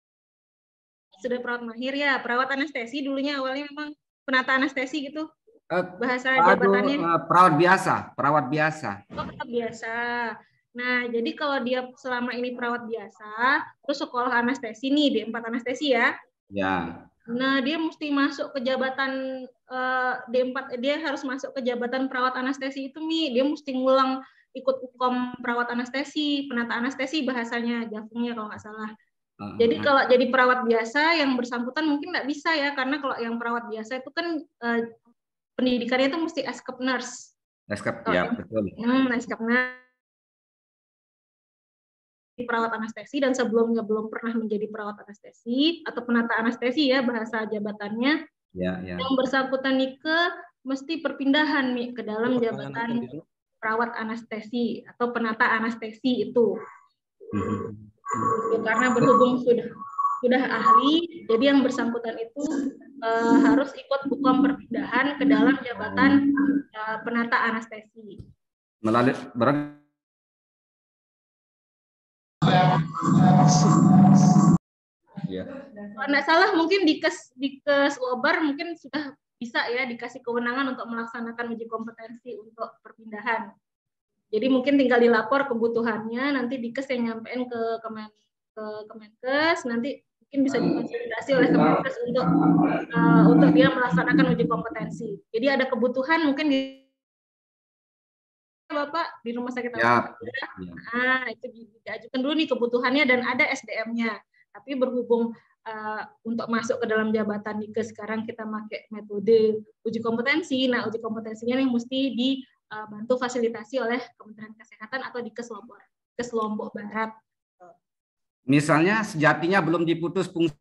Sudah perawat mahir ya, perawat anestesi dulunya awalnya memang penata anestesi gitu. Bahasa jabatannya
perawat biasa, perawat biasa.
Oh, perawat biasa. Nah, jadi kalau dia selama ini perawat biasa, terus sekolah anestesi nih, D4 anestesi ya.
Ya.
Nah, dia mesti masuk ke jabatan D4, dia harus masuk ke jabatan perawat anestesi itu, Mi. Dia mesti ngulang ikut UKOM perawat anestesi, penata anestesi bahasanya, Jafungnya kalau nggak salah. Jadi kalau jadi perawat biasa yang bersangkutan mungkin nggak bisa ya, karena kalau yang perawat biasa itu kan pendidikannya itu mesti escap nurse.
Escap, ya betul.
Escap nurse. Perawat anestesi dan sebelumnya belum pernah menjadi perawat anestesi atau penata anestesi ya bahasa jabatannya.
Ya.
Yang bersangkutan Nike mesti perpindahan nih ke dalam jabatan perawat anestesi atau penata anestesi itu. Karena berhubung sudah ahli, jadi yang bersangkutan itu harus ikut hukum perpindahan ke dalam jabatan penata anestesi.
Melalui ya.
Kalau nggak salah mungkin di kes Uobar mungkin sudah bisa ya dikasih kewenangan untuk melaksanakan uji kompetensi untuk perpindahan. Jadi mungkin tinggal dilapor kebutuhannya, nanti di kes yang nyampein ke Kemenkes, nanti mungkin bisa dikonsolidasi oleh Kemenkes untuk dia melaksanakan uji kompetensi. Jadi ada kebutuhan mungkin di Bapak di rumah sakit
ya.
Itu diajukan dulu nih kebutuhannya dan ada SDM-nya. Tapi berhubung untuk masuk ke dalam jabatan Dikes sekarang kita pakai metode uji kompetensi. Nah, uji kompetensinya nih mesti dibantu fasilitasi oleh Kementerian Kesehatan atau Dikes Lombok Barat.
Misalnya sejatinya belum diputus fungsi.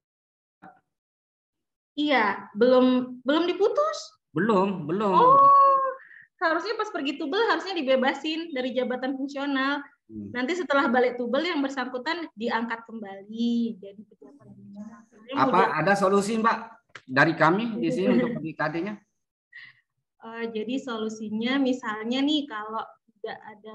Iya, belum diputus?
Belum.
Oh. Harusnya pas pergi tubel harusnya dibebasin dari jabatan fungsional. Nanti setelah balik tubel yang bersangkutan diangkat kembali jadi pejabat fungsional.
Apa ada solusi Mbak dari kami di sini untuk BKD-nya?
Jadi solusinya misalnya nih kalau tidak ada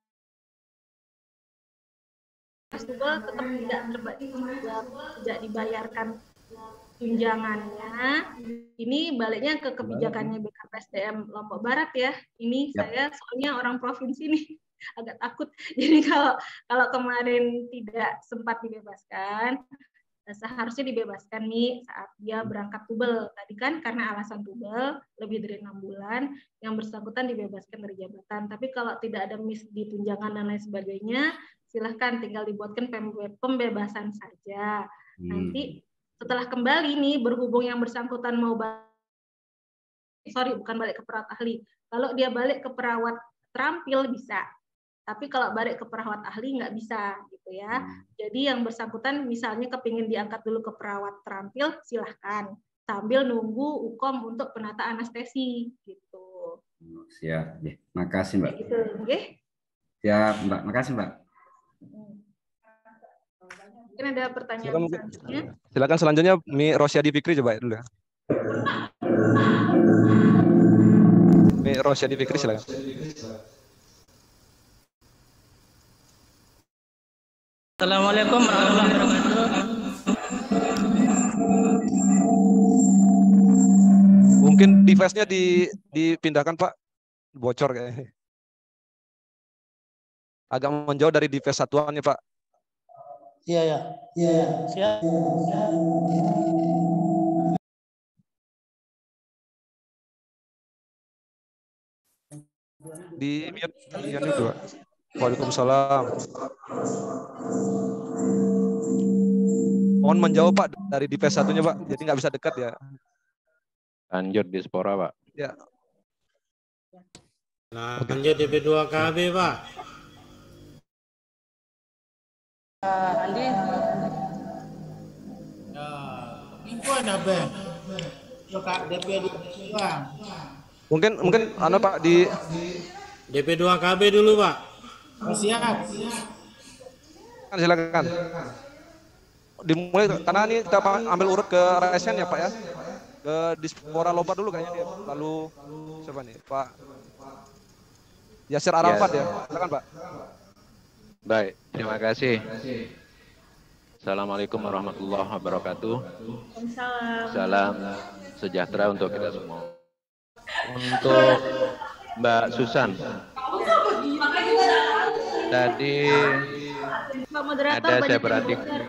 tubel tetap tidak dibayarkan tunjangannya, ini baliknya ke kebijakannya BKPSDM Lombok Barat ya. Ini saya soalnya orang provinsi nih agak takut. Jadi kalau kemarin tidak sempat dibebaskan, seharusnya dibebaskan nih saat dia berangkat tubel. Tadi kan karena alasan tubel lebih dari 6 bulan, yang bersangkutan dibebaskan dari jabatan. Tapi kalau tidak ada miss di tunjangan dan lain sebagainya, silahkan tinggal dibuatkan pembebasan saja. Nanti setelah kembali nih berhubung yang bersangkutan mau bukan balik ke perawat ahli. Kalau dia balik ke perawat terampil bisa, tapi kalau balik ke perawat ahli nggak bisa gitu ya. Jadi yang bersangkutan misalnya kepingin diangkat dulu ke perawat terampil, silahkan sambil nunggu UKOM untuk penata anestesi gitu.
Siap, makasih Mbak.
Gitu, okay?
Siap Mbak, makasih Mbak.
Mungkin ada pertanyaan selanjutnya.
Silakan selanjutnya Mi Rosyadi Fikri coba dulu ya. Mi Rosyadi Fikri silakan.
Assalamualaikum warahmatullahi wabarakatuh.
Mungkin device-nya dipindahkan Pak, bocor kayaknya. Agak menjauh dari device satuannya Pak.
Iya. Siap.
Di mute kalian itu, Pak. Waalaikumsalam. Mohon menjauh Pak dari device satunya Pak, jadi nggak bisa dekat ya.
Lanjut di Spora Pak.
Ya.
Lanjut DP2KB Pak.
Andi.
Info ada Ben. DP2 Bang.
Mungkin Pak di
DP2KB dulu Pak. Siap.
Silakan. Dimulai karena ini kita ambil urut ke RSN ya Pak ya. Ke Dispora Lombok dulu kayaknya dia. Lalu siapa nih? Pak Yasir Arafat ya. Silakan Pak.
Baik, terima kasih. Assalamualaikum warahmatullahi wabarakatuh.
Waalaikumsalam.
Salam sejahtera untuk kita semua. Untuk Mbak Susan. Tadi
Pak Moderator,
ada saya
banyak yang
perhatikan.
bocor.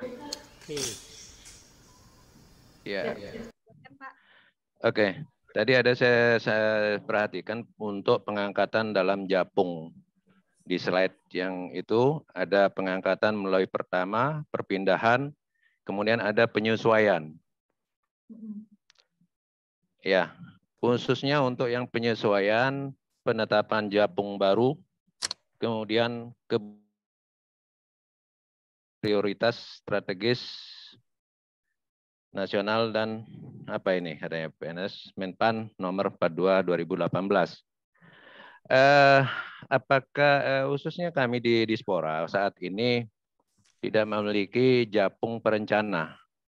Ya. Oke. Tadi ada saya perhatikan untuk pengangkatan dalam Japung. Di slide yang itu ada pengangkatan melalui pertama, perpindahan, kemudian ada penyesuaian. Ya, khususnya untuk yang penyesuaian, penetapan Japung baru, kemudian ke prioritas strategis nasional dan apa ini katanya PNS Menpan nomor 42 2018. Apakah khususnya kami di Dispora saat ini tidak memiliki Japung perencana.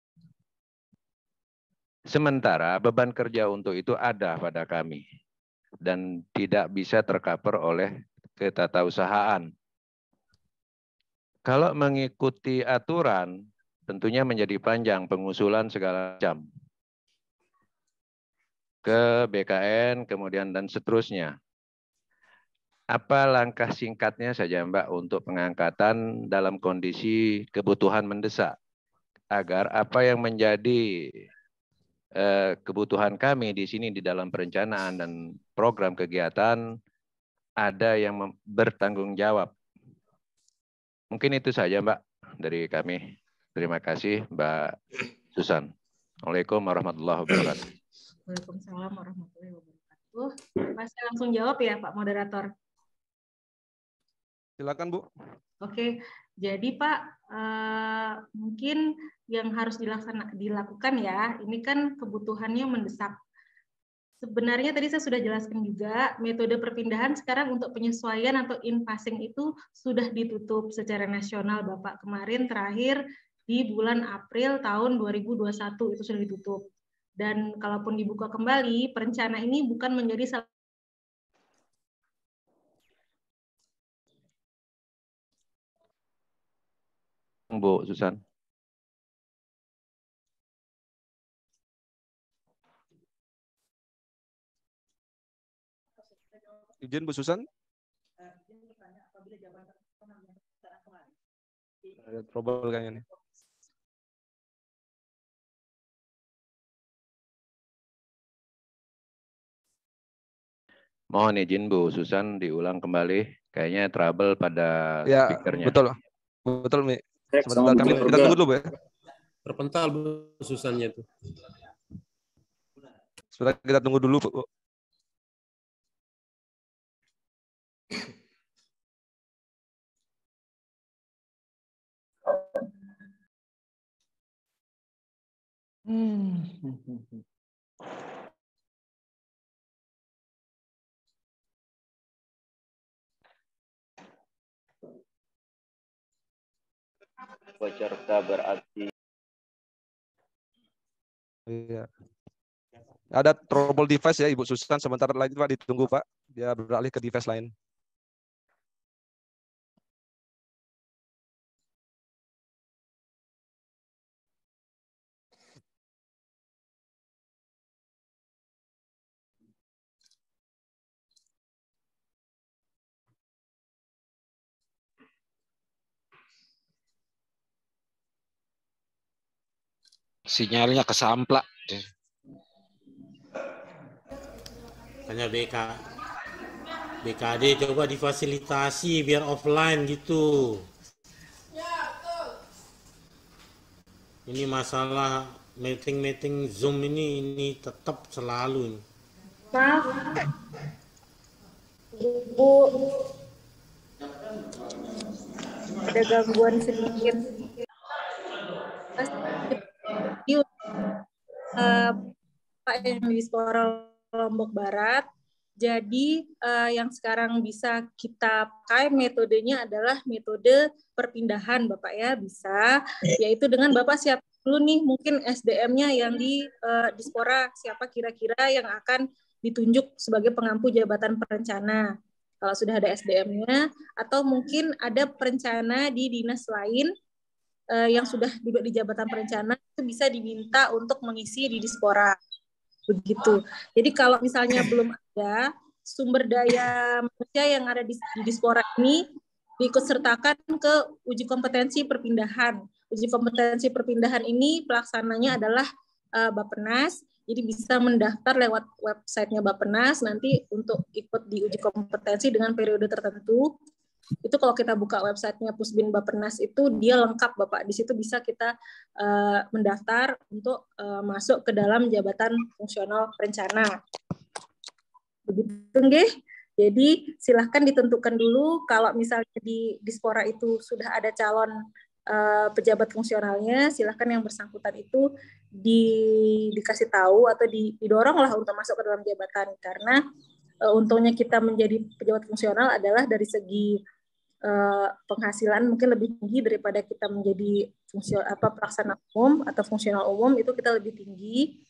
Sementara beban kerja untuk itu ada pada kami dan tidak bisa tercover oleh ketatausahaan. Kalau mengikuti aturan, tentunya menjadi panjang pengusulan segala macam ke BKN, kemudian dan seterusnya. Apa langkah singkatnya saja Mbak untuk pengangkatan dalam kondisi kebutuhan mendesak agar apa yang menjadi kebutuhan kami di sini di dalam perencanaan dan program kegiatan ada yang bertanggung jawab. Mungkin itu saja Mbak dari kami. Terima kasih Mbak Susan. Assalamualaikum warahmatullahi wabarakatuh.
Waalaikumsalam warahmatullahi wabarakatuh. Masih langsung jawab ya Pak Moderator.
Silakan Bu.
Oke, jadi Pak, mungkin yang harus dilakukan ya, ini kan kebutuhannya mendesak. Sebenarnya tadi saya sudah jelaskan juga, metode perpindahan sekarang untuk penyesuaian atau in-passing itu sudah ditutup secara nasional Bapak. Kemarin terakhir di bulan April tahun 2021 itu sudah ditutup. Dan kalaupun dibuka kembali, perencana ini bukan menjadi salah
Bu Susan.
Izin Bu Susan. Ada trouble kayaknya nih.
Mohon izin Bu Susan diulang kembali. Kayaknya trouble pada
Ya,
speakernya.
betul. Betul, Mi. Sebentar kami kita tunggu dulu, Bu ya.
Terpental Bu Susannya itu.
Sebentar kita tunggu dulu, Bu.
Peserta berarti.
Iya. Ada trouble device ya Ibu Susan, sebentar lagi Pak ditunggu Pak. Dia beralih ke device lain.
Sinyalnya kesamplak. Tanya BKD coba difasilitasi biar offline gitu. Ini masalah meeting Zoom ini tetap selalu.
Maaf, Bu, ada gangguan sedikit. Pak yang di Dispora Lombok Barat. Jadi yang sekarang bisa kita pakai metodenya adalah metode perpindahan Bapak ya, bisa, yaitu dengan Bapak siap dulu nih mungkin SDM-nya yang di Dispora, siapa kira-kira yang akan ditunjuk sebagai pengampu jabatan perencana. Kalau sudah ada SDM-nya, atau mungkin ada perencana di dinas lain yang sudah duduk di jabatan perencana, itu bisa diminta untuk mengisi di Dispora. Begitu. Jadi kalau misalnya belum ada sumber daya manusia yang ada di Dispora ini, diikut sertakan ke uji kompetensi perpindahan. Uji kompetensi perpindahan ini pelaksananya adalah Bappenas. Jadi bisa mendaftar lewat websitenya Bappenas nanti untuk ikut di uji kompetensi dengan periode tertentu. Itu kalau kita buka websitenya Pusbin Bappenas itu dia lengkap Bapak. Di situ bisa kita mendaftar untuk masuk ke dalam jabatan fungsional perencana. Begitu nggih. Jadi silahkan ditentukan dulu kalau misalnya di Dispora itu sudah ada calon pejabat fungsionalnya, silahkan yang bersangkutan itu dikasih tahu atau didoronglah untuk masuk ke dalam jabatan, karena untungnya kita menjadi pejabat fungsional adalah dari segi penghasilan mungkin lebih tinggi daripada kita menjadi pelaksana umum atau fungsional umum, itu kita lebih tinggi.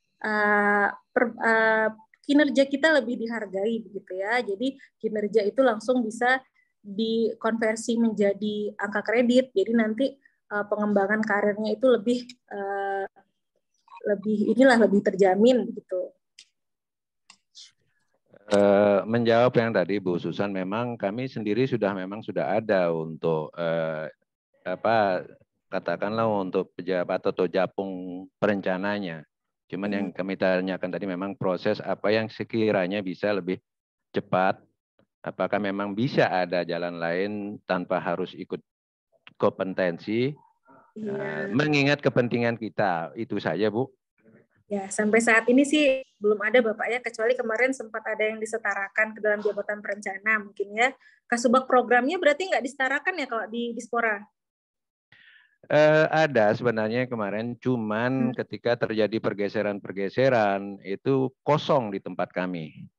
Kinerja kita lebih dihargai begitu ya. Jadi kinerja itu langsung bisa dikonversi menjadi angka kredit. Jadi nanti pengembangan karirnya itu lebih terjamin gitu.
Menjawab yang tadi Bu Susan, memang kami sendiri sudah ada untuk katakanlah untuk pejabat atau japung perencananya. Cuman yang kami tanyakan tadi memang proses apa yang sekiranya bisa lebih cepat. Apakah memang bisa ada jalan lain tanpa harus ikut kompetensi, mengingat kepentingan kita, itu saja Bu.
Ya, sampai saat ini sih belum ada Bapak ya, kecuali kemarin sempat ada yang disetarakan ke dalam jabatan perencana mungkin ya. Kasubag programnya berarti nggak disetarakan ya kalau di Dispora?
Ada sebenarnya kemarin, cuman ketika terjadi pergeseran itu kosong di tempat kami.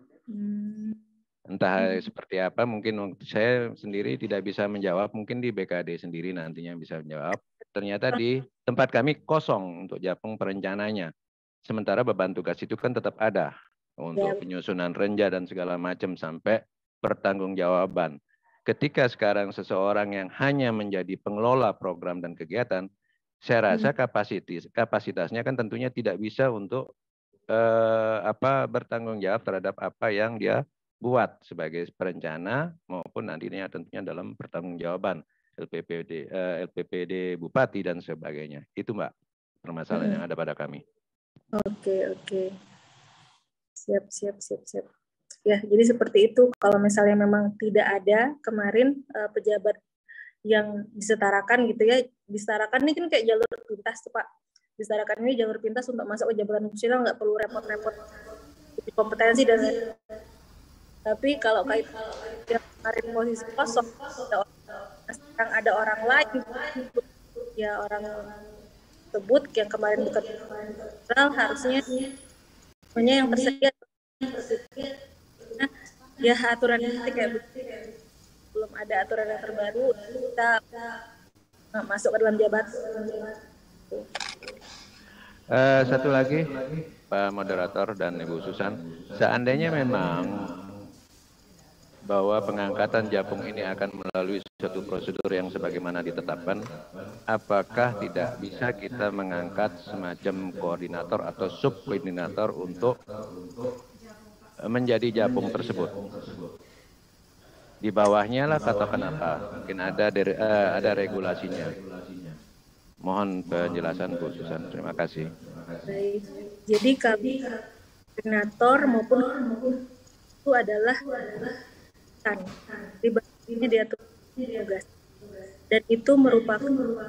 Entah seperti apa, mungkin saya sendiri tidak bisa menjawab, mungkin di BKD sendiri nantinya bisa menjawab. Ternyata di tempat kami kosong untuk japung perencananya. Sementara beban tugas itu kan tetap ada untuk penyusunan renja dan segala macam sampai pertanggungjawaban. Ketika sekarang seseorang yang hanya menjadi pengelola program dan kegiatan, saya rasa kapasitasnya kan tentunya tidak bisa untuk bertanggung jawab terhadap apa yang dia buat sebagai perencana maupun nantinya tentunya dalam pertanggungjawaban LPPD Bupati dan sebagainya. Itu Mbak permasalahan yang ada pada kami.
Oke. Siap. Ya, jadi seperti itu. Kalau misalnya memang tidak ada kemarin pejabat yang disetarakan gitu ya, disetarakan ini kan kayak jalur pintas tuh Pak. Disetarakan ini jalur pintas untuk masuk ke jabatan fungsional, nggak perlu repot-repot kompetensi dan lain. Tapi kalau yang kemarin posisi kosong, sekarang ada orang lain, ya orang tersebut yang kemarin bukan harusnya semuanya yang tersedia. Ya aturan ini kayak begitu. Belum ada aturan yang terbaru, kita masuk ke dalam jabatan.
Satu lagi Pak Moderator dan Ibu Susan, seandainya memang bahwa pengangkatan japung ini akan melalui suatu prosedur yang sebagaimana ditetapkan, apakah tidak bisa kita mengangkat semacam koordinator atau subkoordinator untuk menjadi japung tersebut? Di bawahnya lah katakan apa? Mungkin ada regulasinya. Mohon penjelasan Bu Susan. Terima kasih.
Baik. Jadi kami koordinator maupun itu adalah di bawahnya diatur tugas, dan itu merupakan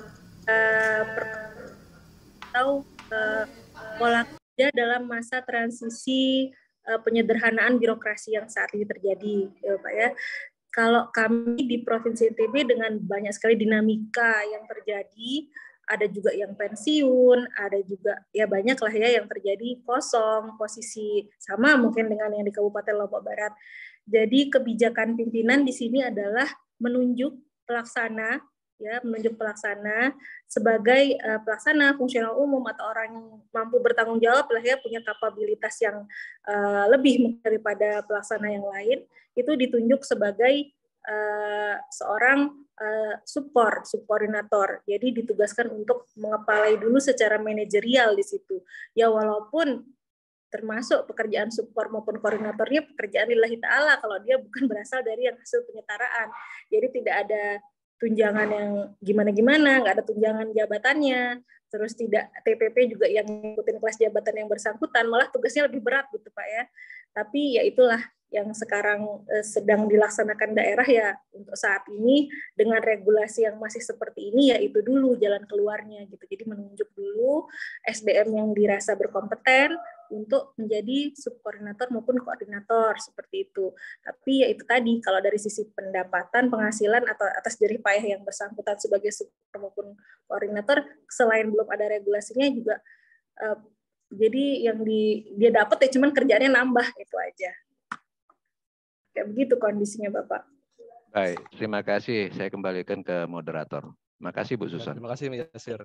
pola kerja dalam masa transisi penyederhanaan birokrasi yang saat ini terjadi, ya Pak ya. Kalau kami di Provinsi NTB dengan banyak sekali dinamika yang terjadi, ada juga yang pensiun, ada juga ya banyak lah ya yang terjadi kosong posisi, sama mungkin dengan yang di Kabupaten Lombok Barat. Jadi kebijakan pimpinan di sini adalah menunjuk pelaksana, ya menunjuk pelaksana sebagai pelaksana fungsional umum atau orang yang mampu bertanggung jawab lah ya, punya kapabilitas yang lebih daripada pelaksana yang lain, itu ditunjuk sebagai seorang subkoordinator. Jadi ditugaskan untuk mengepalai dulu secara manajerial di situ. Ya walaupun termasuk pekerjaan support maupun koordinatornya pekerjaan lillahi ta'ala kalau dia bukan berasal dari yang hasil penyetaraan. Jadi tidak ada tunjangan yang gimana-gimana, nggak ada tunjangan jabatannya, terus tidak TPP juga yang ngikutin kelas jabatan yang bersangkutan, malah tugasnya lebih berat gitu Pak ya. Tapi ya itulah yang sekarang sedang dilaksanakan daerah ya untuk saat ini dengan regulasi yang masih seperti ini ya itu dulu jalan keluarnya gitu. Jadi menunjuk dulu SDM yang dirasa berkompeten untuk menjadi subkoordinator maupun koordinator seperti itu. Tapi ya itu tadi kalau dari sisi pendapatan, penghasilan atau atas jerih payah yang bersangkutan sebagai subkoordinator maupun koordinator selain belum ada regulasinya juga jadi yang dia dapat ya cuman kerjaannya nambah itu aja. Kayak begitu kondisinya Bapak.
Baik, terima kasih. Saya kembalikan ke moderator. Terima kasih Bu Susan.
Terima kasih Yasir.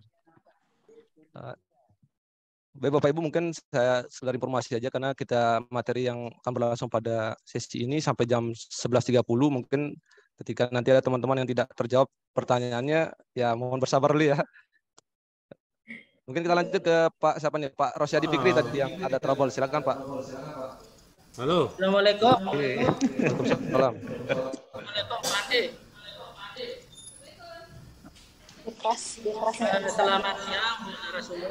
Baik Bapak Ibu, mungkin saya sekedar informasi saja karena kita materi yang akan berlangsung pada sesi ini sampai jam 11.30. Mungkin ketika nanti ada teman-teman yang tidak terjawab pertanyaannya, ya mohon bersabar dulu ya. Mungkin kita lanjut ke Pak siapa nih? Pak Rosyadi Fikri tadi yang ada trouble. Silakan Pak.
Halo.
Assalamualaikum.
Waalaikumsalam.
Assalamualaikum Pak Andi. Selamat siang Bu narasumber.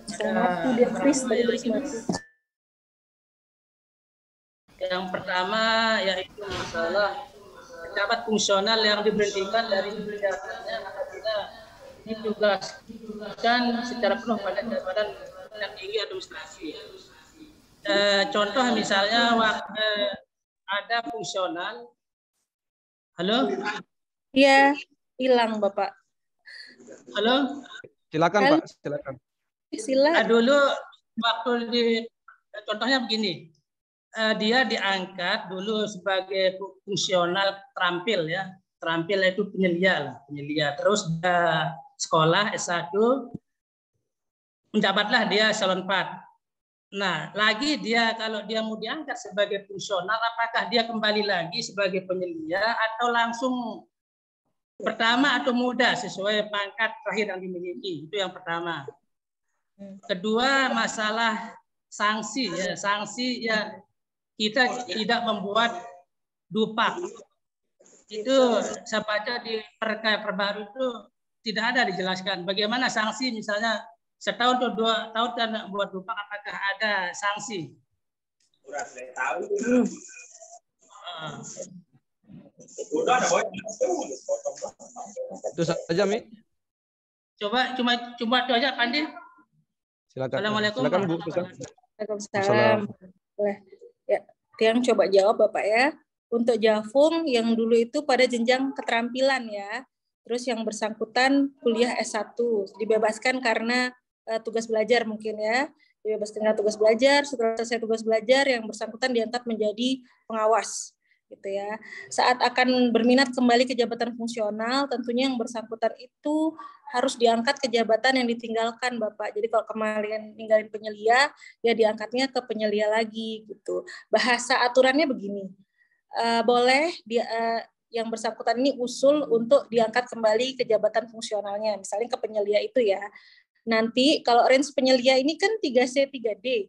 Yang pertama yaitu masalah pejabat fungsional yang diberhentikan dari jabatannya apabila ditugaskan secara penuh pada jabatan yang tinggi administrasi. Contoh misalnya waktu ada fungsional. Halo?
Iya, hilang Bapak.
Halo?
Silakan Pak, silakan.
Silakan.
Dulu waktu contohnya begini. Dia diangkat dulu sebagai fungsional terampil ya. Terampil itu penyelia. Terus sekolah S1 menjabatlah dia eselon 4. Nah, lagi dia kalau dia mau diangkat sebagai fungsional, apakah dia kembali lagi sebagai penyelia atau langsung pertama atau muda sesuai pangkat terakhir yang dimiliki? Itu yang pertama. Kedua, masalah sanksi ya. Sanksi ya kita tidak membuat dupak. Itu saya baca di perkaya terbaru itu tidak ada dijelaskan bagaimana sanksi misalnya setahun atau 2 tahun tidak buat dupak, apakah ada sanksi?
Itu saja Mi.
Coba itu aja Pandi.
Silakan.
Assalamualaikum.
Silakan Bu.
Waalaikumsalam. Boleh. Ya, Tiang coba jawab Bapak ya. Untuk Jafung yang dulu itu pada jenjang keterampilan ya. Terus yang bersangkutan kuliah S1 dibebaskan karena tugas belajar mungkin ya, dibebaskan karena tugas belajar. Setelah selesai tugas belajar yang bersangkutan diangkat menjadi pengawas gitu ya. Saat akan berminat kembali ke jabatan fungsional, tentunya yang bersangkutan itu harus diangkat ke jabatan yang ditinggalkan Bapak. Jadi kalau kemarin ninggalin penyelia, ya diangkatnya ke penyelia lagi gitu. Bahasa aturannya begini, boleh dia yang bersangkutan ini usul untuk diangkat kembali ke jabatan fungsionalnya, misalnya ke penyelia itu ya. Nanti kalau range penyelia ini kan 3C, 3D.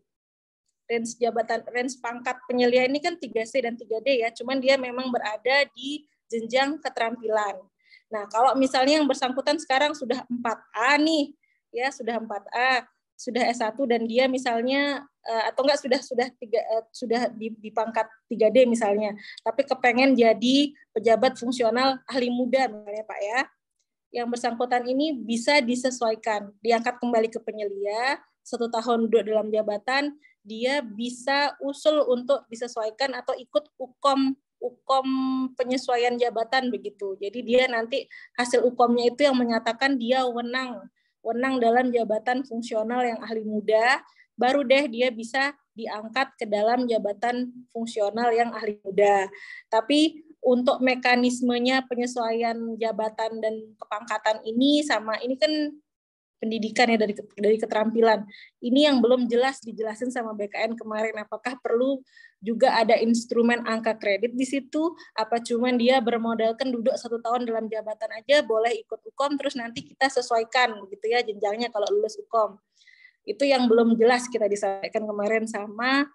Range pangkat penyelia ini kan 3C dan 3D ya, cuman dia memang berada di jenjang keterampilan. Nah, kalau misalnya yang bersangkutan sekarang sudah 4A nih, ya sudah 4A, sudah S1 dan dia misalnya atau enggak sudah di pangkat 3D misalnya, tapi kepengen jadi pejabat fungsional ahli muda misalnya Pak ya. Yang bersangkutan ini bisa disesuaikan, diangkat kembali ke penyelia, 1 tahun dalam jabatan, dia bisa usul untuk disesuaikan atau ikut UKOM penyesuaian jabatan begitu. Jadi dia nanti hasil UKOM-nya itu yang menyatakan dia wenang dalam jabatan fungsional yang ahli muda, baru deh dia bisa diangkat ke dalam jabatan fungsional yang ahli muda. Tapi untuk mekanismenya penyesuaian jabatan dan kepangkatan ini sama ini kan pendidikan ya dari keterampilan. Ini yang belum jelas dijelasin sama BKN kemarin, apakah perlu juga ada instrumen angka kredit di situ, apa cuman dia bermodalkan duduk 1 tahun dalam jabatan aja boleh ikut UKOM terus nanti kita sesuaikan gitu ya jenjangnya kalau lulus UKOM. Itu yang belum jelas kita disampaikan kemarin sama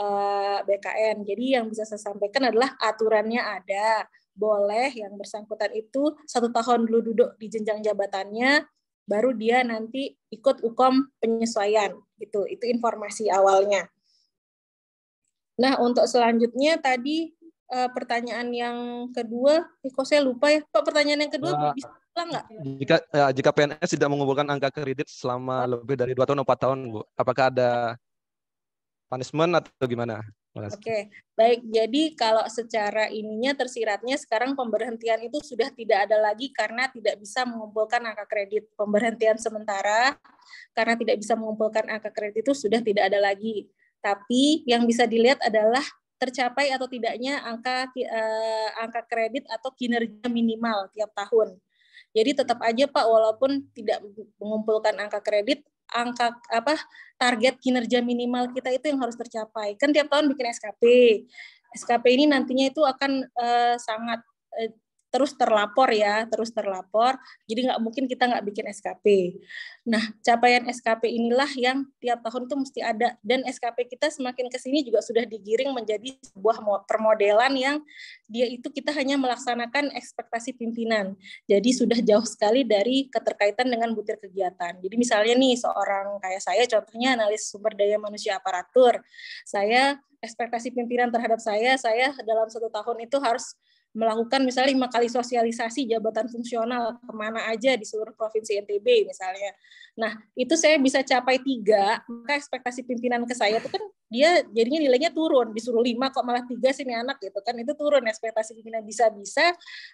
BKN. Jadi yang bisa saya sampaikan adalah aturannya ada, boleh yang bersangkutan itu 1 tahun dulu duduk di jenjang jabatannya, baru dia nanti ikut UKOM penyesuaian. Gitu. Itu informasi awalnya. Nah, untuk selanjutnya tadi pertanyaan yang kedua, kok saya lupa ya, Pak, pertanyaan yang kedua bisa ulang nggak?
Jika PNS tidak mengumpulkan angka kredit selama lebih dari 2 tahun atau 4 tahun, Bu, apakah ada punishment atau gimana?
Oke, baik. Jadi kalau secara ininya tersiratnya sekarang pemberhentian itu sudah tidak ada lagi karena tidak bisa mengumpulkan angka kredit. Pemberhentian sementara karena tidak bisa mengumpulkan angka kredit itu sudah tidak ada lagi. Tapi yang bisa dilihat adalah tercapai atau tidaknya angka kredit atau kinerja minimal tiap tahun. Jadi tetap aja Pak, walaupun tidak mengumpulkan angka kredit, target kinerja minimal kita itu yang harus tercapai. Kan tiap tahun bikin SKP. SKP ini nantinya itu akan sangat terus terlapor ya, terus terlapor. Jadi nggak mungkin kita nggak bikin SKP. Nah, capaian SKP inilah yang tiap tahun itu mesti ada. Dan SKP kita semakin ke sini juga sudah digiring menjadi sebuah permodelan yang dia itu kita hanya melaksanakan ekspektasi pimpinan. Jadi sudah jauh sekali dari keterkaitan dengan butir kegiatan. Jadi misalnya nih seorang kayak saya, contohnya analis sumber daya manusia aparatur. Saya ekspektasi pimpinan terhadap saya dalam 1 tahun itu harus melakukan misalnya 5 kali sosialisasi jabatan fungsional kemana aja di seluruh provinsi NTB misalnya. Nah, itu saya bisa capai 3, maka ekspektasi pimpinan ke saya itu kan dia jadinya nilainya turun, disuruh 5 kok malah 3 sih nih anak gitu kan, itu turun ekspektasi pimpinan bisa-bisa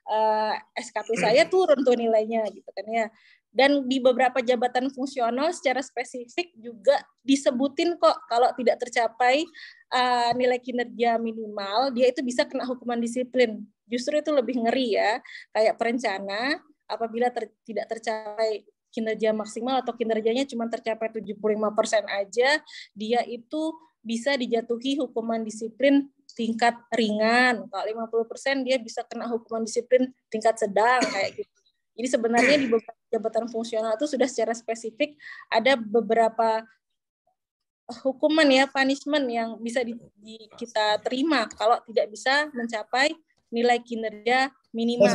SKP saya turun tuh nilainya gitu kan ya. Dan di beberapa jabatan fungsional secara spesifik juga disebutin kok kalau tidak tercapai nilai kinerja minimal, dia itu bisa kena hukuman disiplin. Justru itu lebih ngeri ya, kayak perencana apabila tidak tercapai kinerja maksimal atau kinerjanya cuma tercapai 75% aja, dia itu bisa dijatuhi hukuman disiplin tingkat ringan. Kalau 50% dia bisa kena hukuman disiplin tingkat sedang kayak gitu. Jadi sebenarnya di beberapa jabatan fungsional itu sudah secara spesifik ada beberapa hukuman ya, punishment yang bisa kita terima kalau tidak bisa mencapai nilai kinerja minimal.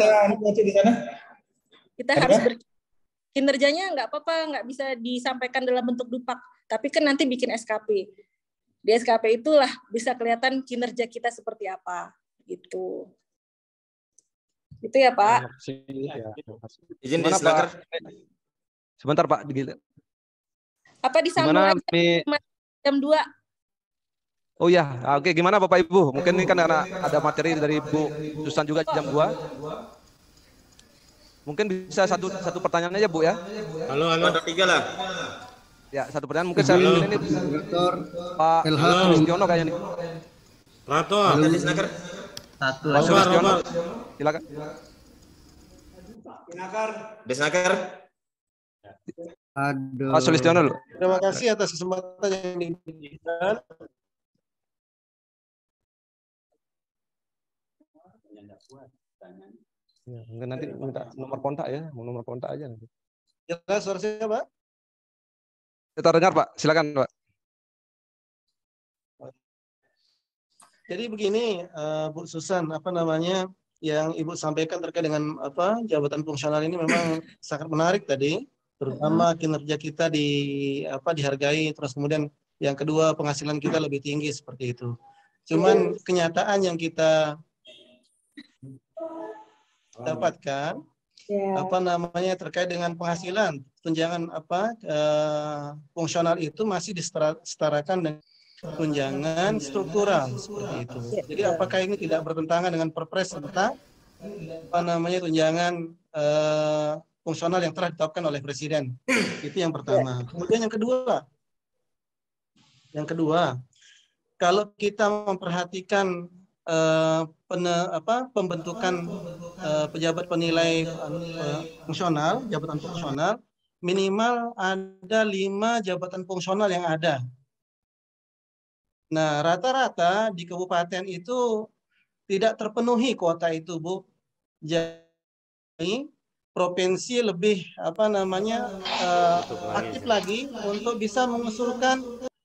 Kita harus kinerjanya nggak apa-apa, nggak bisa disampaikan dalam bentuk dupak, tapi kan nanti bikin SKP. Di SKP itulah bisa kelihatan kinerja kita seperti apa, gitu. Itu ya Pak.
Izin Pak.
Sebentar Pak.
Apa disambung aja jam 2?
Oh ya, oke. Gimana Bapak Ibu? Mungkin ini kan ada materi dari Bu Susan juga jam 2. Mungkin bisa satu pertanyaan aja Bu ya.
Halo. Ada 3 lah.
Ya, satu pertanyaan mungkin saya ini Pak Sulistiono kayaknya nih.
Rato.
Pak Sulistiono. Silakan.
Desnaker.
Aduh. Pak Sulistiono dulu.
Terima kasih atas kesempatan yang diberikan.
Ya, mungkin nanti minta nomor kontak ya, nomor kontak aja nanti.
Jelas suara saya, Pak?
Kita dengar, Pak. Silakan, Pak.
Jadi begini, Bu Susan, yang Ibu sampaikan terkait dengan jabatan fungsional ini memang sangat menarik tadi, terutama kinerja kita dihargai, terus kemudian yang kedua penghasilan kita lebih tinggi seperti itu. Cuman kenyataan yang kita dapatkan terkait dengan penghasilan tunjangan fungsional itu masih disetarakan dengan tunjangan struktural seperti itu. Jadi apakah ini tidak bertentangan dengan Perpres tentang tunjangan fungsional yang telah ditetapkan oleh Presiden? Itu yang pertama. Kemudian yang kedua, kalau kita memperhatikan pembentukan pejabat penilai fungsional, jabatan fungsional, minimal ada 5 jabatan fungsional yang ada. Nah, rata-rata di kabupaten itu tidak terpenuhi kuota itu, Bu. Jadi provinsi lebih aktif lagi untuk bisa mengusulkan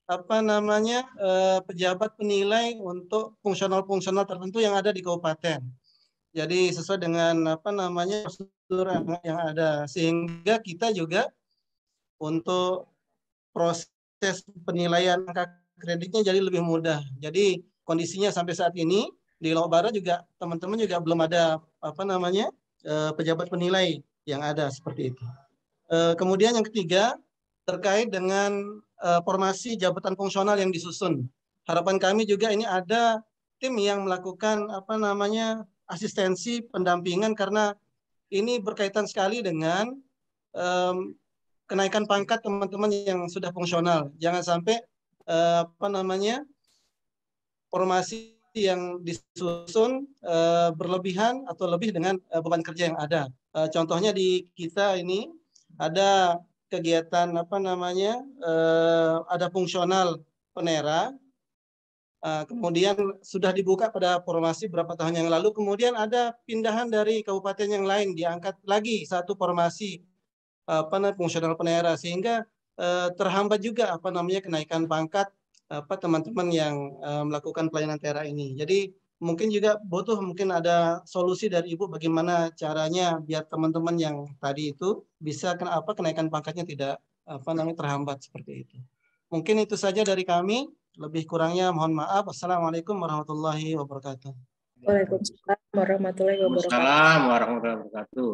pejabat penilai untuk fungsional tertentu yang ada di kabupaten. Jadi sesuai dengan prosedur yang ada, sehingga kita juga untuk proses penilaian angka kreditnya jadi lebih mudah. Jadi kondisinya sampai saat ini di Lombok Barat juga teman-teman juga belum ada pejabat penilai yang ada seperti itu. Kemudian yang ketiga terkait dengan formasi jabatan fungsional yang disusun. Harapan kami juga ini ada tim yang melakukan asistensi pendampingan, karena ini berkaitan sekali dengan kenaikan pangkat teman-teman yang sudah fungsional. Jangan sampai formasi yang disusun berlebihan atau lebih dengan beban kerja yang ada. Contohnya di kita ini ada kegiatan ada fungsional penera. Kemudian sudah dibuka pada formasi berapa tahun yang lalu, kemudian ada pindahan dari kabupaten yang lain, diangkat lagi satu formasi fungsional penera, sehingga terhambat juga kenaikan pangkat teman-teman yang melakukan pelayanan TERA ini. Jadi mungkin juga butuh ada solusi dari Ibu bagaimana caranya biar teman-teman yang tadi itu bisa kenaikan pangkatnya tidak terhambat seperti itu. Mungkin itu saja dari kami. Lebih kurangnya mohon maaf. Assalamualaikum warahmatullahi wabarakatuh.
Waalaikumsalam warahmatullahi wabarakatuh.
Waalaikumsalam warahmatullahi wabarakatuh.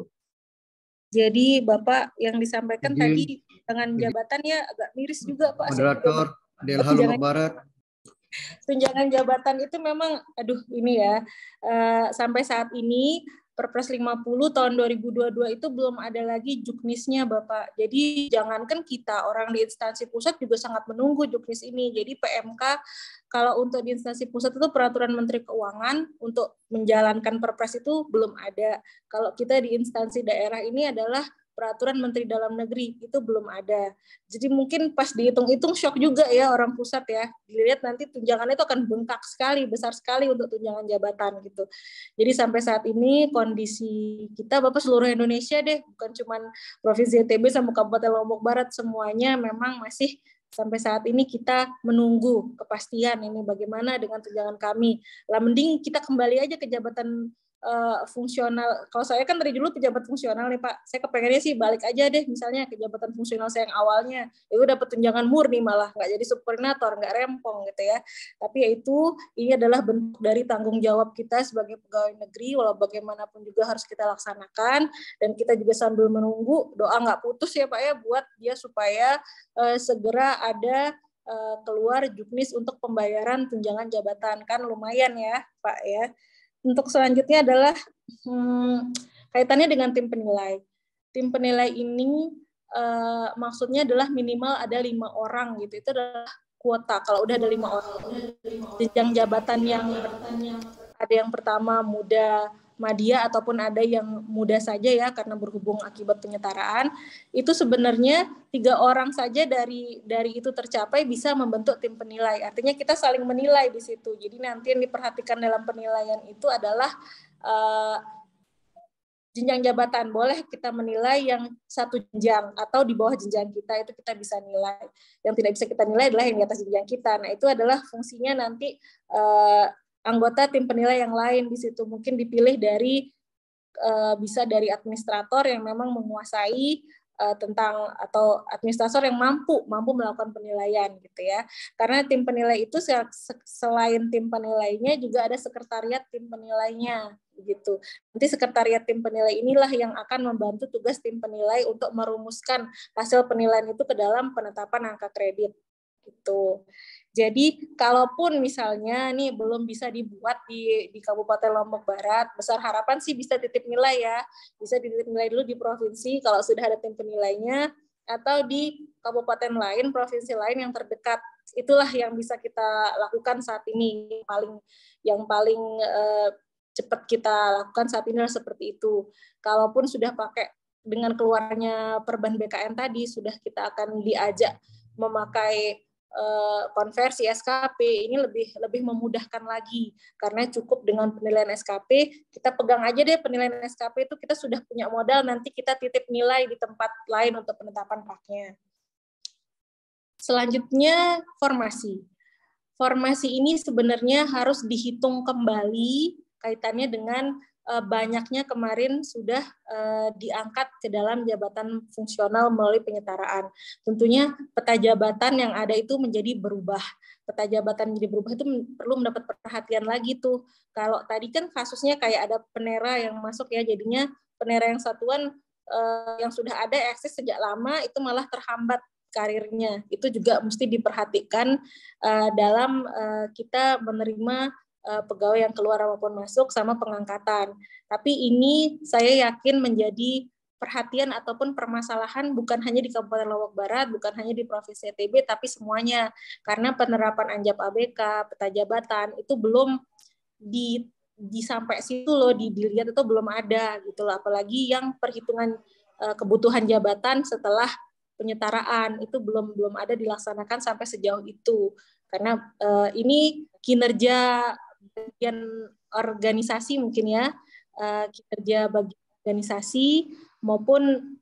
Jadi Bapak yang disampaikan tadi dengan jabatannya agak miris juga Pak.
Moderator DLH Lombok Barat.
Tunjangan jabatan itu memang, ini ya, sampai saat ini Perpres 50 tahun 2022 itu belum ada lagi juknisnya Bapak. Jadi jangankan kita, orang di instansi pusat juga sangat menunggu juknis ini. Jadi PMK kalau untuk di instansi pusat itu peraturan Menteri Keuangan untuk menjalankan Perpres itu belum ada. Kalau kita di instansi daerah ini adalah peraturan Menteri Dalam Negeri, itu belum ada. Jadi mungkin pas dihitung-hitung shock juga ya orang pusat ya. Dilihat nanti tunjangannya itu akan bengkak sekali, besar sekali untuk tunjangan jabatan gitu. Jadi sampai saat ini kondisi kita Bapak seluruh Indonesia deh, bukan cuma Provinsi NTB sama Kabupaten Lombok Barat, semuanya memang masih sampai saat ini kita menunggu kepastian ini bagaimana dengan tunjangan kami. Lah mending kita kembali aja ke jabatan fungsional. Kalau saya kan dari dulu pejabat fungsional nih Pak, saya kepengennya sih balik aja deh misalnya ke jabatan fungsional saya yang awalnya, itu dapat tunjangan murni malah, nggak jadi subkoordinator, nggak rempong gitu ya. Tapi yaitu ini adalah bentuk dari tanggung jawab kita sebagai pegawai negeri, walau bagaimanapun juga harus kita laksanakan, dan kita juga sambil menunggu, doa nggak putus ya Pak ya, buat dia supaya segera ada keluar juknis untuk pembayaran tunjangan jabatan, kan lumayan ya Pak ya. Untuk selanjutnya adalah kaitannya dengan tim penilai. Tim penilai ini maksudnya adalah minimal ada 5 orang gitu. Itu adalah kuota. Kalau udah ada 5 orang, jenjang jabatan yang ada yang pertama muda, madya, ataupun ada yang muda saja ya karena berhubung akibat penyetaraan, itu sebenarnya 3 orang saja dari itu tercapai bisa membentuk tim penilai. Artinya kita saling menilai di situ. Jadi nanti yang diperhatikan dalam penilaian itu adalah jenjang jabatan. Boleh kita menilai yang 1 jenjang atau di bawah jenjang kita, itu kita bisa nilai. Yang tidak bisa kita nilai adalah yang di atas jenjang kita. Nah itu adalah fungsinya nanti anggota tim penilai yang lain di situ, mungkin dipilih dari bisa dari administrator yang memang menguasai tentang, atau administrator yang mampu melakukan penilaian gitu ya. Karena tim penilai itu selain tim penilainya juga ada sekretariat tim penilainya gitu. Nanti sekretariat tim penilai inilah yang akan membantu tugas tim penilai untuk merumuskan hasil penilaian itu ke dalam penetapan angka kredit gitu. Jadi kalaupun misalnya nih belum bisa dibuat di Kabupaten Lombok Barat, besar harapan sih bisa titip nilai ya. Bisa titip nilai dulu di provinsi kalau sudah ada tim penilainya, atau di kabupaten lain, provinsi lain yang terdekat. Itulah yang bisa kita lakukan saat ini. Yang paling cepat kita lakukan saat ini adalah seperti itu. Kalaupun sudah pakai dengan keluarnya Perban BKN tadi, sudah kita akan diajak memakai konversi SKP ini lebih memudahkan lagi, karena cukup dengan penilaian SKP, kita pegang aja deh penilaian SKP itu, kita sudah punya modal, nanti kita titip nilai di tempat lain untuk penetapan PAK-nya. Selanjutnya formasi. Formasi ini sebenarnya harus dihitung kembali kaitannya dengan banyaknya kemarin sudah diangkat ke dalam jabatan fungsional melalui penyetaraan. Tentunya peta jabatan yang ada itu menjadi berubah. Peta jabatan menjadi berubah itu perlu mendapat perhatian lagi tuh. Kalau tadi kan kasusnya kayak ada penera yang masuk ya, jadinya penera yang satuan yang sudah ada eksis sejak lama itu malah terhambat karirnya. Itu juga mesti diperhatikan dalam kita menerima pegawai yang keluar maupun masuk sama pengangkatan. Tapi ini saya yakin menjadi perhatian ataupun permasalahan bukan hanya di Kabupaten Lombok Barat, bukan hanya di Provinsi NTB, tapi semuanya. Karena penerapan Anjap ABK, peta jabatan itu belum di sampai situ loh, dilihat itu belum ada gitu loh. Apalagi yang perhitungan kebutuhan jabatan setelah penyetaraan itu belum ada dilaksanakan sampai sejauh itu. Karena ini kinerja bagian organisasi mungkin ya, kinerja bagian organisasi maupun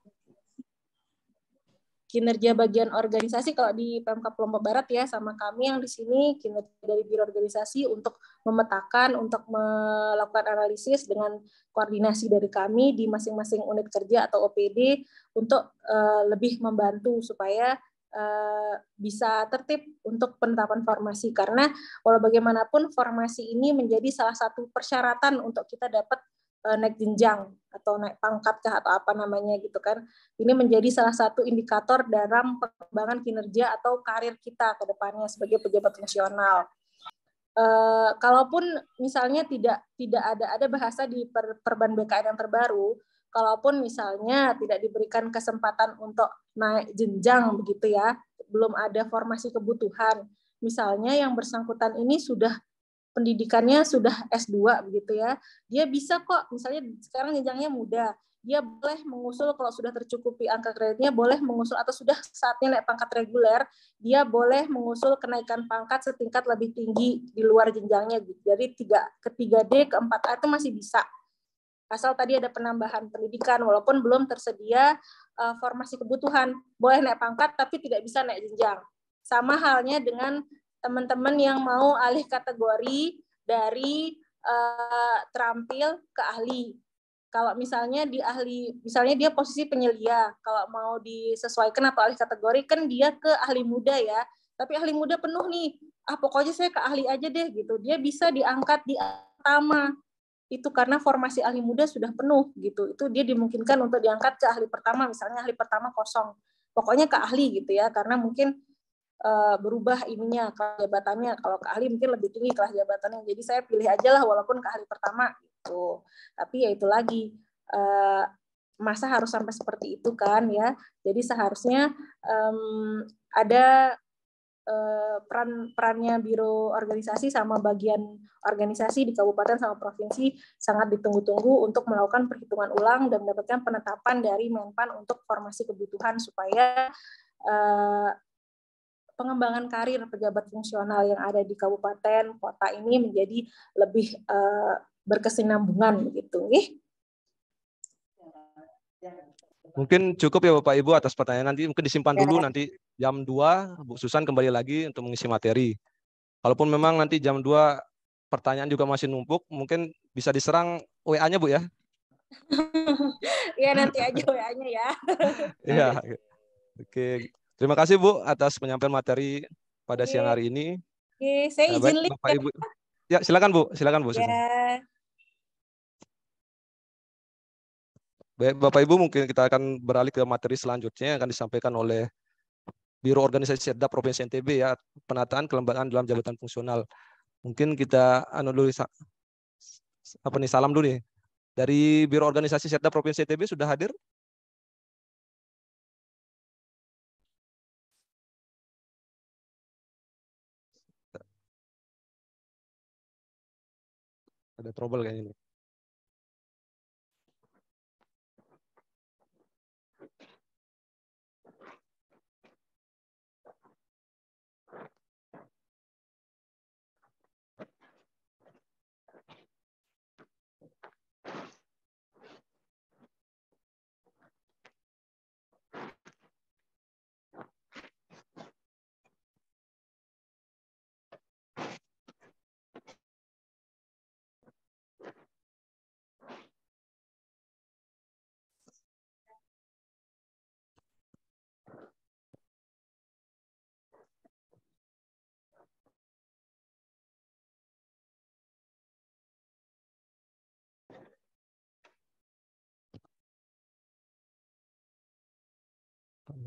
kinerja bagian organisasi kalau di Pemkab Lombok Barat ya, sama kami yang di sini kinerja dari biro organisasi untuk memetakan, untuk melakukan analisis dengan koordinasi dari kami di masing-masing unit kerja atau OPD untuk lebih membantu supaya bisa tertib untuk penetapan formasi, karena walau bagaimanapun formasi ini menjadi salah satu persyaratan untuk kita dapat naik jenjang atau naik pangkat kah atau apa namanya gitu kan. Ini menjadi salah satu indikator dalam pengembangan kinerja atau karir kita ke depannya sebagai pejabat fungsional. Kalaupun misalnya tidak ada bahasa di Perban BKN yang terbaru, kalaupun misalnya tidak diberikan kesempatan untuk naik jenjang begitu ya, belum ada formasi kebutuhan, misalnya yang bersangkutan ini sudah pendidikannya sudah S2 begitu ya, dia bisa kok, misalnya sekarang jenjangnya muda, dia boleh mengusul kalau sudah tercukupi angka kreditnya, boleh mengusul atau sudah saatnya naik pangkat reguler, dia boleh mengusul kenaikan pangkat setingkat lebih tinggi di luar jenjangnya. Jadi ke 3D, ke 4A itu masih bisa. Asal tadi ada penambahan pendidikan, walaupun belum tersedia formasi kebutuhan. Boleh naik pangkat, tapi tidak bisa naik jenjang. Sama halnya dengan teman-teman yang mau alih kategori dari terampil ke ahli. Kalau misalnya di ahli, misalnya dia posisi penyelia, kalau mau disesuaikan atau alih kategori, kan dia ke ahli muda ya. Tapi ahli muda penuh nih, pokoknya saya ke ahli aja deh gitu. Dia bisa diangkat di pertama. Itu karena formasi ahli muda sudah penuh gitu. Itu dia dimungkinkan untuk diangkat ke ahli pertama, misalnya ahli pertama kosong. Pokoknya ke ahli gitu ya, karena mungkin berubah ininya kelas jabatannya. Kalau ke ahli mungkin lebih tinggi kelas jabatannya. Jadi saya pilih aja lah walaupun ke ahli pertama gitu. Tapi ya itu lagi, masa harus sampai seperti itu kan ya. Jadi seharusnya ada perannya biro organisasi sama bagian organisasi di kabupaten sama provinsi sangat ditunggu-tunggu untuk melakukan perhitungan ulang dan mendapatkan penetapan dari Menpan untuk formasi kebutuhan supaya pengembangan karir pejabat fungsional yang ada di kabupaten kota ini menjadi lebih berkesinambungan begitu.
Mungkin cukup ya Bapak Ibu atas pertanyaan, nanti mungkin disimpan dulu, nanti jam 2 Bu Susan kembali lagi untuk mengisi materi. Kalaupun memang nanti jam 2 pertanyaan juga masih numpuk, mungkin bisa diserang WA-nya Bu ya.
Iya nanti aja WA-nya ya.
Iya. Oke. Terima kasih Bu atas penyampaian materi pada siang hari ini.
Oke, saya izin
baik, Bapak Ibu. Ya, silakan Bu, Susan.
Ya.
Baik, Bapak Ibu, mungkin kita akan beralih ke materi selanjutnya yang akan disampaikan oleh Biro Organisasi Setda Provinsi NTB ya, penataan kelembagaan dalam jabatan fungsional. Mungkin kita dulu salam dulu nih. Dari Biro Organisasi Setda Provinsi NTB sudah hadir? Ada trouble kayaknya ini.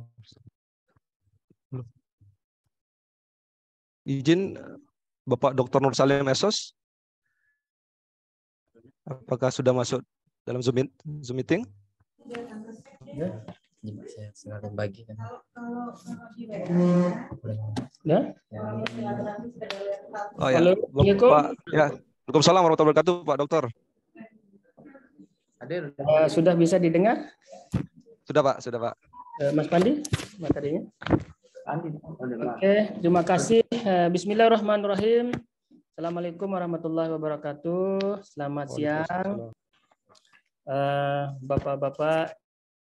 Izin Bapak Dr. Nur Salim Esos. Apakah sudah masuk dalam Zoom meeting?
Ya, saya silakan bagi kan.
Ya.
Oh ya,
Halo,
Bapak. Ya, Waalaikumsalam warahmatullahi wabarakatuh, Pak Dokter.
Sudah bisa didengar?
Sudah Pak, sudah Pak.
Mas Pandi, materinya. Oke, terima kasih. Bismillahirrahmanirrahim. Assalamualaikum warahmatullahi wabarakatuh. Selamat siang, Bapak-bapak.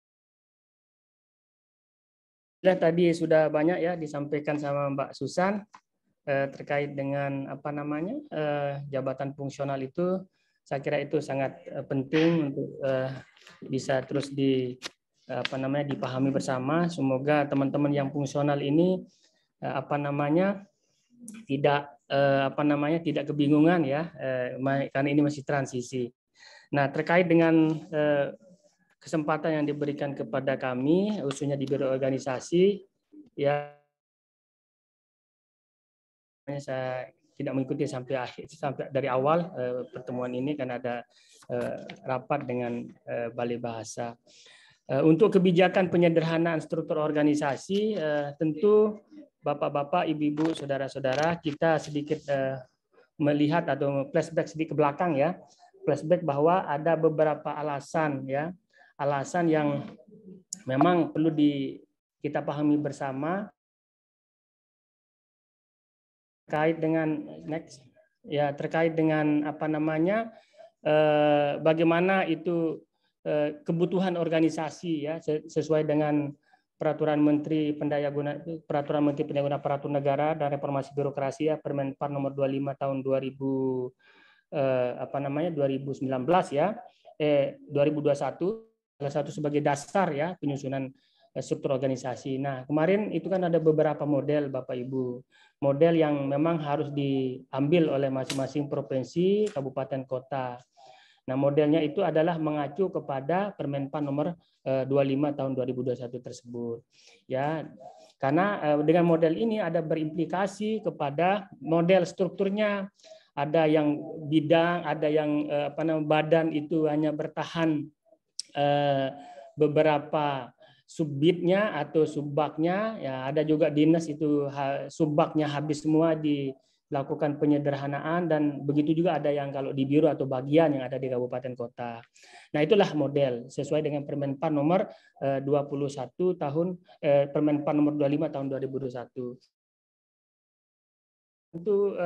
Tadi sudah banyak ya disampaikan sama Mbak Susan terkait dengan apa namanya jabatan fungsional itu. Saya kira itu sangat penting untuk bisa terus dipahami bersama. Semoga teman-teman yang fungsional ini tidak kebingungan ya, karena ini masih transisi. Nah, terkait dengan kesempatan yang diberikan kepada kami, khususnya di Biro Organisasi, ya saya tidak mengikuti sampai dari awal pertemuan ini karena ada rapat dengan Balai Bahasa. Untuk kebijakan penyederhanaan struktur organisasi, tentu Bapak-bapak, Ibu-ibu, saudara-saudara, kita sedikit melihat atau flashback sedikit ke belakang ya, flashback bahwa ada beberapa alasan ya, alasan yang memang perlu kita pahami bersama terkait dengan bagaimana itu kebutuhan organisasi ya sesuai dengan Peraturan Menteri Pendayaguna Aparatur Negara dan Reformasi Birokrasi ya, Permenpan nomor 25 tahun 2019 ya, 2021, salah satu sebagai dasar ya penyusunan struktur organisasi. Nah, kemarin itu kan ada beberapa model Bapak Ibu. Model yang memang harus diambil oleh masing-masing provinsi, kabupaten, kota. Nah, modelnya itu adalah mengacu kepada Permenpan nomor 25 tahun 2021 tersebut. Ya, karena dengan model ini ada berimplikasi kepada model strukturnya. Ada yang bidang, ada yang badan itu hanya bertahan beberapa subbidnya atau subbaknya, ya ada juga dinas itu subbaknya habis semua dilakukan penyederhanaan, dan begitu juga ada yang kalau di biro atau bagian yang ada di kabupaten kota. Nah, itulah model sesuai dengan Permenpan nomor 21 tahun Permenpan nomor 25 tahun 2021. Itu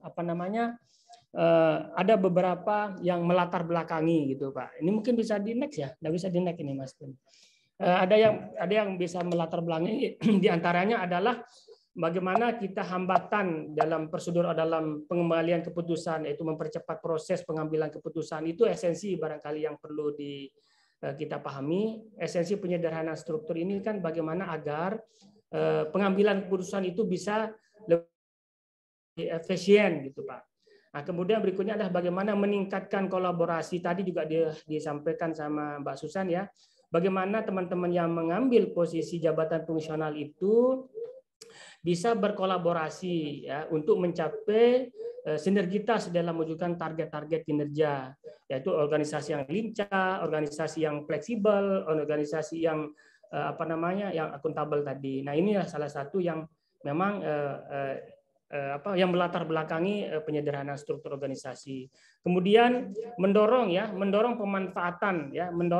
ada beberapa yang melatar belakangi gitu Pak. Ini mungkin bisa di next ya, nggak bisa di next ini Mas. Ada yang bisa melatar belakangi, diantaranya adalah bagaimana kita hambatan dalam prosedur dalam pengembalian keputusan, yaitu mempercepat proses pengambilan keputusan. Itu esensi barangkali yang perlu kita pahami. Esensi penyederhanaan struktur ini kan bagaimana agar pengambilan keputusan itu bisa lebih efisien gitu Pak. Nah, kemudian berikutnya adalah bagaimana meningkatkan kolaborasi. Tadi juga disampaikan sama Mbak Susan ya. Bagaimana teman-teman yang mengambil posisi jabatan fungsional itu bisa berkolaborasi ya untuk mencapai sinergitas dalam mewujudkan target-target kinerja, yaitu organisasi yang lincah, organisasi yang fleksibel, organisasi yang yang akuntabel tadi. Nah, ini salah satu yang memang yang melatar belakangi penyederhanaan struktur organisasi. Kemudian mendorong pemanfaatan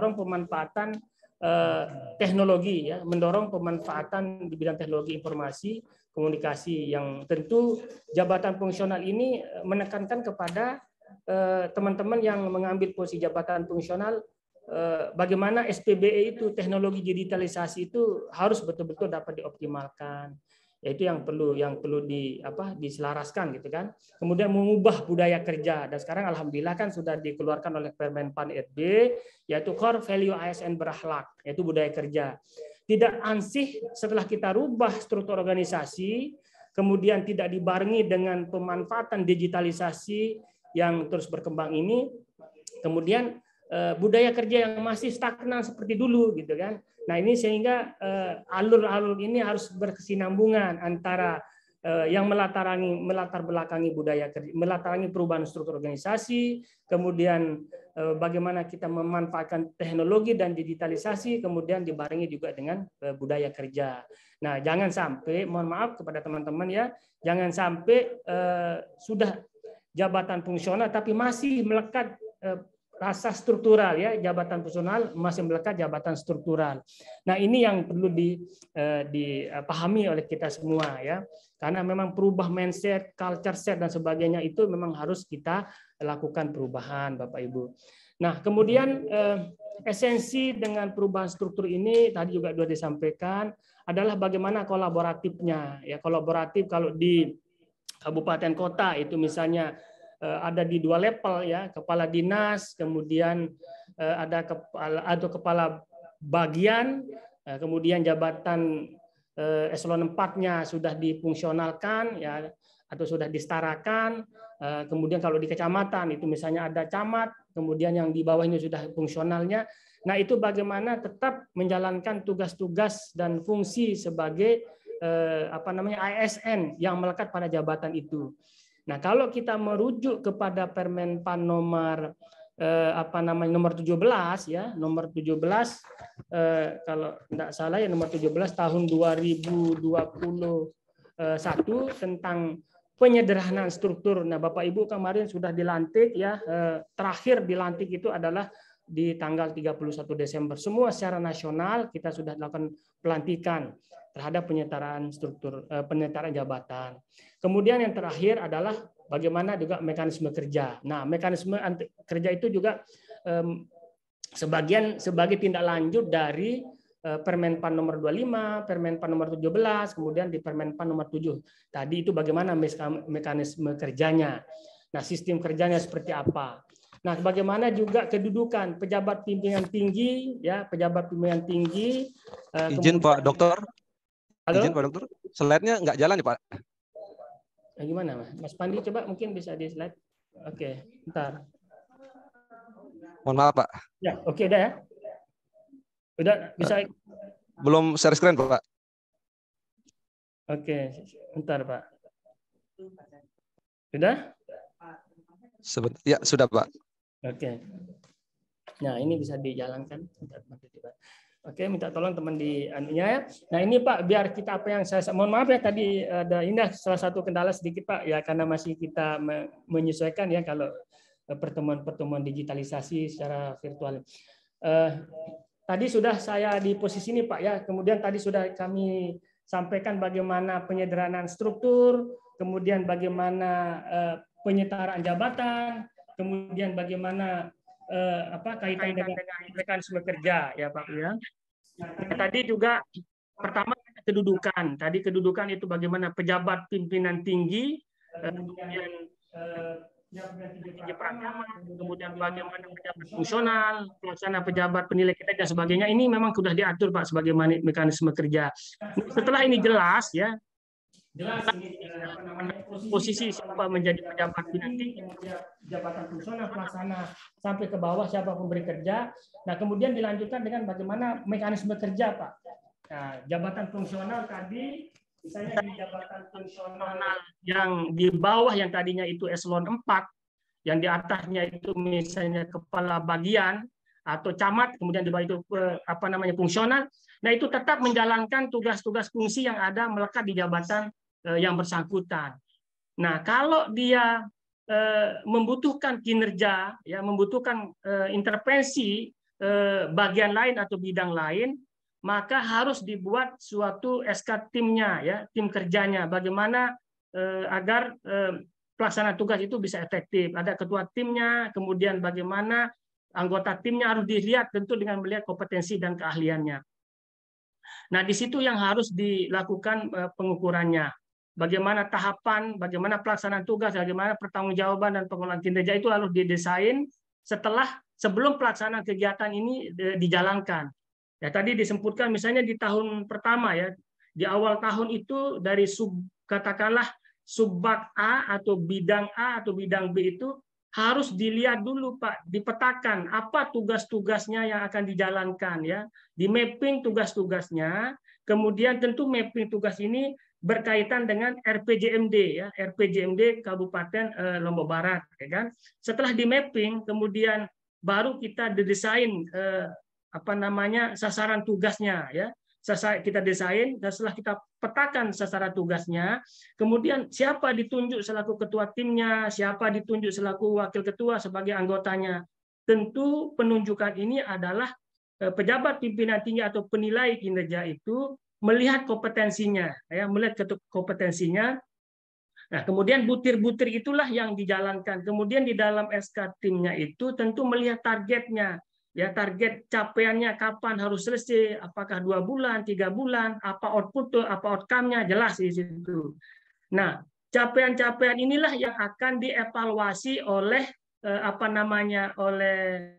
teknologi ya, mendorong pemanfaatan di bidang teknologi informasi komunikasi, yang tentu jabatan fungsional ini menekankan kepada teman-teman yang mengambil posisi jabatan fungsional bagaimana SPBE itu, teknologi digitalisasi itu harus betul-betul dapat dioptimalkan. Yaitu yang perlu diselaraskan gitu kan. Kemudian mengubah budaya kerja, dan sekarang alhamdulillah kan sudah dikeluarkan oleh Permenpan RB, yaitu core value ASN berakhlak, yaitu budaya kerja. Tidak ansih setelah kita rubah struktur organisasi, kemudian tidak dibarengi dengan pemanfaatan digitalisasi yang terus berkembang ini, kemudian budaya kerja yang masih stagnan seperti dulu gitu kan. Nah ini sehingga alur-alur ini harus berkesinambungan antara yang melatar belakangi budaya kerja, melatarangi perubahan struktur organisasi, kemudian bagaimana kita memanfaatkan teknologi dan digitalisasi, kemudian dibarengi juga dengan budaya kerja. Nah jangan sampai, mohon maaf kepada teman-teman ya, jangan sampai sudah jabatan fungsional tapi masih melekat rasa struktural ya, jabatan fungsional masih melekat jabatan struktural. Nah ini yang perlu dipahami oleh kita semua ya, karena memang perubah mindset, culture set dan sebagainya itu memang harus kita lakukan perubahan Bapak Ibu. Nah kemudian esensi dengan perubahan struktur ini tadi juga sudah disampaikan adalah bagaimana kolaboratifnya ya. Kolaboratif kalau di kabupaten kota itu misalnya ada di 2 level ya, kepala dinas, kemudian ada kepala bagian, kemudian jabatan eselon 4-nya sudah difungsionalkan ya atau sudah disetarakan. Kemudian kalau di kecamatan itu misalnya ada camat, kemudian yang di bawah ini sudah fungsionalnya. Nah, itu bagaimana tetap menjalankan tugas-tugas dan fungsi sebagai ASN yang melekat pada jabatan itu. Nah, kalau kita merujuk kepada Permenpan nomor nomor 17 ya, nomor 17 kalau tidak salah ya nomor 17 tahun 2021 tentang penyederhanaan struktur. Nah, Bapak Ibu kemarin sudah dilantik ya, terakhir dilantik itu adalah di tanggal 31 Desember. Semua secara nasional kita sudah lakukan pelantikan terhadap penyetaraan struktur, penyetaraan jabatan. Kemudian yang terakhir adalah bagaimana juga mekanisme kerja. Nah, mekanisme kerja itu juga sebagai tindak lanjut dari Permenpan nomor 25, Permenpan nomor 17, kemudian di Permenpan nomor 7. Tadi itu bagaimana mekanisme kerjanya. Nah, sistem kerjanya seperti apa. Nah, bagaimana juga kedudukan pejabat pimpinan tinggi, ya pejabat pimpinan tinggi.
Izin Pak Dokter.
Halo?
Izin Pak Dokter. Slide-nya nggak jalan ya Pak?
Nah, gimana Mas Pandi, coba mungkin bisa di slide. Oke, bentar.
Mohon maaf Pak.
Ya, oke udah ya. Udah bisa.
Belum share screen Pak.
Oke, bentar Pak. Sudah?
Ya, sudah Pak.
Oke. Nah, ini bisa dijalankan. Oke, minta tolong teman di anunya ya. Nah, ini Pak, biar kita apa yang saya mohon maaf ya tadi ada ini salah satu kendala sedikit Pak ya, karena masih kita menyesuaikan ya kalau pertemuan-pertemuan digitalisasi secara virtual. Tadi sudah saya di posisi ini Pak ya. Kemudian tadi sudah kami sampaikan bagaimana penyederhanaan struktur, kemudian bagaimana penyetaraan jabatan, kemudian bagaimana kaitan dengan mekanisme kerja ya Pak ya. Tadi juga pertama kedudukan. Tadi kedudukan itu bagaimana pejabat pimpinan tinggi, kemudian tinggi pratama, kemudian bagaimana pejabat fungsional, pelaksana pejabat penilai kita dan sebagainya. Ini memang sudah diatur Pak sebagai mekanisme kerja. Setelah ini jelas ya, jelas posisi siapa menjadi pejabat pimpinan tinggi, kemudian jabatan fungsional, pelaksana sampai ke bawah siapa pemberi kerja. Nah, kemudian dilanjutkan dengan bagaimana mekanisme kerja Pak. Nah, jabatan fungsional tadi misalnya di jabatan fungsional yang di bawah yang tadinya itu eselon 4, yang di atasnya itu misalnya kepala bagian atau camat, kemudian di bawah itu fungsional. Nah, itu tetap menjalankan tugas-tugas fungsi yang ada melekat di jabatan yang bersangkutan. Nah, kalau dia membutuhkan kinerja, ya membutuhkan intervensi bagian lain atau bidang lain, maka harus dibuat suatu SK timnya, ya tim kerjanya. Bagaimana agar pelaksanaan tugas itu bisa efektif. Ada ketua timnya, kemudian bagaimana anggota timnya harus dilihat tentu dengan melihat kompetensi dan keahliannya. Nah, di situ yang harus dilakukan pengukurannya. Bagaimana tahapan, bagaimana pelaksanaan tugas, bagaimana pertanggungjawaban dan pengelolaan kinerja itu harus didesain sebelum pelaksanaan kegiatan ini dijalankan. Ya, tadi disebutkan misalnya di tahun pertama ya, di awal tahun itu dari katakanlah subbak A atau bidang B itu harus dilihat dulu Pak, dipetakan apa tugas-tugasnya yang akan dijalankan ya, di mapping tugas-tugasnya, kemudian tentu mapping tugas ini berkaitan dengan RPJMD ya, RPJMD Kabupaten Lombok Barat ya kan. Setelah di mapping kemudian baru kita didesain apa namanya sasaran tugasnya ya. Kita desain dan setelah kita petakan sasaran tugasnya, kemudian siapa ditunjuk selaku ketua timnya, siapa ditunjuk selaku wakil ketua sebagai anggotanya. Tentu penunjukan ini adalah pejabat pimpinan tinggi atau penilai kinerja itu melihat kompetensinya, ya, melihat kompetensinya. Nah, kemudian butir-butir itulah yang dijalankan. Kemudian di dalam SK timnya itu tentu melihat targetnya. Ya, target capaiannya kapan harus selesai, apakah 2 bulan, 3 bulan, apa output, apa outcome-nya, jelas di situ. Nah, capaian-capaian inilah yang akan dievaluasi oleh apa namanya, oleh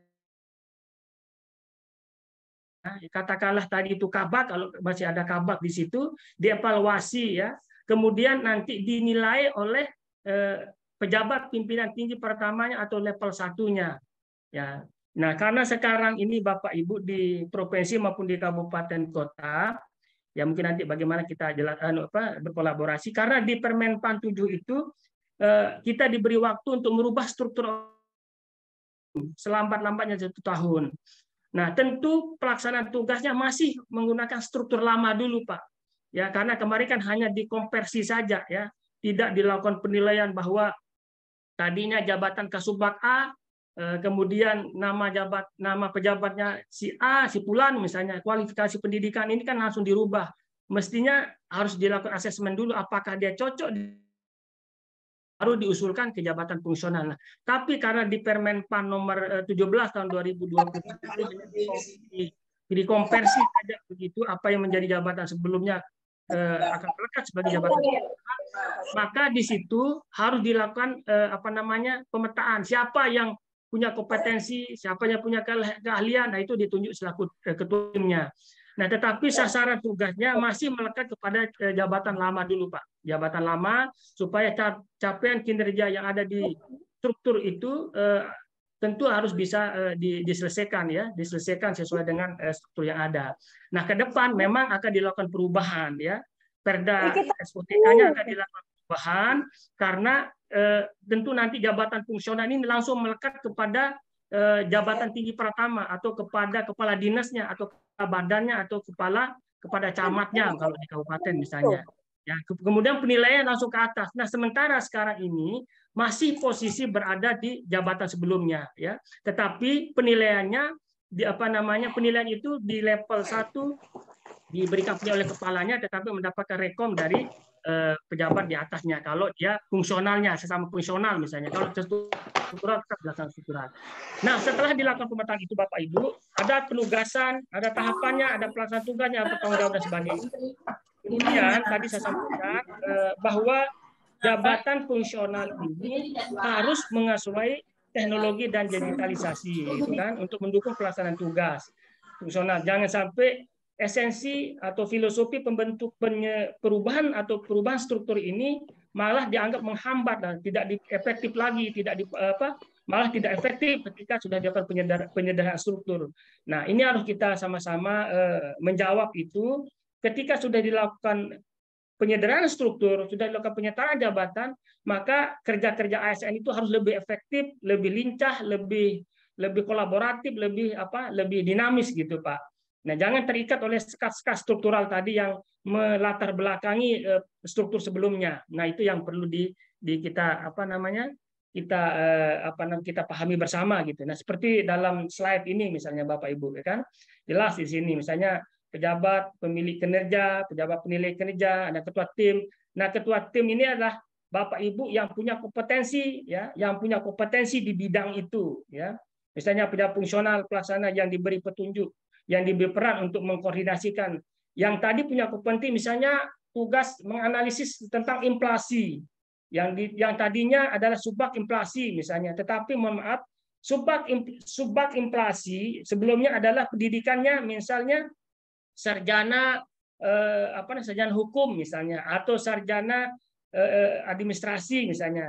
katakanlah tadi itu kabak, kalau masih ada kabak di situ, dievaluasi ya, kemudian nanti dinilai oleh pejabat pimpinan tinggi pertamanya atau level 1-nya. Ya. Nah, karena sekarang ini Bapak Ibu di provinsi maupun di kabupaten kota, ya mungkin nanti bagaimana kita berkolaborasi, karena di Permenpan 7 itu kita diberi waktu untuk merubah struktur selambat-lambatnya 1 tahun. Nah, tentu pelaksanaan tugasnya masih menggunakan struktur lama dulu, Pak. Ya, karena kemarin kan hanya dikonversi saja ya, tidak dilakukan penilaian bahwa tadinya jabatan Kasubag A, kemudian nama pejabatnya si A, si Fulan misalnya, kualifikasi pendidikan ini kan langsung dirubah. Mestinya harus dilakukan asesmen dulu apakah dia cocok, baru diusulkan ke jabatan fungsional. Nah, tapi karena di Permenpan nomor 17 tahun 2020 dikonversi saja begitu, apa yang menjadi jabatan sebelumnya akan melekat sebagai jabatan, maka di situ harus dilakukan apa namanya pemetaan siapa yang punya kompetensi, siapa yang punya keahlian, nah itu ditunjuk selaku ketua timnya. Nah, tetapi sasaran tugasnya masih melekat kepada jabatan lama dulu, Pak. Jabatan lama supaya capaian kinerja yang ada di struktur itu tentu harus bisa diselesaikan ya, diselesaikan sesuai dengan struktur yang ada. Nah, ke depan memang akan dilakukan perubahan ya. Perda SOTK-nya akan dilakukan perubahan karena tentu nanti jabatan fungsional ini langsung melekat kepada jabatan tinggi pertama atau kepada kepala dinasnya atau badannya atau kepada camatnya kalau di kabupaten misalnya. Ya, kemudian penilaian langsung ke atas. Nah, sementara sekarang ini masih posisi berada di jabatan sebelumnya ya. Tetapi penilaiannya di apa namanya? Penilaian itu di level 1 diberikan oleh kepalanya tetapi mendapatkan rekom dari pejabat di atasnya kalau dia fungsionalnya sesama fungsional misalnya, kalau struktural tetap dilakukan struktural. Nah, setelah dilakukan pemetaan itu Bapak Ibu, ada penugasan, ada tahapannya, ada pelaksanaan tugasnya, ada tanggung jawab dan sebagainya. Kemudian tadi saya sampaikan bahwa jabatan fungsional ini harus menguasai teknologi dan digitalisasi gitu kan, untuk mendukung pelaksanaan tugas fungsional. Jangan sampai esensi atau filosofi perubahan atau perubahan struktur ini malah dianggap menghambat dan tidak efektif lagi, malah tidak efektif ketika sudah dilakukan penyederhanaan struktur. Nah, ini harus kita sama-sama menjawab itu. Ketika sudah dilakukan penyederhanaan struktur, sudah dilakukan penyetaraan jabatan, maka kerja-kerja ASN itu harus lebih efektif, lebih lincah, lebih kolaboratif, lebih dinamis gitu, Pak. Nah, jangan terikat oleh sekat-sekat struktural tadi yang melatar belakangi struktur sebelumnya. Nah, itu yang perlu kita kita pahami bersama gitu. Nah, seperti dalam slide ini misalnya Bapak Ibu ya kan, jelas di sini misalnya pejabat pemilik kinerja, pejabat penilai kinerja, ada ketua tim. Nah, ketua tim ini adalah Bapak Ibu yang punya kompetensi ya, yang punya kompetensi di bidang itu ya. Misalnya pejabat fungsional pelaksana yang diberi petunjuk, yang diberi peran untuk mengkoordinasikan, yang tadi punya kompetensi misalnya tugas menganalisis tentang inflasi, yang tadinya adalah subbag inflasi misalnya, tetapi mohon maaf subbag inflasi sebelumnya adalah pendidikannya misalnya sarjana sarjana hukum misalnya atau sarjana administrasi misalnya.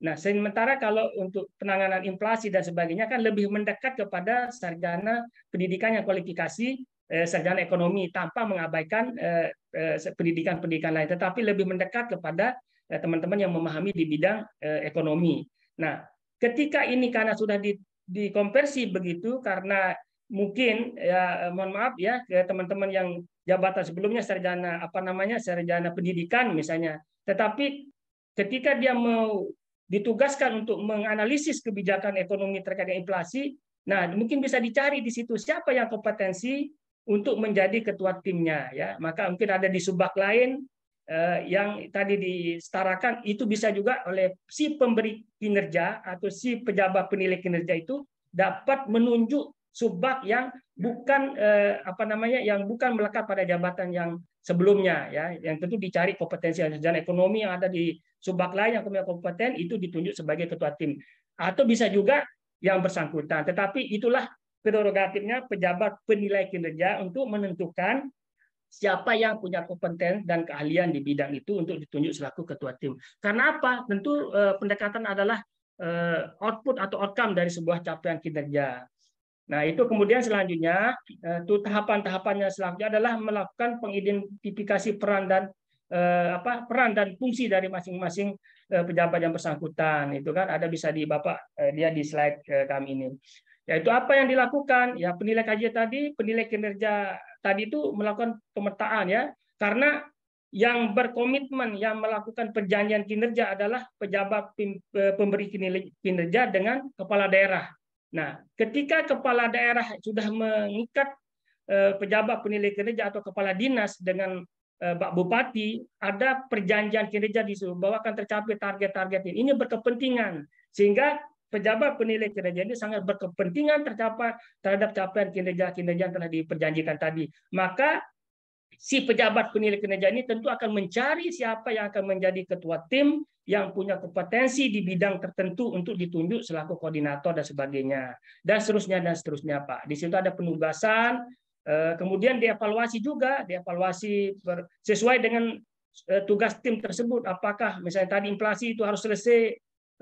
Nah, sementara kalau untuk penanganan inflasi dan sebagainya kan lebih mendekat kepada sarjana pendidikan yang kualifikasi sarjana ekonomi tanpa mengabaikan pendidikan-pendidikan lain, tetapi lebih mendekat kepada teman-teman yang memahami di bidang ekonomi. Nah, ketika ini karena sudah dikonversi begitu, karena mungkin ya mohon maaf ya ke teman-teman yang jabatan sebelumnya sarjana sarjana pendidikan misalnya, tetapi ketika dia mau ditugaskan untuk menganalisis kebijakan ekonomi terkait dengan inflasi, nah mungkin bisa dicari di situ siapa yang kompetensi untuk menjadi ketua timnya ya. Maka mungkin ada di subbak lain yang tadi disetarakan, itu bisa juga oleh si pemberi kinerja atau si pejabat penilai kinerja itu dapat menunjuk subbak yang bukan yang bukan melekat pada jabatan yang sebelumnya ya, yang tentu dicari kompetensi sarjana ekonomi yang ada di subbak lain yang punya kompeten itu ditunjuk sebagai ketua tim, atau bisa juga yang bersangkutan. Tetapi itulah prerogatifnya pejabat penilai kinerja untuk menentukan siapa yang punya kompeten dan keahlian di bidang itu untuk ditunjuk selaku ketua tim. Karena apa? Tentu pendekatan adalah output atau outcome dari sebuah capaian kinerja. Nah, itu kemudian selanjutnya tahapan-tahapannya selanjutnya adalah melakukan pengidentifikasi peran dan fungsi dari masing-masing pejabat yang bersangkutan. Itu kan ada bisa di Bapak dia di slide kami ini. Yaitu apa yang dilakukan? Ya, penilai kajian tadi, penilai kinerja tadi itu melakukan pemetaan ya. Karena yang berkomitmen yang melakukan perjanjian kinerja adalah pejabat pemberi kinerja dengan kepala daerah. Nah, ketika kepala daerah sudah mengikat pejabat penilai kinerja atau kepala dinas dengan Pak Bupati, ada perjanjian kinerja di situ bahwa akan tercapai target-target ini. Ini berkepentingan sehingga pejabat penilai kinerja ini sangat berkepentingan tercapai terhadap capaian kinerja-kinerja yang telah diperjanjikan tadi. Maka si pejabat penilai kinerja ini tentu akan mencari siapa yang akan menjadi ketua tim yang punya kompetensi di bidang tertentu untuk ditunjuk selaku koordinator dan sebagainya, dan seterusnya Pak. Di situ ada penugasan, kemudian dievaluasi juga, sesuai dengan tugas tim tersebut. Apakah misalnya tadi inflasi itu harus selesai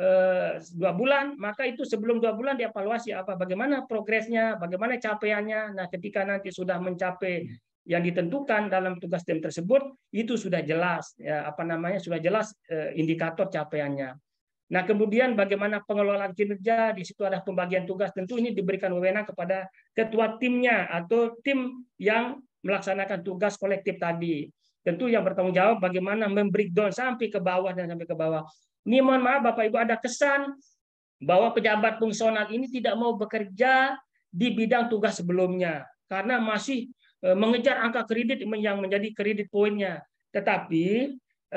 2 bulan, maka itu sebelum 2 bulan dievaluasi bagaimana progresnya, bagaimana capaiannya. Nah, ketika nanti sudah mencapai yang ditentukan dalam tugas tim tersebut, itu sudah jelas sudah jelas indikator capaiannya. Nah, kemudian bagaimana pengelolaan kinerja, di situ ada pembagian tugas, tentu ini diberikan wewenang kepada ketua timnya atau tim yang melaksanakan tugas kolektif tadi. Tentu yang bertanggung jawab bagaimana membreakdown sampai ke bawah dan sampai ke bawah. Ini mohon maaf Bapak Ibu, ada kesan bahwa pejabat fungsional ini tidak mau bekerja di bidang tugas sebelumnya karena masih mengejar angka kredit yang menjadi kredit poinnya. Tetapi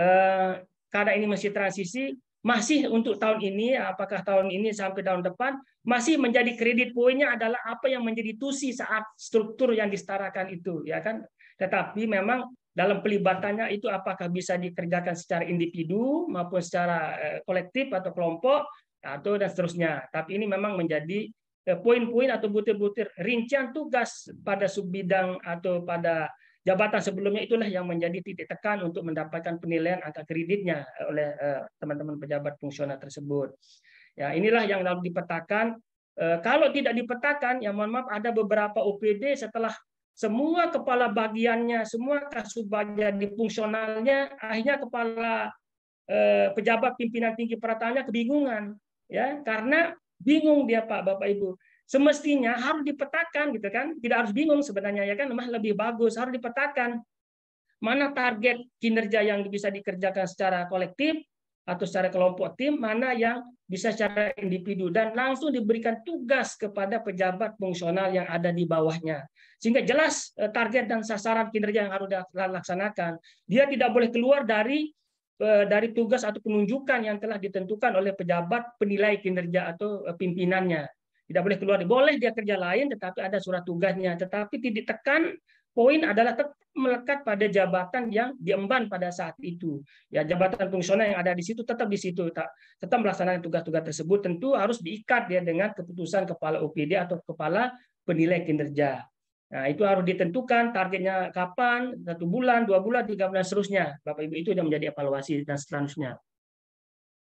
karena ini masih transisi, masih untuk tahun ini, apakah tahun ini sampai tahun depan, masih menjadi kredit poinnya adalah apa yang menjadi tusi saat struktur yang disetarakan itu, ya kan? Tetapi memang dalam pelibatannya itu apakah bisa dikerjakan secara individu maupun secara kolektif atau kelompok atau dan seterusnya. Tapi ini memang menjadi poin-poin atau butir-butir rincian tugas pada subbidang atau pada jabatan sebelumnya, itulah yang menjadi titik tekan untuk mendapatkan penilaian angka kreditnya oleh teman-teman pejabat fungsional tersebut. Ya, inilah yang harus dipetakan. Kalau tidak dipetakan, ya mohon maaf, ada beberapa OPD setelah semua kepala bagiannya, semua kasubagnya di fungsionalnya, akhirnya kepala pejabat pimpinan tinggi perataannya kebingungan, ya, karena bingung dia Pak, Bapak Ibu. Semestinya harus dipetakan gitu kan, tidak harus bingung sebenarnya ya kan, malah lebih bagus harus dipetakan mana target kinerja yang bisa dikerjakan secara kolektif atau secara kelompok tim, mana yang bisa secara individu, dan langsung diberikan tugas kepada pejabat fungsional yang ada di bawahnya sehingga jelas target dan sasaran kinerja yang harus dilaksanakan. Dia tidak boleh keluar dari tugas atau penunjukan yang telah ditentukan oleh pejabat penilai kinerja atau pimpinannya. Tidak boleh keluar. Boleh dia kerja lain, tetapi ada surat tugasnya. Tetapi titik tekan poin adalah tetap melekat pada jabatan yang diemban pada saat itu. Ya, jabatan fungsional yang ada di situ tetap di situ, tetap melaksanakan tugas-tugas tersebut. Tentu harus diikat dia dengan keputusan kepala OPD atau kepala penilai kinerja. Nah, itu harus ditentukan targetnya kapan, 1 bulan, 2 bulan, 3 bulan, seterusnya. Bapak Ibu, itu yang menjadi evaluasi dan seterusnya.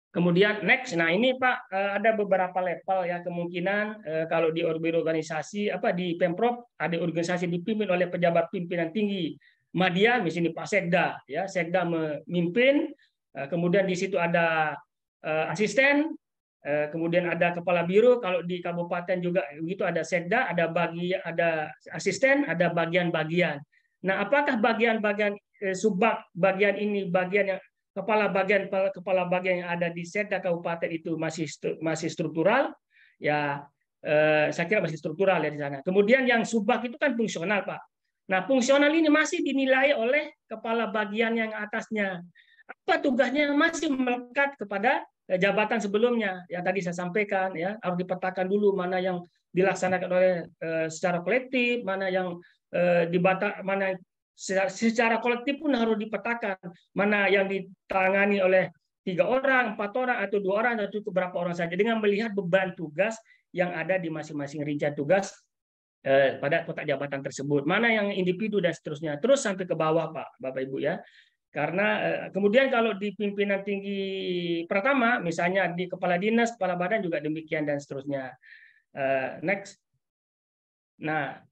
Kemudian next, nah ini Pak ada beberapa level ya kemungkinan kalau di organisasi di Pemprov ada organisasi dipimpin oleh pejabat pimpinan tinggi media, misalnya Pak Sekda ya, Sekda memimpin, kemudian di situ ada asisten, kemudian ada kepala biro, kalau di kabupaten juga begitu ada Sekda, ada asisten, ada bagian-bagian. Nah, apakah bagian-bagian subbag bagian ini bagian yang kepala bagian yang ada di Sekda kabupaten itu masih struktural ya, saya kira masih struktural ya di sana. Kemudian yang subbag itu kan fungsional Pak. Nah fungsional ini masih dinilai oleh kepala bagian yang atasnya. Apa tugasnya masih melekat kepada jabatan sebelumnya yang tadi saya sampaikan ya, harus dipetakan dulu mana yang dilaksanakan oleh secara kolektif, mana yang mana secara kolektif pun harus dipetakan mana yang ditangani oleh 3 orang, 4 orang, atau 2 orang, atau beberapa orang saja dengan melihat beban tugas yang ada di masing-masing rincian tugas pada kotak jabatan tersebut. Mana yang individu dan seterusnya. Terus sampai ke bawah Pak, Bapak Ibu ya. Karena kemudian kalau di pimpinan tinggi pertama, misalnya di kepala dinas, kepala badan juga demikian dan seterusnya. Next. Nah,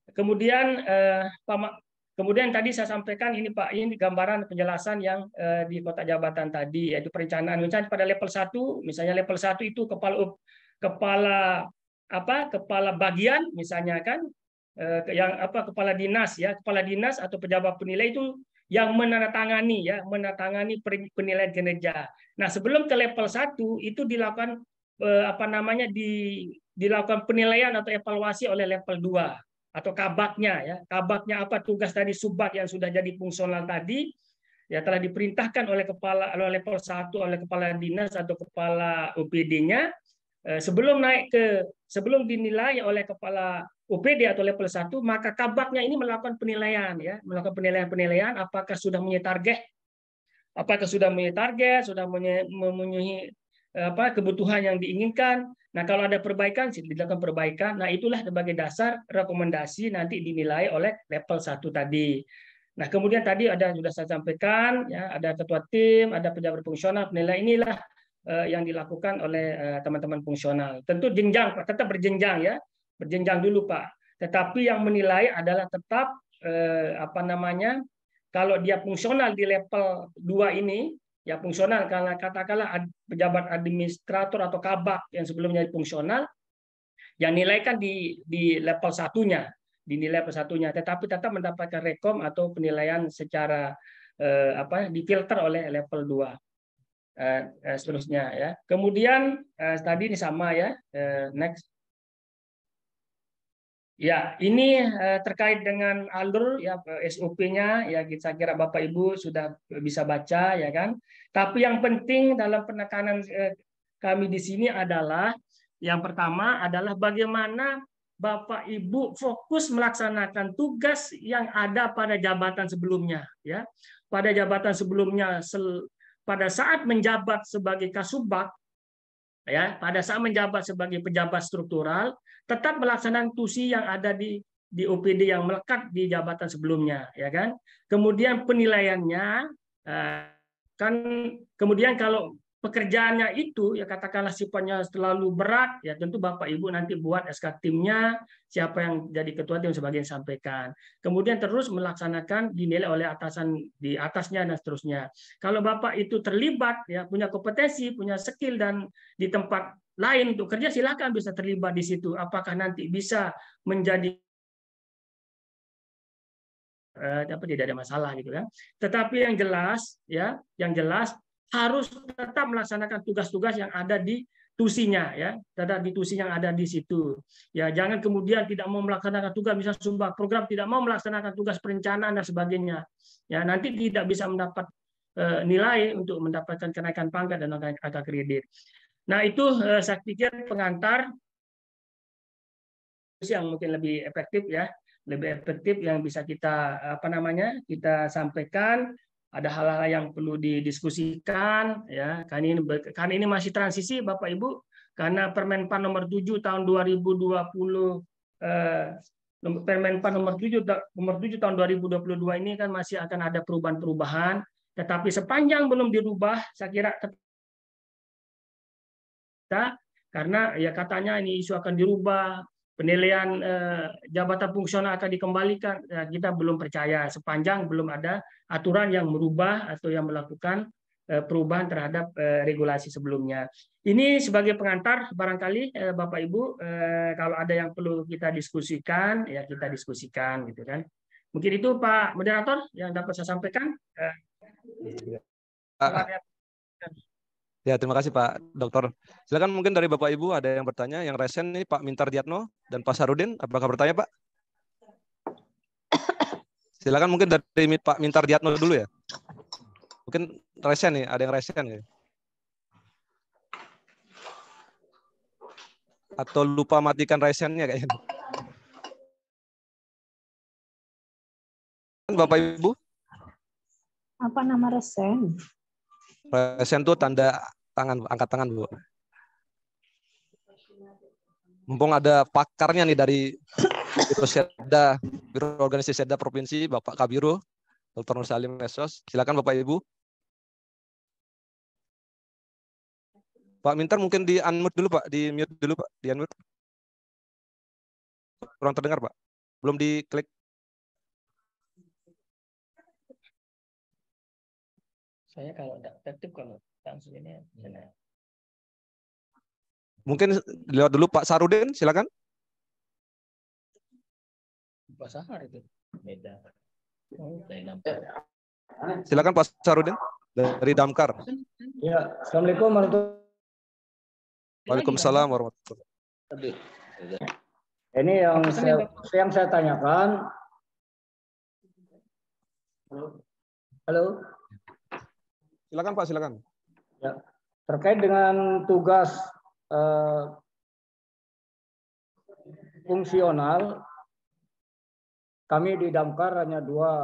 kemudian tadi saya sampaikan ini Pak, ini gambaran penjelasan yang di kotak jabatan tadi, yaitu perencanaan. Misalnya pada level 1, misalnya level 1 itu kepala bagian misalnya kan, kepala dinas ya, kepala dinas atau pejabat penilai itu yang menandatangani penilaian kinerja. Nah, sebelum ke level 1 itu dilakukan dilakukan penilaian atau evaluasi oleh level 2. Atau kabaknya ya, kabaknya apa tugas tadi subbag yang sudah jadi fungsional tadi ya, telah diperintahkan oleh level 1 oleh kepala dinas atau kepala OPD-nya sebelum dinilai oleh kepala OPD atau level 1, maka kabaknya ini melakukan penilaian ya, melakukan penilaian apakah sudah memenuhi target, sudah memenuhi kebutuhan yang diinginkan. Nah, kalau ada perbaikan, dilakukan perbaikan. Nah, itulah sebagai dasar rekomendasi nanti dinilai oleh level 1 tadi. Nah, kemudian tadi sudah saya sampaikan, ya, ada ketua tim, ada pejabat fungsional, penilai inilah yang dilakukan oleh teman-teman fungsional. Tentu jenjang, Pak, tetap berjenjang ya, berjenjang dulu Pak. Tetapi yang menilai adalah tetap kalau dia fungsional di level 2 ini, ya fungsional, karena katakanlah pejabat administrator atau kabak yang sebelumnya fungsional, yang nilaikan di level 1-nya, dinilai level 1-nya, tetapi tetap mendapatkan rekom atau penilaian secara difilter oleh level 2. Seterusnya ya. Kemudian tadi ini sama ya, next. Ya, ini terkait dengan alur ya, SOP-nya ya, saya kira Bapak Ibu sudah bisa baca ya kan. Tapi yang penting dalam penekanan kami di sini adalah yang pertama adalah bagaimana Bapak Ibu fokus melaksanakan tugas yang ada pada jabatan sebelumnya ya. Pada jabatan sebelumnya pada saat menjabat sebagai Kasubbag ya, pada saat menjabat sebagai pejabat struktural tetap melaksanakan tusi yang ada di OPD yang melekat di jabatan sebelumnya ya kan. Kemudian penilaiannya kan, kemudian kalau pekerjaannya itu ya katakanlah sifatnya terlalu berat ya, tentu Bapak Ibu nanti buat SK timnya, siapa yang jadi ketua tim sebagian sampaikan. Kemudian terus melaksanakan dinilai oleh atasan di atasnya dan seterusnya. Kalau Bapak itu terlibat ya, punya kompetensi, punya skill dan di tempat lain untuk kerja, silakan bisa terlibat di situ. Apakah nanti bisa menjadi tidak ada masalah gitu kan. Tetapi yang jelas ya, yang jelas harus tetap melaksanakan tugas-tugas yang ada di tusinya ya, tetap di tusi yang ada di situ. Ya, jangan kemudian tidak mau melaksanakan tugas, misalnya sumbang program tidak mau melaksanakan tugas perencanaan dan sebagainya. Ya, nanti tidak bisa mendapat nilai untuk mendapatkan kenaikan pangkat dan angka kredit. Nah, itu saya pikir pengantar yang mungkin lebih efektif ya, lebih efektif yang bisa kita kita sampaikan. Ada hal-hal yang perlu didiskusikan ya. Karena ini masih transisi Bapak Ibu, karena Permenpan nomor 7 tahun 2020 Permenpan nomor 7 tahun 2022 ini kan masih akan ada perubahan-perubahan, tetapi sepanjang belum dirubah saya kira kita, karena ya katanya ini isu akan dirubah, penilaian jabatan fungsional akan dikembalikan. Kita belum percaya sepanjang belum ada aturan yang merubah atau yang melakukan perubahan terhadap regulasi sebelumnya. Ini sebagai pengantar barangkali Bapak Ibu, kalau ada yang perlu kita diskusikan ya kita diskusikan gitu kan. Mungkin itu Pak Moderator yang dapat saya sampaikan.
Ya, terima kasih Pak Dokter. Silakan mungkin dari Bapak Ibu ada yang bertanya. Yang resen ini Pak Mintar Diatno dan Pak Sarudin, apakah bertanya Pak? Silakan mungkin dari Pak Mintar Diatno dulu ya. Mungkin resen nih, ada yang resen ya. Atau lupa matikan resennya kayaknya. Bapak Ibu?
Apa nama resen?
Resen itu tanda tangan, angkat tangan Bu. Mumpung ada pakarnya nih dari Biro Setda, Biro Organisasi Setda Provinsi, Bapak Kabiro, Dr. Nur Salim Mesos. Silakan Bapak Ibu. Pak Mintar mungkin di unmute dulu Pak, di mute dulu Pak, di unmute. Kurang terdengar Pak, belum diklik.
Saya kalau tidak tertib kalau langsung ini.
Mungkin lewat dulu Pak Sarudin, silakan.
Pak Sahar itu beda.
Silakan Pak Sarudin dari Damkar.
Ya, Assalamualaikum warahmatullahi.
Waalaikumsalam warahmatullahi wabarakatuh.
Ini yang saya tanyakan. Halo.
Silakan Pak, silakan.
Ya, terkait dengan tugas fungsional, kami di Damkar hanya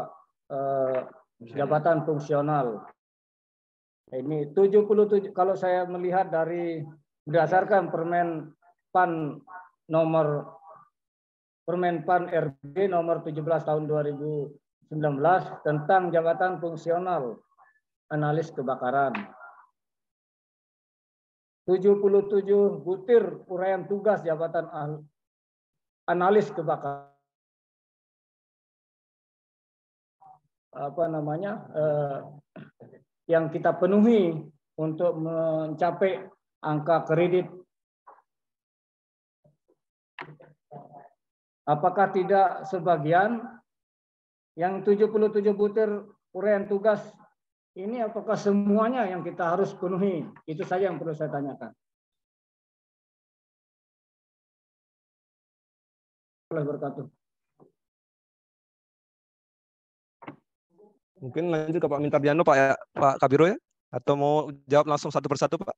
2 jabatan fungsional. Ini 77 kalau saya melihat dari berdasarkan Permen PAN RB nomor 17 tahun 2019 tentang jabatan fungsional analis kebakaran. 77 butir uraian tugas jabatan analis kebakaran. Yang kita penuhi untuk mencapai angka kredit. Apakah tidak sebagian yang 77 butir uraian tugas ini, apakah semuanya yang kita harus penuhi? Itu saja yang perlu saya tanyakan. Wabarakatuh.
Mungkin lanjut ke Pak Mintar Diano, Pak Kabiro ya? Atau mau jawab langsung satu persatu Pak?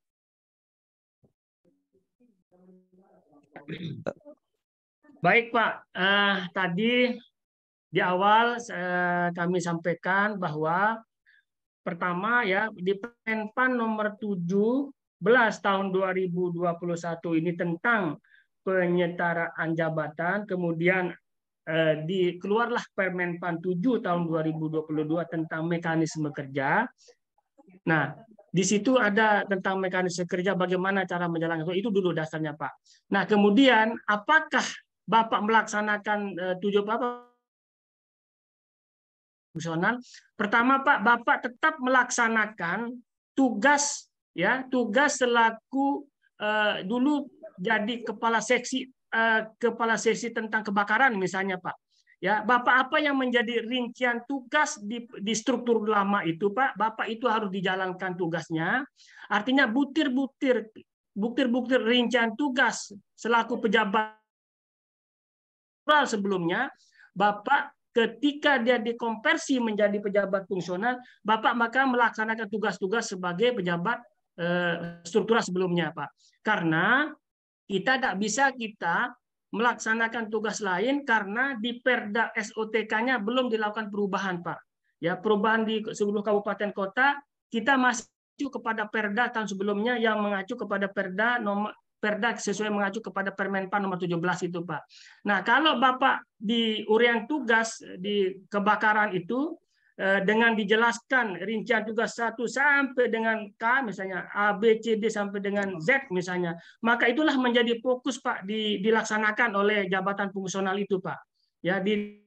Baik Pak, tadi di awal kami sampaikan bahwa pertama ya di Permen nomor 17 tahun 2021 ini tentang penyetaraan jabatan, kemudian dikeluarlah Permen 7 tahun 2022 tentang mekanisme kerja. Nah, di situ ada tentang mekanisme kerja, bagaimana cara menjalankan itu dulu dasarnya Pak. Nah, kemudian apakah Bapak melaksanakan 7 fungsional? Pertama Pak, Bapak tetap melaksanakan tugas ya, tugas selaku dulu jadi kepala seksi tentang kebakaran misalnya Pak. Ya, Bapak apa yang menjadi rincian tugas di struktur lama itu Pak, Bapak itu harus dijalankan tugasnya. Artinya butir-butir rincian tugas selaku pejabat sebelumnya, Bapak ketika dia dikonversi menjadi pejabat fungsional, Bapak maka melaksanakan tugas-tugas sebagai pejabat struktural sebelumnya Pak. Karena kita tidak bisa melaksanakan tugas lain karena di Perda SOTK-nya belum dilakukan perubahan, Pak. Ya, perubahan di seluruh kabupaten kota kita masih kepada Perda tahun sebelumnya yang mengacu kepada Perda sesuai mengacu kepada Permen PAN nomor 17 itu, Pak. Nah, kalau Bapak di uraian tugas di kebakaran itu dengan dijelaskan rincian tugas 1 sampai dengan K misalnya, A, B, C, D sampai dengan Z misalnya, maka itulah menjadi fokus Pak dilaksanakan oleh jabatan fungsional itu Pak. Ya, di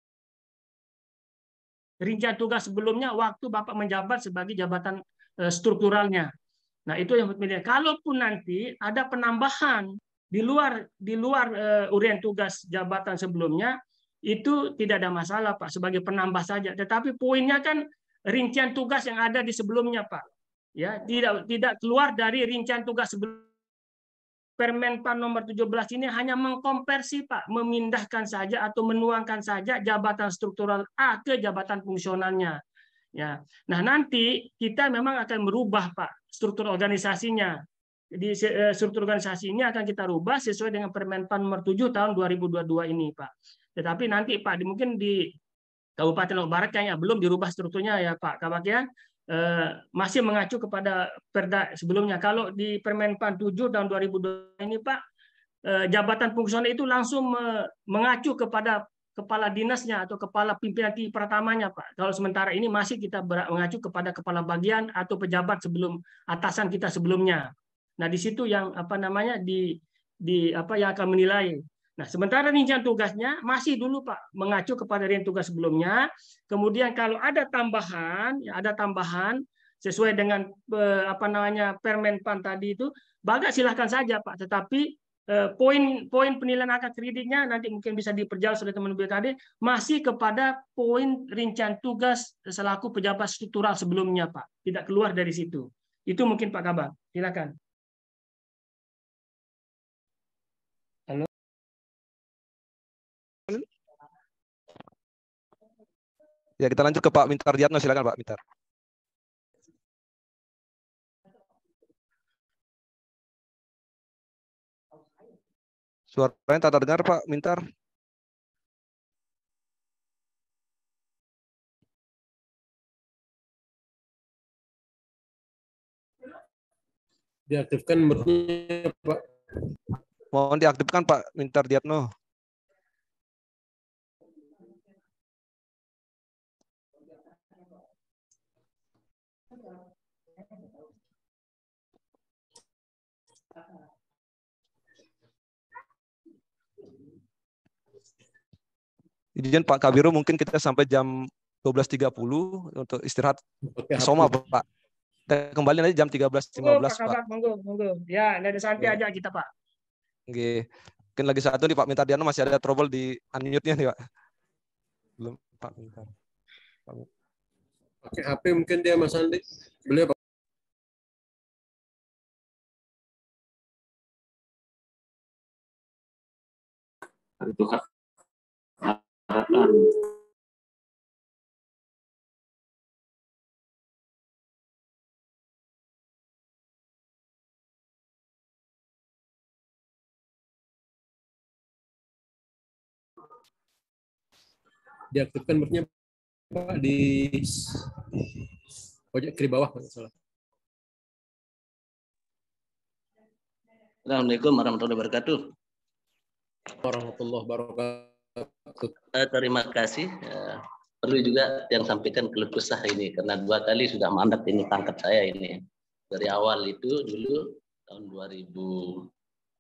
rincian tugas sebelumnya waktu Bapak menjabat sebagai jabatan strukturalnya. Nah, itu yang penting. Kalaupun nanti ada penambahan di luar uraian tugas jabatan sebelumnya, itu tidak ada masalah Pak, sebagai penambah saja. Tetapi poinnya kan rincian tugas yang ada di sebelumnya Pak. Ya, tidak keluar dari rincian tugas sebelum Permenpan nomor 17 ini hanya mengkonversi Pak, memindahkan saja atau menuangkan saja jabatan struktural A ke jabatan fungsionalnya. Ya. Nah, nanti kita memang akan merubah Pak struktur organisasinya. Jadi struktur organisasi ini akan kita rubah sesuai dengan Permenpan nomor 7 tahun 2022 ini Pak. Tetapi nanti Pak, mungkin di Kabupaten Lombok Barat kayaknya belum dirubah strukturnya ya Pak Kabak ya. Masih mengacu kepada Perda sebelumnya. Kalau di Permenpan 7 tahun 2002 ini Pak, jabatan fungsional itu langsung mengacu kepada kepala dinasnya atau kepala pimpinan tinggi pertamanya Pak. Kalau sementara ini masih kita mengacu kepada kepala bagian atau pejabat sebelum atasan kita sebelumnya. Nah, di situ yang yang akan menilai. Nah, sementara rincian tugasnya masih dulu Pak mengacu kepada rincian tugas sebelumnya. Kemudian kalau ada tambahan, sesuai dengan Permenpan tadi itu, baga silahkan saja Pak. Tetapi poin penilaian angka kreditnya nanti mungkin bisa diperjelas oleh teman BKD masih kepada poin rincian tugas selaku pejabat struktural sebelumnya Pak. Tidak keluar dari situ. Itu mungkin Pak Kabak. Silakan. Halo.
Ya, kita lanjut ke Pak Mintar Diatno, silakan Pak Mintar. Suaranya tak terdengar Pak Mintar.
Diaktifkan mic-nya Pak.
Mohon diaktifkan Pak Mintar Diatno. Izin Pak Kabiro, mungkin kita sampai jam 12.30 untuk istirahat soma Pak. Kita kembali nanti jam 13.15 Pak.
Monggo. Ya, ada santai aja kita Pak.
Oke. Mungkin lagi satu nih Pak Mintar Diano masih ada trouble di unmute-nya nih Pak. Belum Pak Mintar.
Pakai HP mungkin dia Mas Andi. Beliau Pak.
Itu hak.
Diaktifkan mic-nya Pak di pojok kiri bawah kalau salah.
Assalamualaikum warahmatullahi wabarakatuh.
Warahmatullahi wabarakatuh.
Terima kasih. Perlu juga yang sampaikan keluh kesah ini karena 2 kali sudah mandat ini pangkat saya ini. Dari awal itu dulu tahun 2016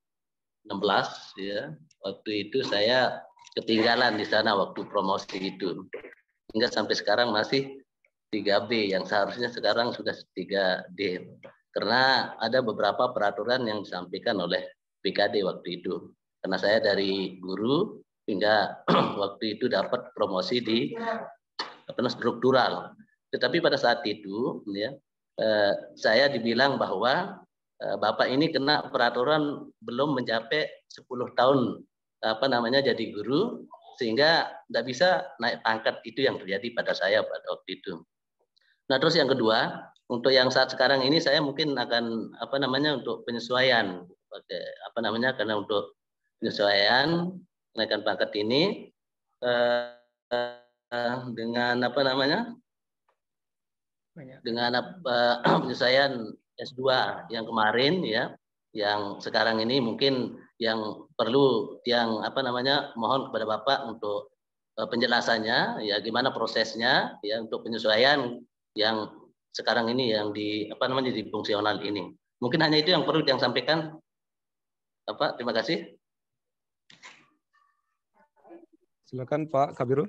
ya. Waktu itu saya ketinggalan di sana waktu promosi itu. Hingga sampai sekarang masih 3B yang seharusnya sekarang sudah 3D. Karena ada beberapa peraturan yang disampaikan oleh BKD waktu itu. Karena saya dari guru hingga waktu itu dapat promosi di struktural. Tetapi pada saat itu ya saya dibilang bahwa Bapak ini kena peraturan belum mencapai 10 tahun jadi guru sehingga tidak bisa naik pangkat. Itu yang terjadi pada saya pada waktu itu. Nah, terus yang kedua, untuk yang saat sekarang ini saya mungkin akan untuk penyesuaian karena untuk penyesuaian kenaikan pangkat ini dengan penyesuaian S2 yang kemarin ya, yang sekarang ini mungkin yang perlu yang mohon kepada Bapak untuk penjelasannya, ya gimana prosesnya ya untuk penyesuaian yang sekarang ini yang di di fungsional ini. Mungkin hanya itu yang perlu yang sampaikan. Terima kasih.
Silakan Pak Kabiru.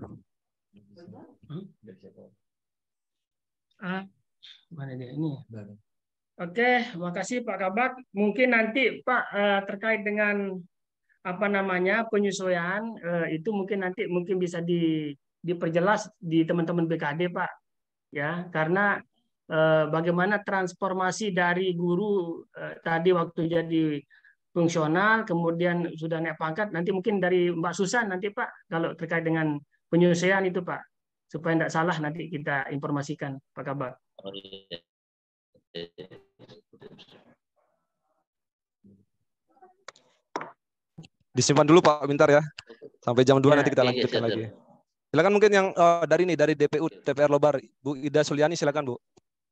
Mana dia ini? Oke, makasih Pak Kabak. Mungkin nanti Pak terkait dengan penyesuaian itu mungkin nanti bisa diperjelas di teman-teman BKD Pak. Ya, karena bagaimana transformasi dari guru tadi waktu jadi fungsional, kemudian sudah naik pangkat, nanti mungkin dari Mbak Susan nanti Pak, kalau terkait dengan penyesuaian itu Pak, supaya tidak salah nanti kita informasikan Pak Kabak.
Disimpan dulu Pak Bintar ya, sampai jam 2 nanti kita lanjutkan lagi. Silakan mungkin yang dari DPU TPR Lobar, Bu Ida Suliani, silakan Bu.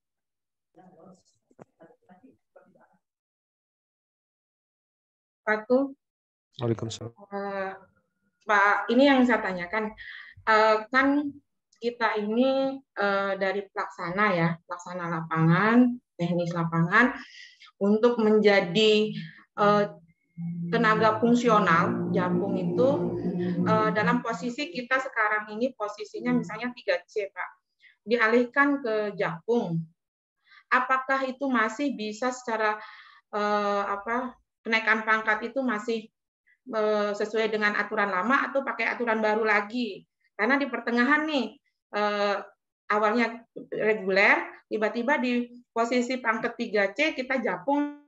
Waalaikumsalam.
Pak, ini yang saya tanyakan, kan kita ini dari pelaksana lapangan, teknis lapangan, untuk menjadi tenaga fungsional Japung itu dalam posisi kita sekarang ini posisinya misalnya 3C Pak, dialihkan ke Japung. Apakah itu masih bisa secara kenaikan pangkat itu masih sesuai dengan aturan lama atau pakai aturan baru lagi? Karena di pertengahan nih awalnya reguler, tiba-tiba di posisi pangkat 3C kita Japung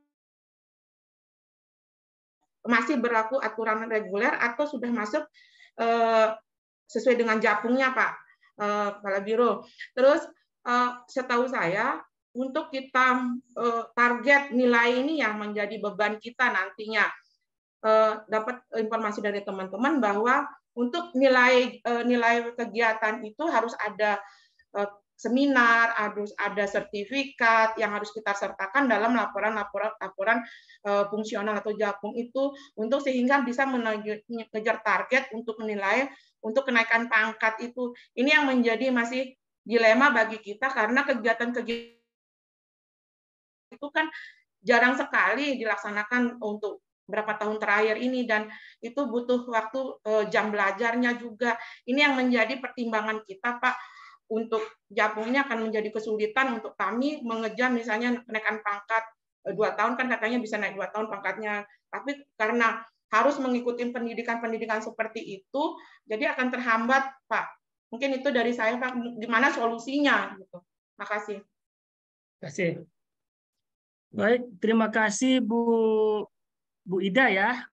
masih berlaku aturan reguler atau sudah masuk sesuai dengan Japungnya Pak Kepala Biro. Terus setahu saya untuk kita target nilai ini yang menjadi beban kita nantinya, dapat informasi dari teman-teman bahwa untuk nilai kegiatan itu harus ada seminar, harus ada sertifikat yang harus kita sertakan dalam laporan fungsional atau Japung itu, untuk sehingga bisa mengejar target untuk menilai untuk kenaikan pangkat itu. Ini yang menjadi masih dilema bagi kita, karena kegiatan-kegiatan itu kan jarang sekali dilaksanakan untuk berapa tahun terakhir ini, dan itu butuh waktu jam belajarnya juga. Ini yang menjadi pertimbangan kita Pak. Untuk Japung ini akan menjadi kesulitan untuk kami mengejar misalnya kenaikan pangkat 2 tahun, kan katanya bisa naik 2 tahun pangkatnya, tapi karena harus mengikuti pendidikan seperti itu, jadi akan terhambat Pak. Mungkin itu dari saya Pak, gimana solusinya gitu. Makasih.
Terima kasih. Baik, terima kasih Bu Ida ya.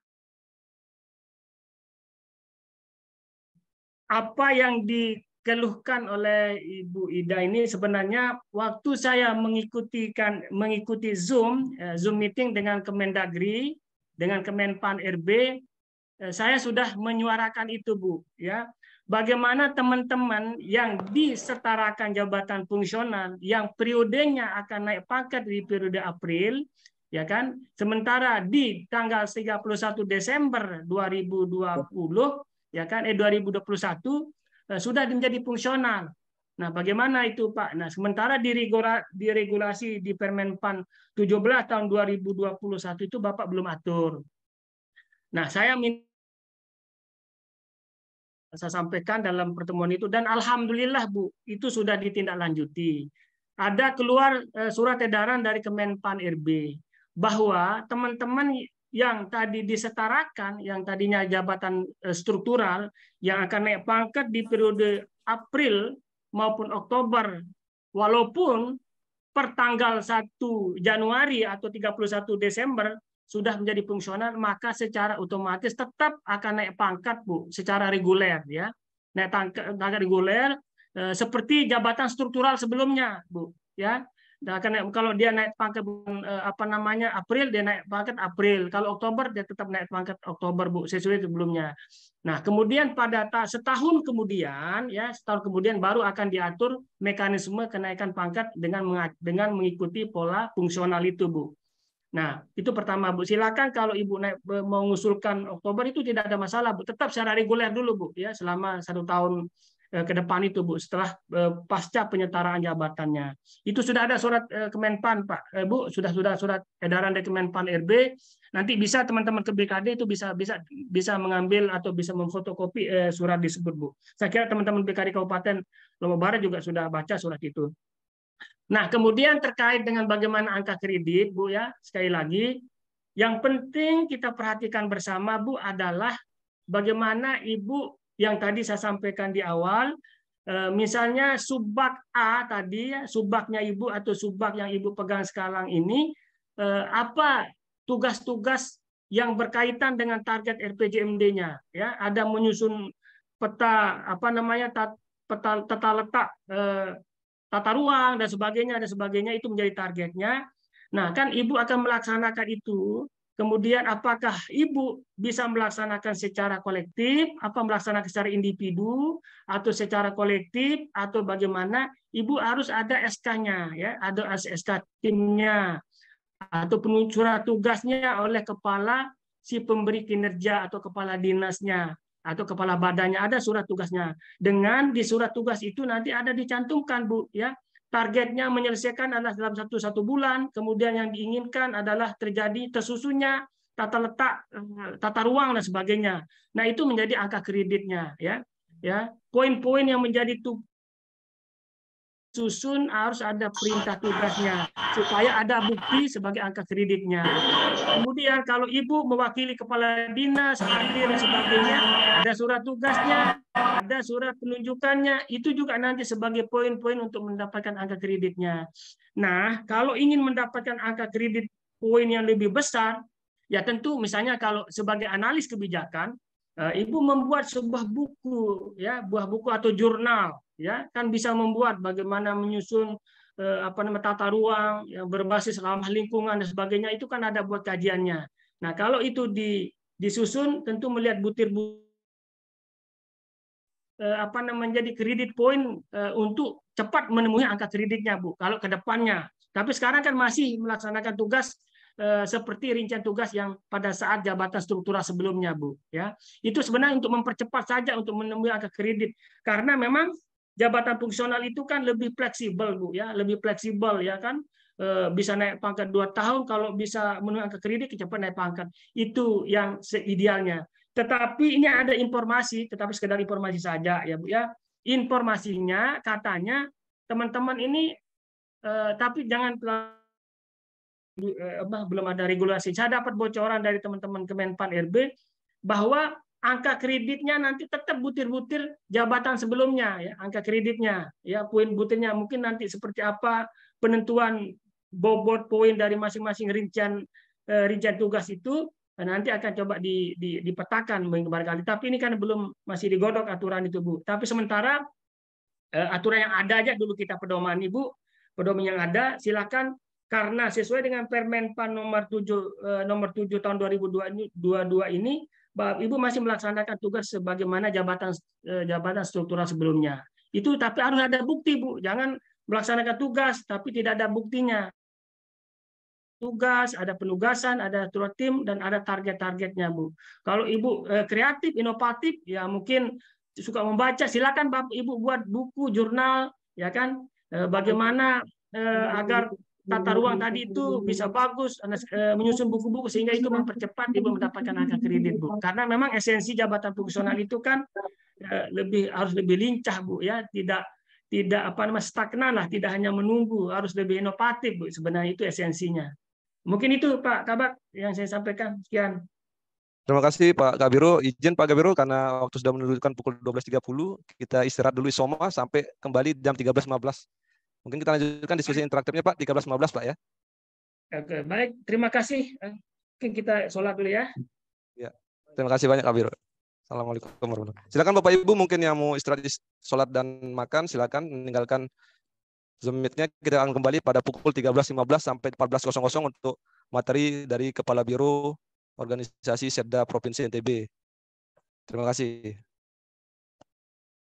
Apa yang dikeluhkan oleh Ibu Ida ini sebenarnya waktu saya mengikuti Zoom meeting dengan Kemendagri, dengan Kemenpan RB, saya sudah menyuarakan itu Bu ya. Bagaimana teman-teman yang disetarakan jabatan fungsional yang periodenya akan naik pangkat di periode April, ya kan? Sementara di tanggal 31 Desember 2020, ya kan? 2021 sudah menjadi fungsional. Nah, bagaimana itu, Pak? Nah, sementara di regulasi di Permenpan 17 tahun 2021 itu Bapak belum atur. Nah, saya sampaikan dalam pertemuan itu, dan alhamdulillah Bu, itu sudah ditindaklanjuti. Ada keluar surat edaran dari Kemenpan RB bahwa teman-teman yang tadi disetarakan, yang tadinya jabatan struktural yang akan naik pangkat di periode April maupun Oktober, walaupun per tanggal 1 Januari atau 31 Desember sudah menjadi fungsional, maka secara otomatis tetap akan naik pangkat Bu, secara reguler ya. Naik pangkat reguler seperti jabatan struktural sebelumnya Bu ya. Kalau dia naik pangkat April, dia naik pangkat April. Kalau Oktober dia tetap naik pangkat Oktober Bu, sesuai sebelumnya. Nah, kemudian pada setahun kemudian baru akan diatur mekanisme kenaikan pangkat dengan mengikuti pola fungsional itu Bu. Nah, itu pertama, Bu. Silakan kalau Ibu mau mengusulkan Oktober itu tidak ada masalah, Bu. Tetap secara reguler dulu, Bu, ya, selama 1 tahun ke depan itu, Bu, setelah pasca penyetaraan jabatannya. Itu sudah ada surat Kemenpan, Pak. Bu, sudah surat edaran dari Kemenpan RB. Nanti bisa teman-teman ke BKD itu bisa mengambil atau bisa memfotokopi surat disebut, Bu. Saya kira teman-teman BKD Kabupaten Lombok Barat juga sudah baca surat itu. Nah, kemudian terkait dengan bagaimana angka kredit, Bu, ya, sekali lagi, yang penting kita perhatikan bersama, Bu, adalah bagaimana Ibu yang tadi saya sampaikan di awal, misalnya subbak A tadi, ya, subbaknya Ibu atau subbak yang Ibu pegang sekarang ini, apa tugas-tugas yang berkaitan dengan target RPJMD-nya, ya, ada menyusun peta tata letak tata ruang dan sebagainya itu menjadi targetnya. Nah, kan Ibu akan melaksanakan itu. Kemudian apakah Ibu bisa melaksanakan secara kolektif, apa melaksanakan secara individu atau secara kolektif atau bagaimana? Ibu harus ada SK-nya, ya, ada SK timnya atau surat tugasnya oleh kepala si pemberi kinerja atau kepala dinasnya atau kepala badannya, ada surat tugasnya. Dengan di surat tugas itu nanti ada dicantumkan, Bu, ya, targetnya menyelesaikan adalah dalam satu bulan, kemudian yang diinginkan adalah terjadi tersusunnya tata letak, tata ruang dan sebagainya. Nah, itu menjadi angka kreditnya, ya. Ya, poin-poin yang menjadi susun harus ada perintah tugasnya supaya ada bukti sebagai angka kreditnya. Kemudian kalau Ibu mewakili kepala dinas, hadir dan sebagainya, ada surat tugasnya, ada surat penunjukannya, itu juga nanti sebagai poin-poin untuk mendapatkan angka kreditnya. Nah, kalau ingin mendapatkan angka kredit poin yang lebih besar, ya tentu misalnya kalau sebagai analis kebijakan, Ibu membuat sebuah buku, ya, buah buku atau jurnal, ya, kan bisa membuat bagaimana menyusun tata ruang yang berbasis ramah lingkungan dan sebagainya, itu kan ada buat kajiannya. Nah, kalau itu disusun tentu melihat butir-butir menjadi kredit poin untuk cepat menemui angka kreditnya, Bu, kalau ke depannya. Tapi sekarang kan masih melaksanakan tugas seperti rincian tugas yang pada saat jabatan struktural sebelumnya, Bu, ya. Itu sebenarnya untuk mempercepat saja untuk menemui angka kredit, karena memang jabatan fungsional itu kan lebih fleksibel, Bu, ya, lebih fleksibel, ya kan, bisa naik pangkat 2 tahun, kalau bisa menemui angka kredit cepat naik pangkat, itu yang seidealnya. Tetapi ini ada informasi, tetapi sekedar informasi saja, ya, Bu, ya. Informasinya katanya teman-teman ini tapi jangan belum ada regulasi. Saya dapat bocoran dari teman-teman Kemenpan RB bahwa angka kreditnya nanti tetap butir-butir jabatan sebelumnya, ya, angka kreditnya, ya, poin butirnya mungkin nanti seperti apa penentuan bobot poin dari masing-masing rincian tugas itu nanti akan coba dipetakan barangkali. Tapi ini kan masih digodok aturan itu, Bu. Tapi sementara aturan yang ada aja dulu kita pedoman, Ibu, pedoman yang ada silakan. Karena sesuai dengan Permenpan nomor 7 tahun 2022 ini, Ibu masih melaksanakan tugas sebagaimana jabatan struktural sebelumnya. Itu tapi harus ada bukti, Bu. Jangan melaksanakan tugas tapi tidak ada buktinya. Tugas, ada penugasan, ada aturan tim, dan ada target-targetnya, Bu. Kalau Ibu kreatif, inovatif, ya mungkin suka membaca, silakan Bapak Ibu buat buku, jurnal, ya kan, bagaimana agar tata ruang tadi itu bisa bagus, menyusun buku-buku sehingga itu mempercepat Ibu mendapatkan angka kredit, Bu. Karena memang esensi jabatan fungsional itu kan harus lebih lincah, Bu, ya, tidak stagnan lah, tidak hanya menunggu, harus lebih inovatif, Bu. Sebenarnya itu esensinya. Mungkin itu Pak Kabak yang saya sampaikan. Sekian.
Terima kasih Pak Kabiro. Izin Pak Kabiro karena waktu sudah menunjukkan pukul 12.30, kita istirahat dulu Isoma sampai kembali jam 13.15. Mungkin kita lanjutkan diskusi interaktifnya Pak, 13.15 Pak, ya.
Oke, baik. Terima kasih. Mungkin kita sholat dulu ya.
Ya. Terima kasih banyak Kabiro. Assalamualaikum warahmatullahi wabarakatuh. Silakan Bapak Ibu mungkin yang mau istirahat sholat dan makan, silakan meninggalkan Zoom Meet-nya. Kita akan kembali pada pukul 13.15 sampai 14.00 untuk materi dari Kepala Biro Organisasi Setda Provinsi NTB. Terima kasih.